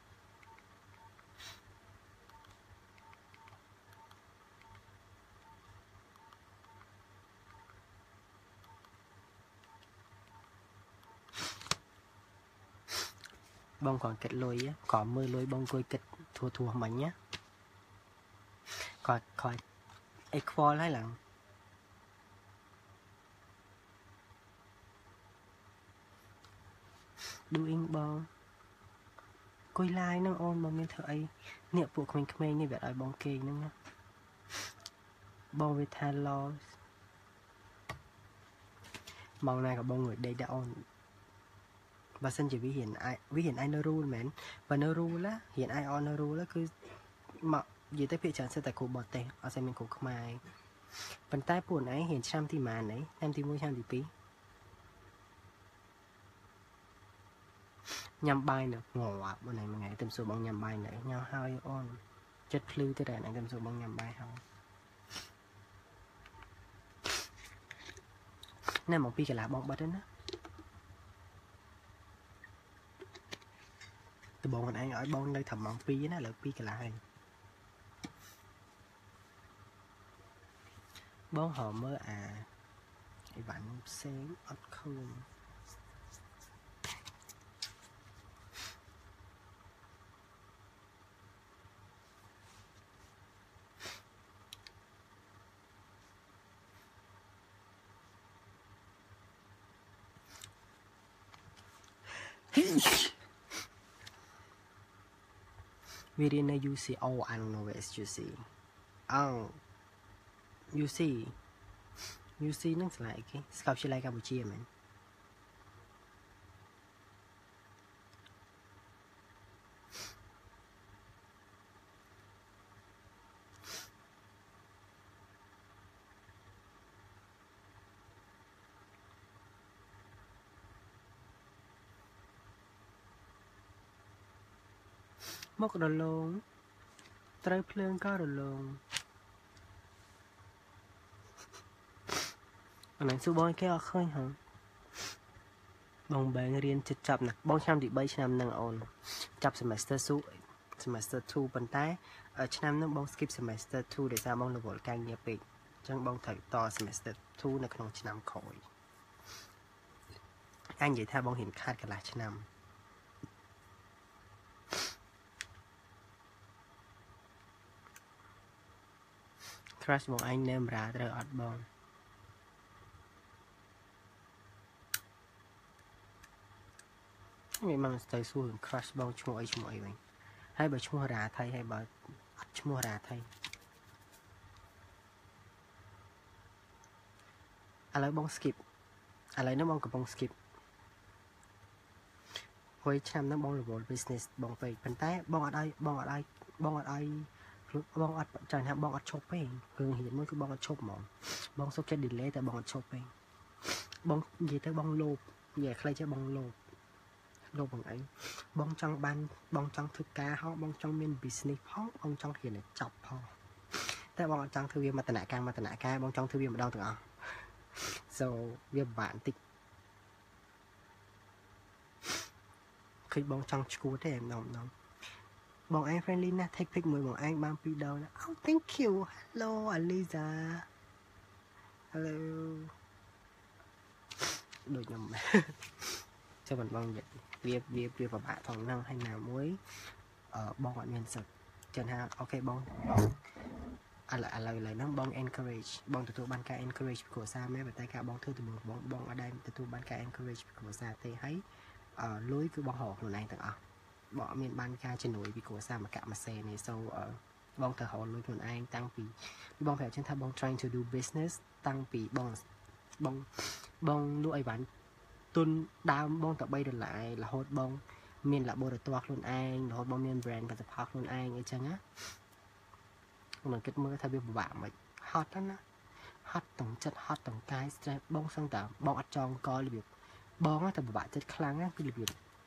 បងcònគិតលុយក៏មើលលុយបងគួយគិតធួធួមិញណាគាត់គាត់អីខ្វល់ហើយឡើងdoing បងគួយឡាយហ្នឹងអូនបងមានធ្វើអីនេះពួកក្មេងៗនេះវាឲ្យបងគេហ្នឹងណាបងវាថា loss បងណាក៏បងងើយដេកដែរអូនបើសិនជាវាហ៊ានវាហ៊ានឯនៅ rule មែនបើនៅ rule ណាហ៊ានឯអននៅ rule គឺមកនិយាយទៅភាគច្រើនសិតតែគ្រូបរទេសអត់ស្អីមានគ្រូខ្មែរប៉ុន្តែពួកឯងហ៊ានឆ្នាំទីម៉ាននេះឆ្នាំទីមួយឆ្នាំទីពីរញ៉ាំបាយនៅងាប់បងឯងមួយថ្ងៃទៅសួរបងញ៉ាំបាយនៅញ៉ាំហើយអូនចិត្តភ្លឺទៅតែឯងទៅសួរបងញ៉ាំបាយហើយណែមកពីកន្លះបងបាត់ទៅណាតបងអញឲ្យបងនៅត្រឹមម៉ោងពីរណាឥឡូវពីកន្លះហើយបងហៅមើលអាអីវ៉ាន់ផ្សេងអត់ឃើញវារៀននៅ ยู ซี oh I don't know where is ยู ซี oh ยู ซี ยู ซี នឹងស្លាយគេស្កប់ឆ្លៃកម្ពុជាមែនមករលងត្រូវភ្លើងក៏រលងអនឡាញសួរបងគេអត់ឃើញហ៎បងបែងរៀនចិត្តចាប់ណាបងឆ្នាំទីបីឆ្នាំហ្នឹងអូនចាប់ semester ស៊ូ semester two ប៉ុន្តែឆ្នាំហ្នឹងបង skip semester two ដោយសារបងរវល់ការងារពេកអញ្ចឹងបងត្រូវត semester two នៅក្នុងឆ្នាំក្រោយអញនិយាយថាបងហ៊ានខាតកន្លះឆ្នាំ crush បងអញនៅម្រាត្រូវអត់បងមិនមកស្ទើរសួរ crush បងឈ្មោះអីឈ្មោះអីវិញហើយបើឈ្មោះរាថៃហើយបើអត់ឈ្មោះរាថៃឥឡូវបង skip ឥឡូវនេះបងកំពុង skip ហើយឆ្នាំហ្នឹងបងរវល់ business បងពេកប៉ុន្តែបងអត់ឲ្យបងអត់ឲ្យបងអត់ឲ្យបងអត់ចាញ់ថាបងអត់ឈប់ពេករឿងហ៊ានមួយគឺបងអត់ឈប់ហ្មងបងសុខចិត្ត delay តែបងអត់ឈប់ពេកបងនិយាយទៅបងលោភនិយាយខ្លីចេះបងលោភលោភបងអីបងចង់បានបងចង់ធ្វើការហោបងចង់មាន business ផងបងចង់ហ៊ានតែចប់ផងតែបងអត់ចង់ធ្វើវាមតនកម្មមតនកម្មបងចង់ធ្វើវាម្ដងទាំងអស់ so វាពិបាកបន្តិចឃើញបងចង់ឈួតទេម្ដងម្ដងបងឯង friendly ណាស់ take pic មួយបងឯងបានពីរដង Oh thank you hello Aliza hello ដូចខ្ញុំចាំមិនបងនិយាយវាវាវាពិបាកផងហ្នឹងហើយណាមួយអឺបងអត់មានសិទ្ធចឹងថាអូខេបងឥឡូវឥឡូវឥឡូវហ្នឹងបង encourage បងទទួលបានការ encourage ពីគ្រួសារមែនតែការបងធ្វើទៅមើលបងបងអត់ដែលទទួលបានការ encourage ពីគ្រួសារទេហើយអឺលុយគឺបងរកខ្លួនឯងទាំងអស់បងអត់មានបានការជំនួយពីគ្រួសារមកកាក់ម៉ាសេនេះ so បងត្រូវរកលុយខ្លួនឯងតាំងពីបងប្រាប់ចឹងថាបង trying to do business តាំងពីបងបងបងលក់អីវ៉ាន់ទុនដើមបងតែ3ដុល្លាររហូតបងមាន laboratory ខ្លួនឯងរហូតបងមាន brand ផលិតផលខ្លួនឯងអីចឹងណាមិនគិតមើលថាវាពិបាកមិនហត់ណាហត់ទាំងចិត្តហត់ទាំងកាយ stress បងសឹងតែបងអត់ចង់ករបៀបបងតែពិបាកចិត្តខ្លាំងណាគឺរបៀប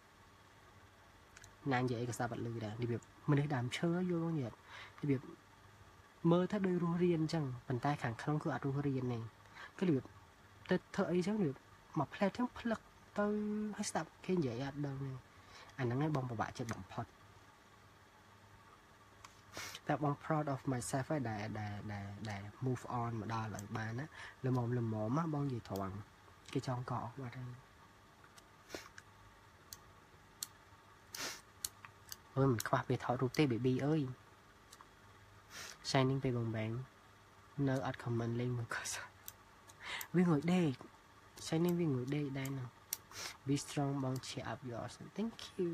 ណានិយាយអីក៏សាប់អត់លឺដែររបៀបមនុស្សដើមឈើយល់ញាតរបៀបមើលថាដូចរស់រៀនអញ្ចឹងប៉ុន្តែខាងក្នុងគឺអត់រស់រៀនទេគឺរបៀបទៅធ្វើអីចឹងរបៀបមកផ្លែចឹងផ្លឹកទៅឲ្យស្ដាប់គេនិយាយអត់ដឹងទេអាហ្នឹងឯងបងពិបាកចិត្តបំផុតតែបង proud of myself ហើយដែលដែលដែល move on មកដល់ឥឡូវបានណាល្មមល្មមបងនិយាយត្រង់គេចង់កក់បាត់ហើយអើមិនខ្វះពេលថតរូបទេ baby អើយ shining ពេលបងបែងនៅអត់ comment លេងមើលក៏វាងុយដេក shining វាងុយដេកដែរណា be strong បង cheer up yours thank you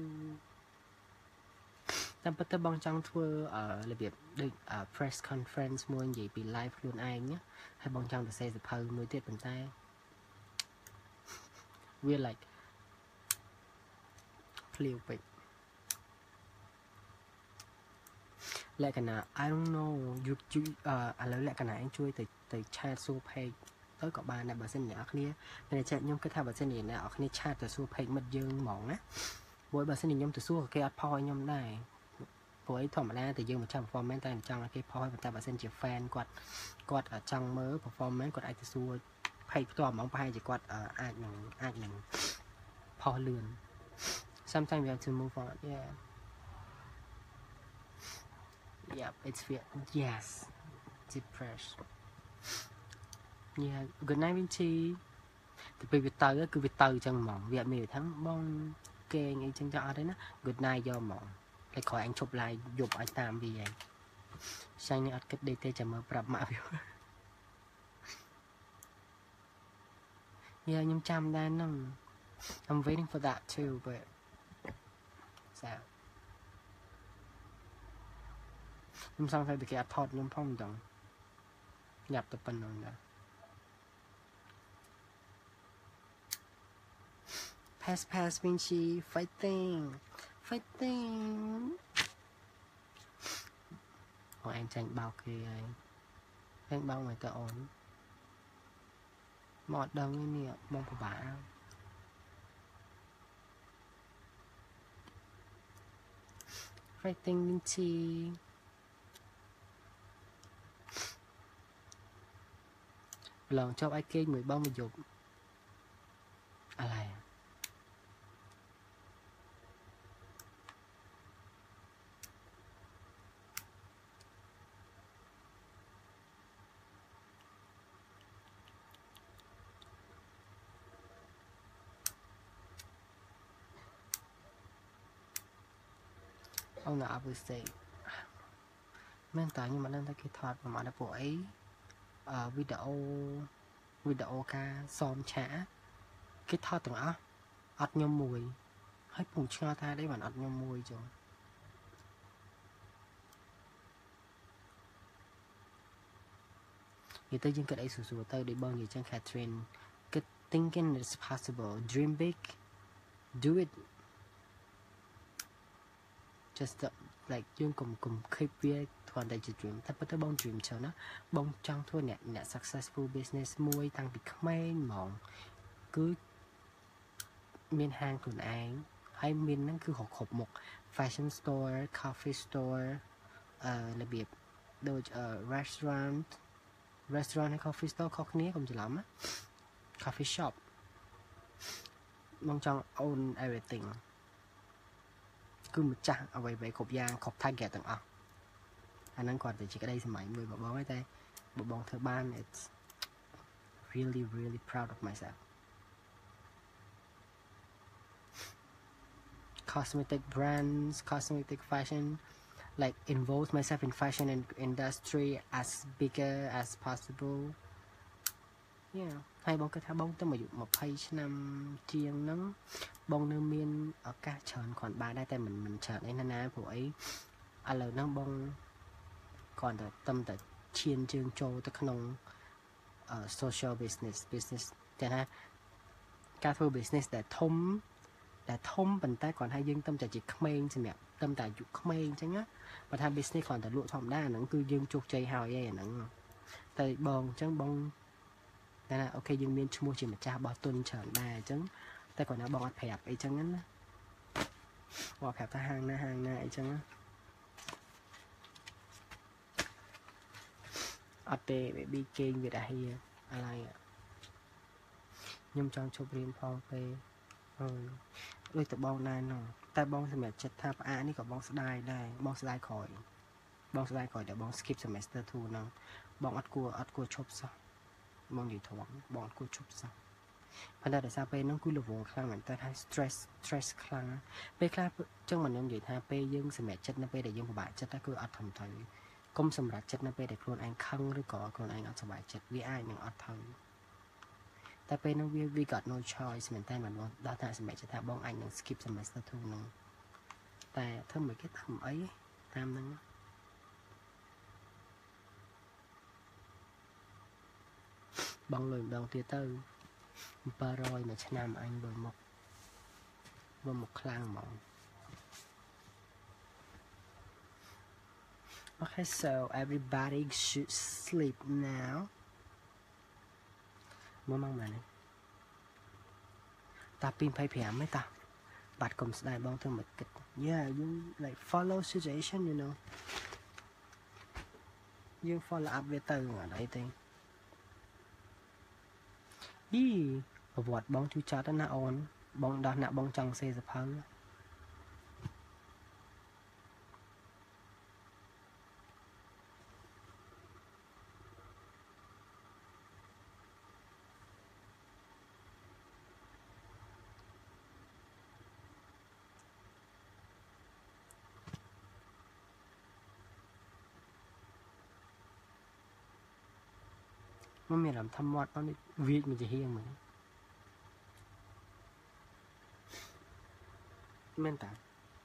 តាមពិតទៅបងចង់ធ្វើរបៀបដូច press conference មួយនិយាយពី live ខ្លួនឯងហើយបងចង់ទៅសេសភៅមួយទៀតប៉ុន្តែវា like ភ្លាវពេកលក្ខណៈ I don't know យូយូឥឡូវលក្ខណៈឯងជួយទៅទៅឆាតសួរ page ទៅក៏បានដែរបើសិនអ្នកនរគ្នាតែចែកខ្ញុំគិតថាបើសិនអ្នកនរគ្នាឆាតទៅសួរ page មិត្តយើងហ្មងណាព្រោះបើសិនខ្ញុំទៅសួរគេអត់ផឲ្យខ្ញុំដែរព្រោះអីធម្មតាតែយើងមកចាំ performance តែមិនចង់ឲ្យគេផឲ្យប៉ុន្តែបើសិនជា fan គាត់គាត់ចង់មើល performance គាត់អាចទៅសួរ page ផ្ទាល់ហ្មងប្រហែលជាគាត់អាចនឹងអាចនឹងផុសលឿន sometimes we have to move on yeah yep it's fear yes depressed yeah good night Vinci ទៅពេលវាទៅគឺវាទៅអញ្ចឹងហ្មងវាអត់មានថាបងគេងអីចឹងចង់អត់ទេណា good night យកហ្មងតែក្រោយអញឈប់ live យប់ឲ្យតាមវាឯងចាញ់នេះអត់គិតដេកទេចាំមើលប្រាប់ម៉ាក់វាយ៉ាខ្ញុំចាំដែរហ្នឹង I'm waiting for that too but sad ខ្ញុំសង្ស័យតែគេអត់ថតខ្ញុំផងមិនដឹងញ៉ាប់ទៅប៉ុណ្ណឹងដែរ pass pass Vinci fighting fighting អូនឯងចាញ់បោកគេហើយចាញ់បោកមកទៅអូនមកអត់ដឹងទេនេះបងពិបាក fighting Vinci ឡងជាប់ឲ្យគេមួយបងមួយយប់អឡៃអូនអបស្ទេមែនតើខ្ញុំមិនដឹងថាគេថតប្រហែលដល់ពួកអីអឺវីដេអូវីដេអូការសមឆាគេថតទាំងអស់អត់ខ្ញុំមួយហើយពុំឆ្ងល់ថាទេបានអត់ខ្ញុំមួយចុះនិយាយទៅយើងគិតអីស្រួលៗទៅដូចបងនិយាយចឹង Catherine គិត thinking it's possible dream big do it just the, like យើងកុំកុំ keep វាគ្រាន់តែជា dream តែប៉ុន្តែបង dream ច្រើនណាបងចង់ធ្វើអ្នកអ្នក successful business មួយតាំងពីក្មេងហ្មងគឺមានហាងខ្លួនឯងហើយមានហ្នឹងគឺគ្រប់មុខ fashion store coffee store អឺរបៀបដូច restaurant restaurant ហើយ coffee store ខុសគ្នាកុំច្រឡំណា coffee shop បងចង់ own everything គឺម្ចាស់អ្វីៗគ្រប់យ៉ាងគ្រប់ target ទាំងអស់អាហ្នឹងគាត់ទៅជាក្តីសម័យមួយបងហើយតែបើបងធ្វើបាន it's really really proud of myself cosmetic brands cosmetic fashion like involve myself in fashion and industry as bigger as possible yeah ហើយបងគិតថាបងទៅមកអាយុ20ឆ្នាំជាងហ្នឹងបងនៅមានឱកាសច្រើនគ្រាន់បានដែរតែមិនមិនច្រើនអីណាណាព្រោះអីឥឡូវហ្នឹងបងគ្រាន់តែតំតែឈានជើងចូលទៅក្នុង social business business តែថាការធ្វើ business ដែលធំដែលធំប៉ុន្តែគ្រាន់តែយើងតំតែជាក្មេងសម្រាប់តំតែអាយុក្មេងអញ្ចឹងណាបើថា business គ្រាន់តែលក់ធម្មតាហ្នឹងគឺយើងជោគជ័យហើយឯហ្នឹងតែបងអញ្ចឹងបងតែណាអូខេយើងមានឈ្មោះជាម្ចាស់របស់ទុនច្រើនដែរអញ្ចឹងតែគាត់ណាបងអត់ប្រាប់អីចឹងណាបងប្រាប់ថាហាងណាហាងណាអីចឹងណាអត់ទេ baby គេងវាដាហៀអាឡៃខ្ញុំចង់ជប់រៀនផងពេលអើយដូចតបងដែរនោះតែបងសម្រាប់ចិត្តថាផ្អាកនេះក៏បងស្ដាយដែរបងស្ដាយក្រោយបងស្ដាយក្រោយតែបង skip semester two ហ្នឹងបងអត់គួរអត់គួរឈប់សោះបងនិយាយធំបងអត់គួរឈប់សោះប៉ុន្តែដោយសារពេលហ្នឹងគឺរវល់ខ្លាំងមែនតើហើយ stress stress ខ្លាំងពេលខ្លះចឹងមិនខ្ញុំនិយាយថាពេលយើងសម្រាប់ចិត្តនៅពេលដែលយើងពិបាកចិត្តគឺអត់ធំទៅកុំសម្រាប់ចិត្តនៅពេលដែលខ្លួនឯងខឹងឬក៏ខ្លួនឯងអត់សុបាយចិត្តវាអាចនឹងអត់ទៅតែពេលហ្នឹងវា we got no choice មែនតើមិនបងដល់ថាសម្រាប់ចិត្តថាបងអាចនឹង skip semester two ហ្នឹងតែធ្វើមិនគេធ្វើអីតាមហ្នឹងបងលុយម្ដងទៀតទៅ700មួយឆ្នាំអញបើមកបើមកខ្លាំងហ្មង Okay so everybody should sleep now មកមកមែនតាពី25ទេតាបាត់កុំស្ដាយបងទៅមកគិត Yeah you like follow situation you know យើង follow up វាទៅអត់អីទេ ý ở vọt bong chú chát đó nạ ôn bong đó nạ bong chẳng xe dập hăngมันมีลำทำวัดตอนนี้วีดมันจะเฮี้ยงเหมือนแม่นตา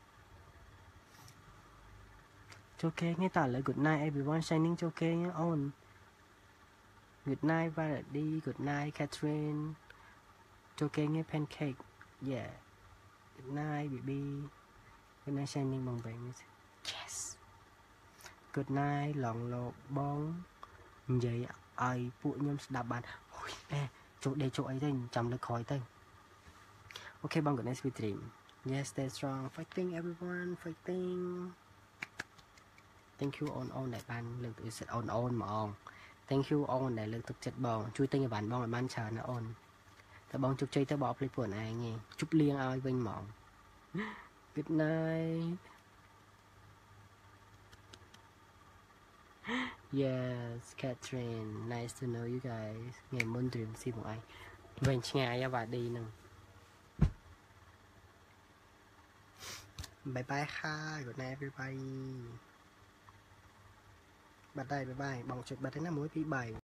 โจเคngay tả lời good night everyone shining โจเคnhá on good night Valerie good night Catherine โจเคngay pancake yeah good night baby good night shining bằng bánh yes good night lòng lộ bóng vậy ai phụ nhâm đạp bàn ôi nè chỗ đây chỗ ấy tên chăm được khỏi tên ok bằng good night sweet dream yes stay strong fighting everyone fighting thank you on on đại ban lượng tự set on on mà on thank you on đại lượng thực chất bong chui tên bản bong là ban chờ nó on ta bong chụp chơi ta bỏ play của ai nghe chụp liêng ai vinh mỏng good night yes Catherine nice to know you guys ngày muốn dream xin một ai vinh ngày và đi nè bye bye ha good night everybody bye bye bye bye bong chụp bye thế nào mới bị bài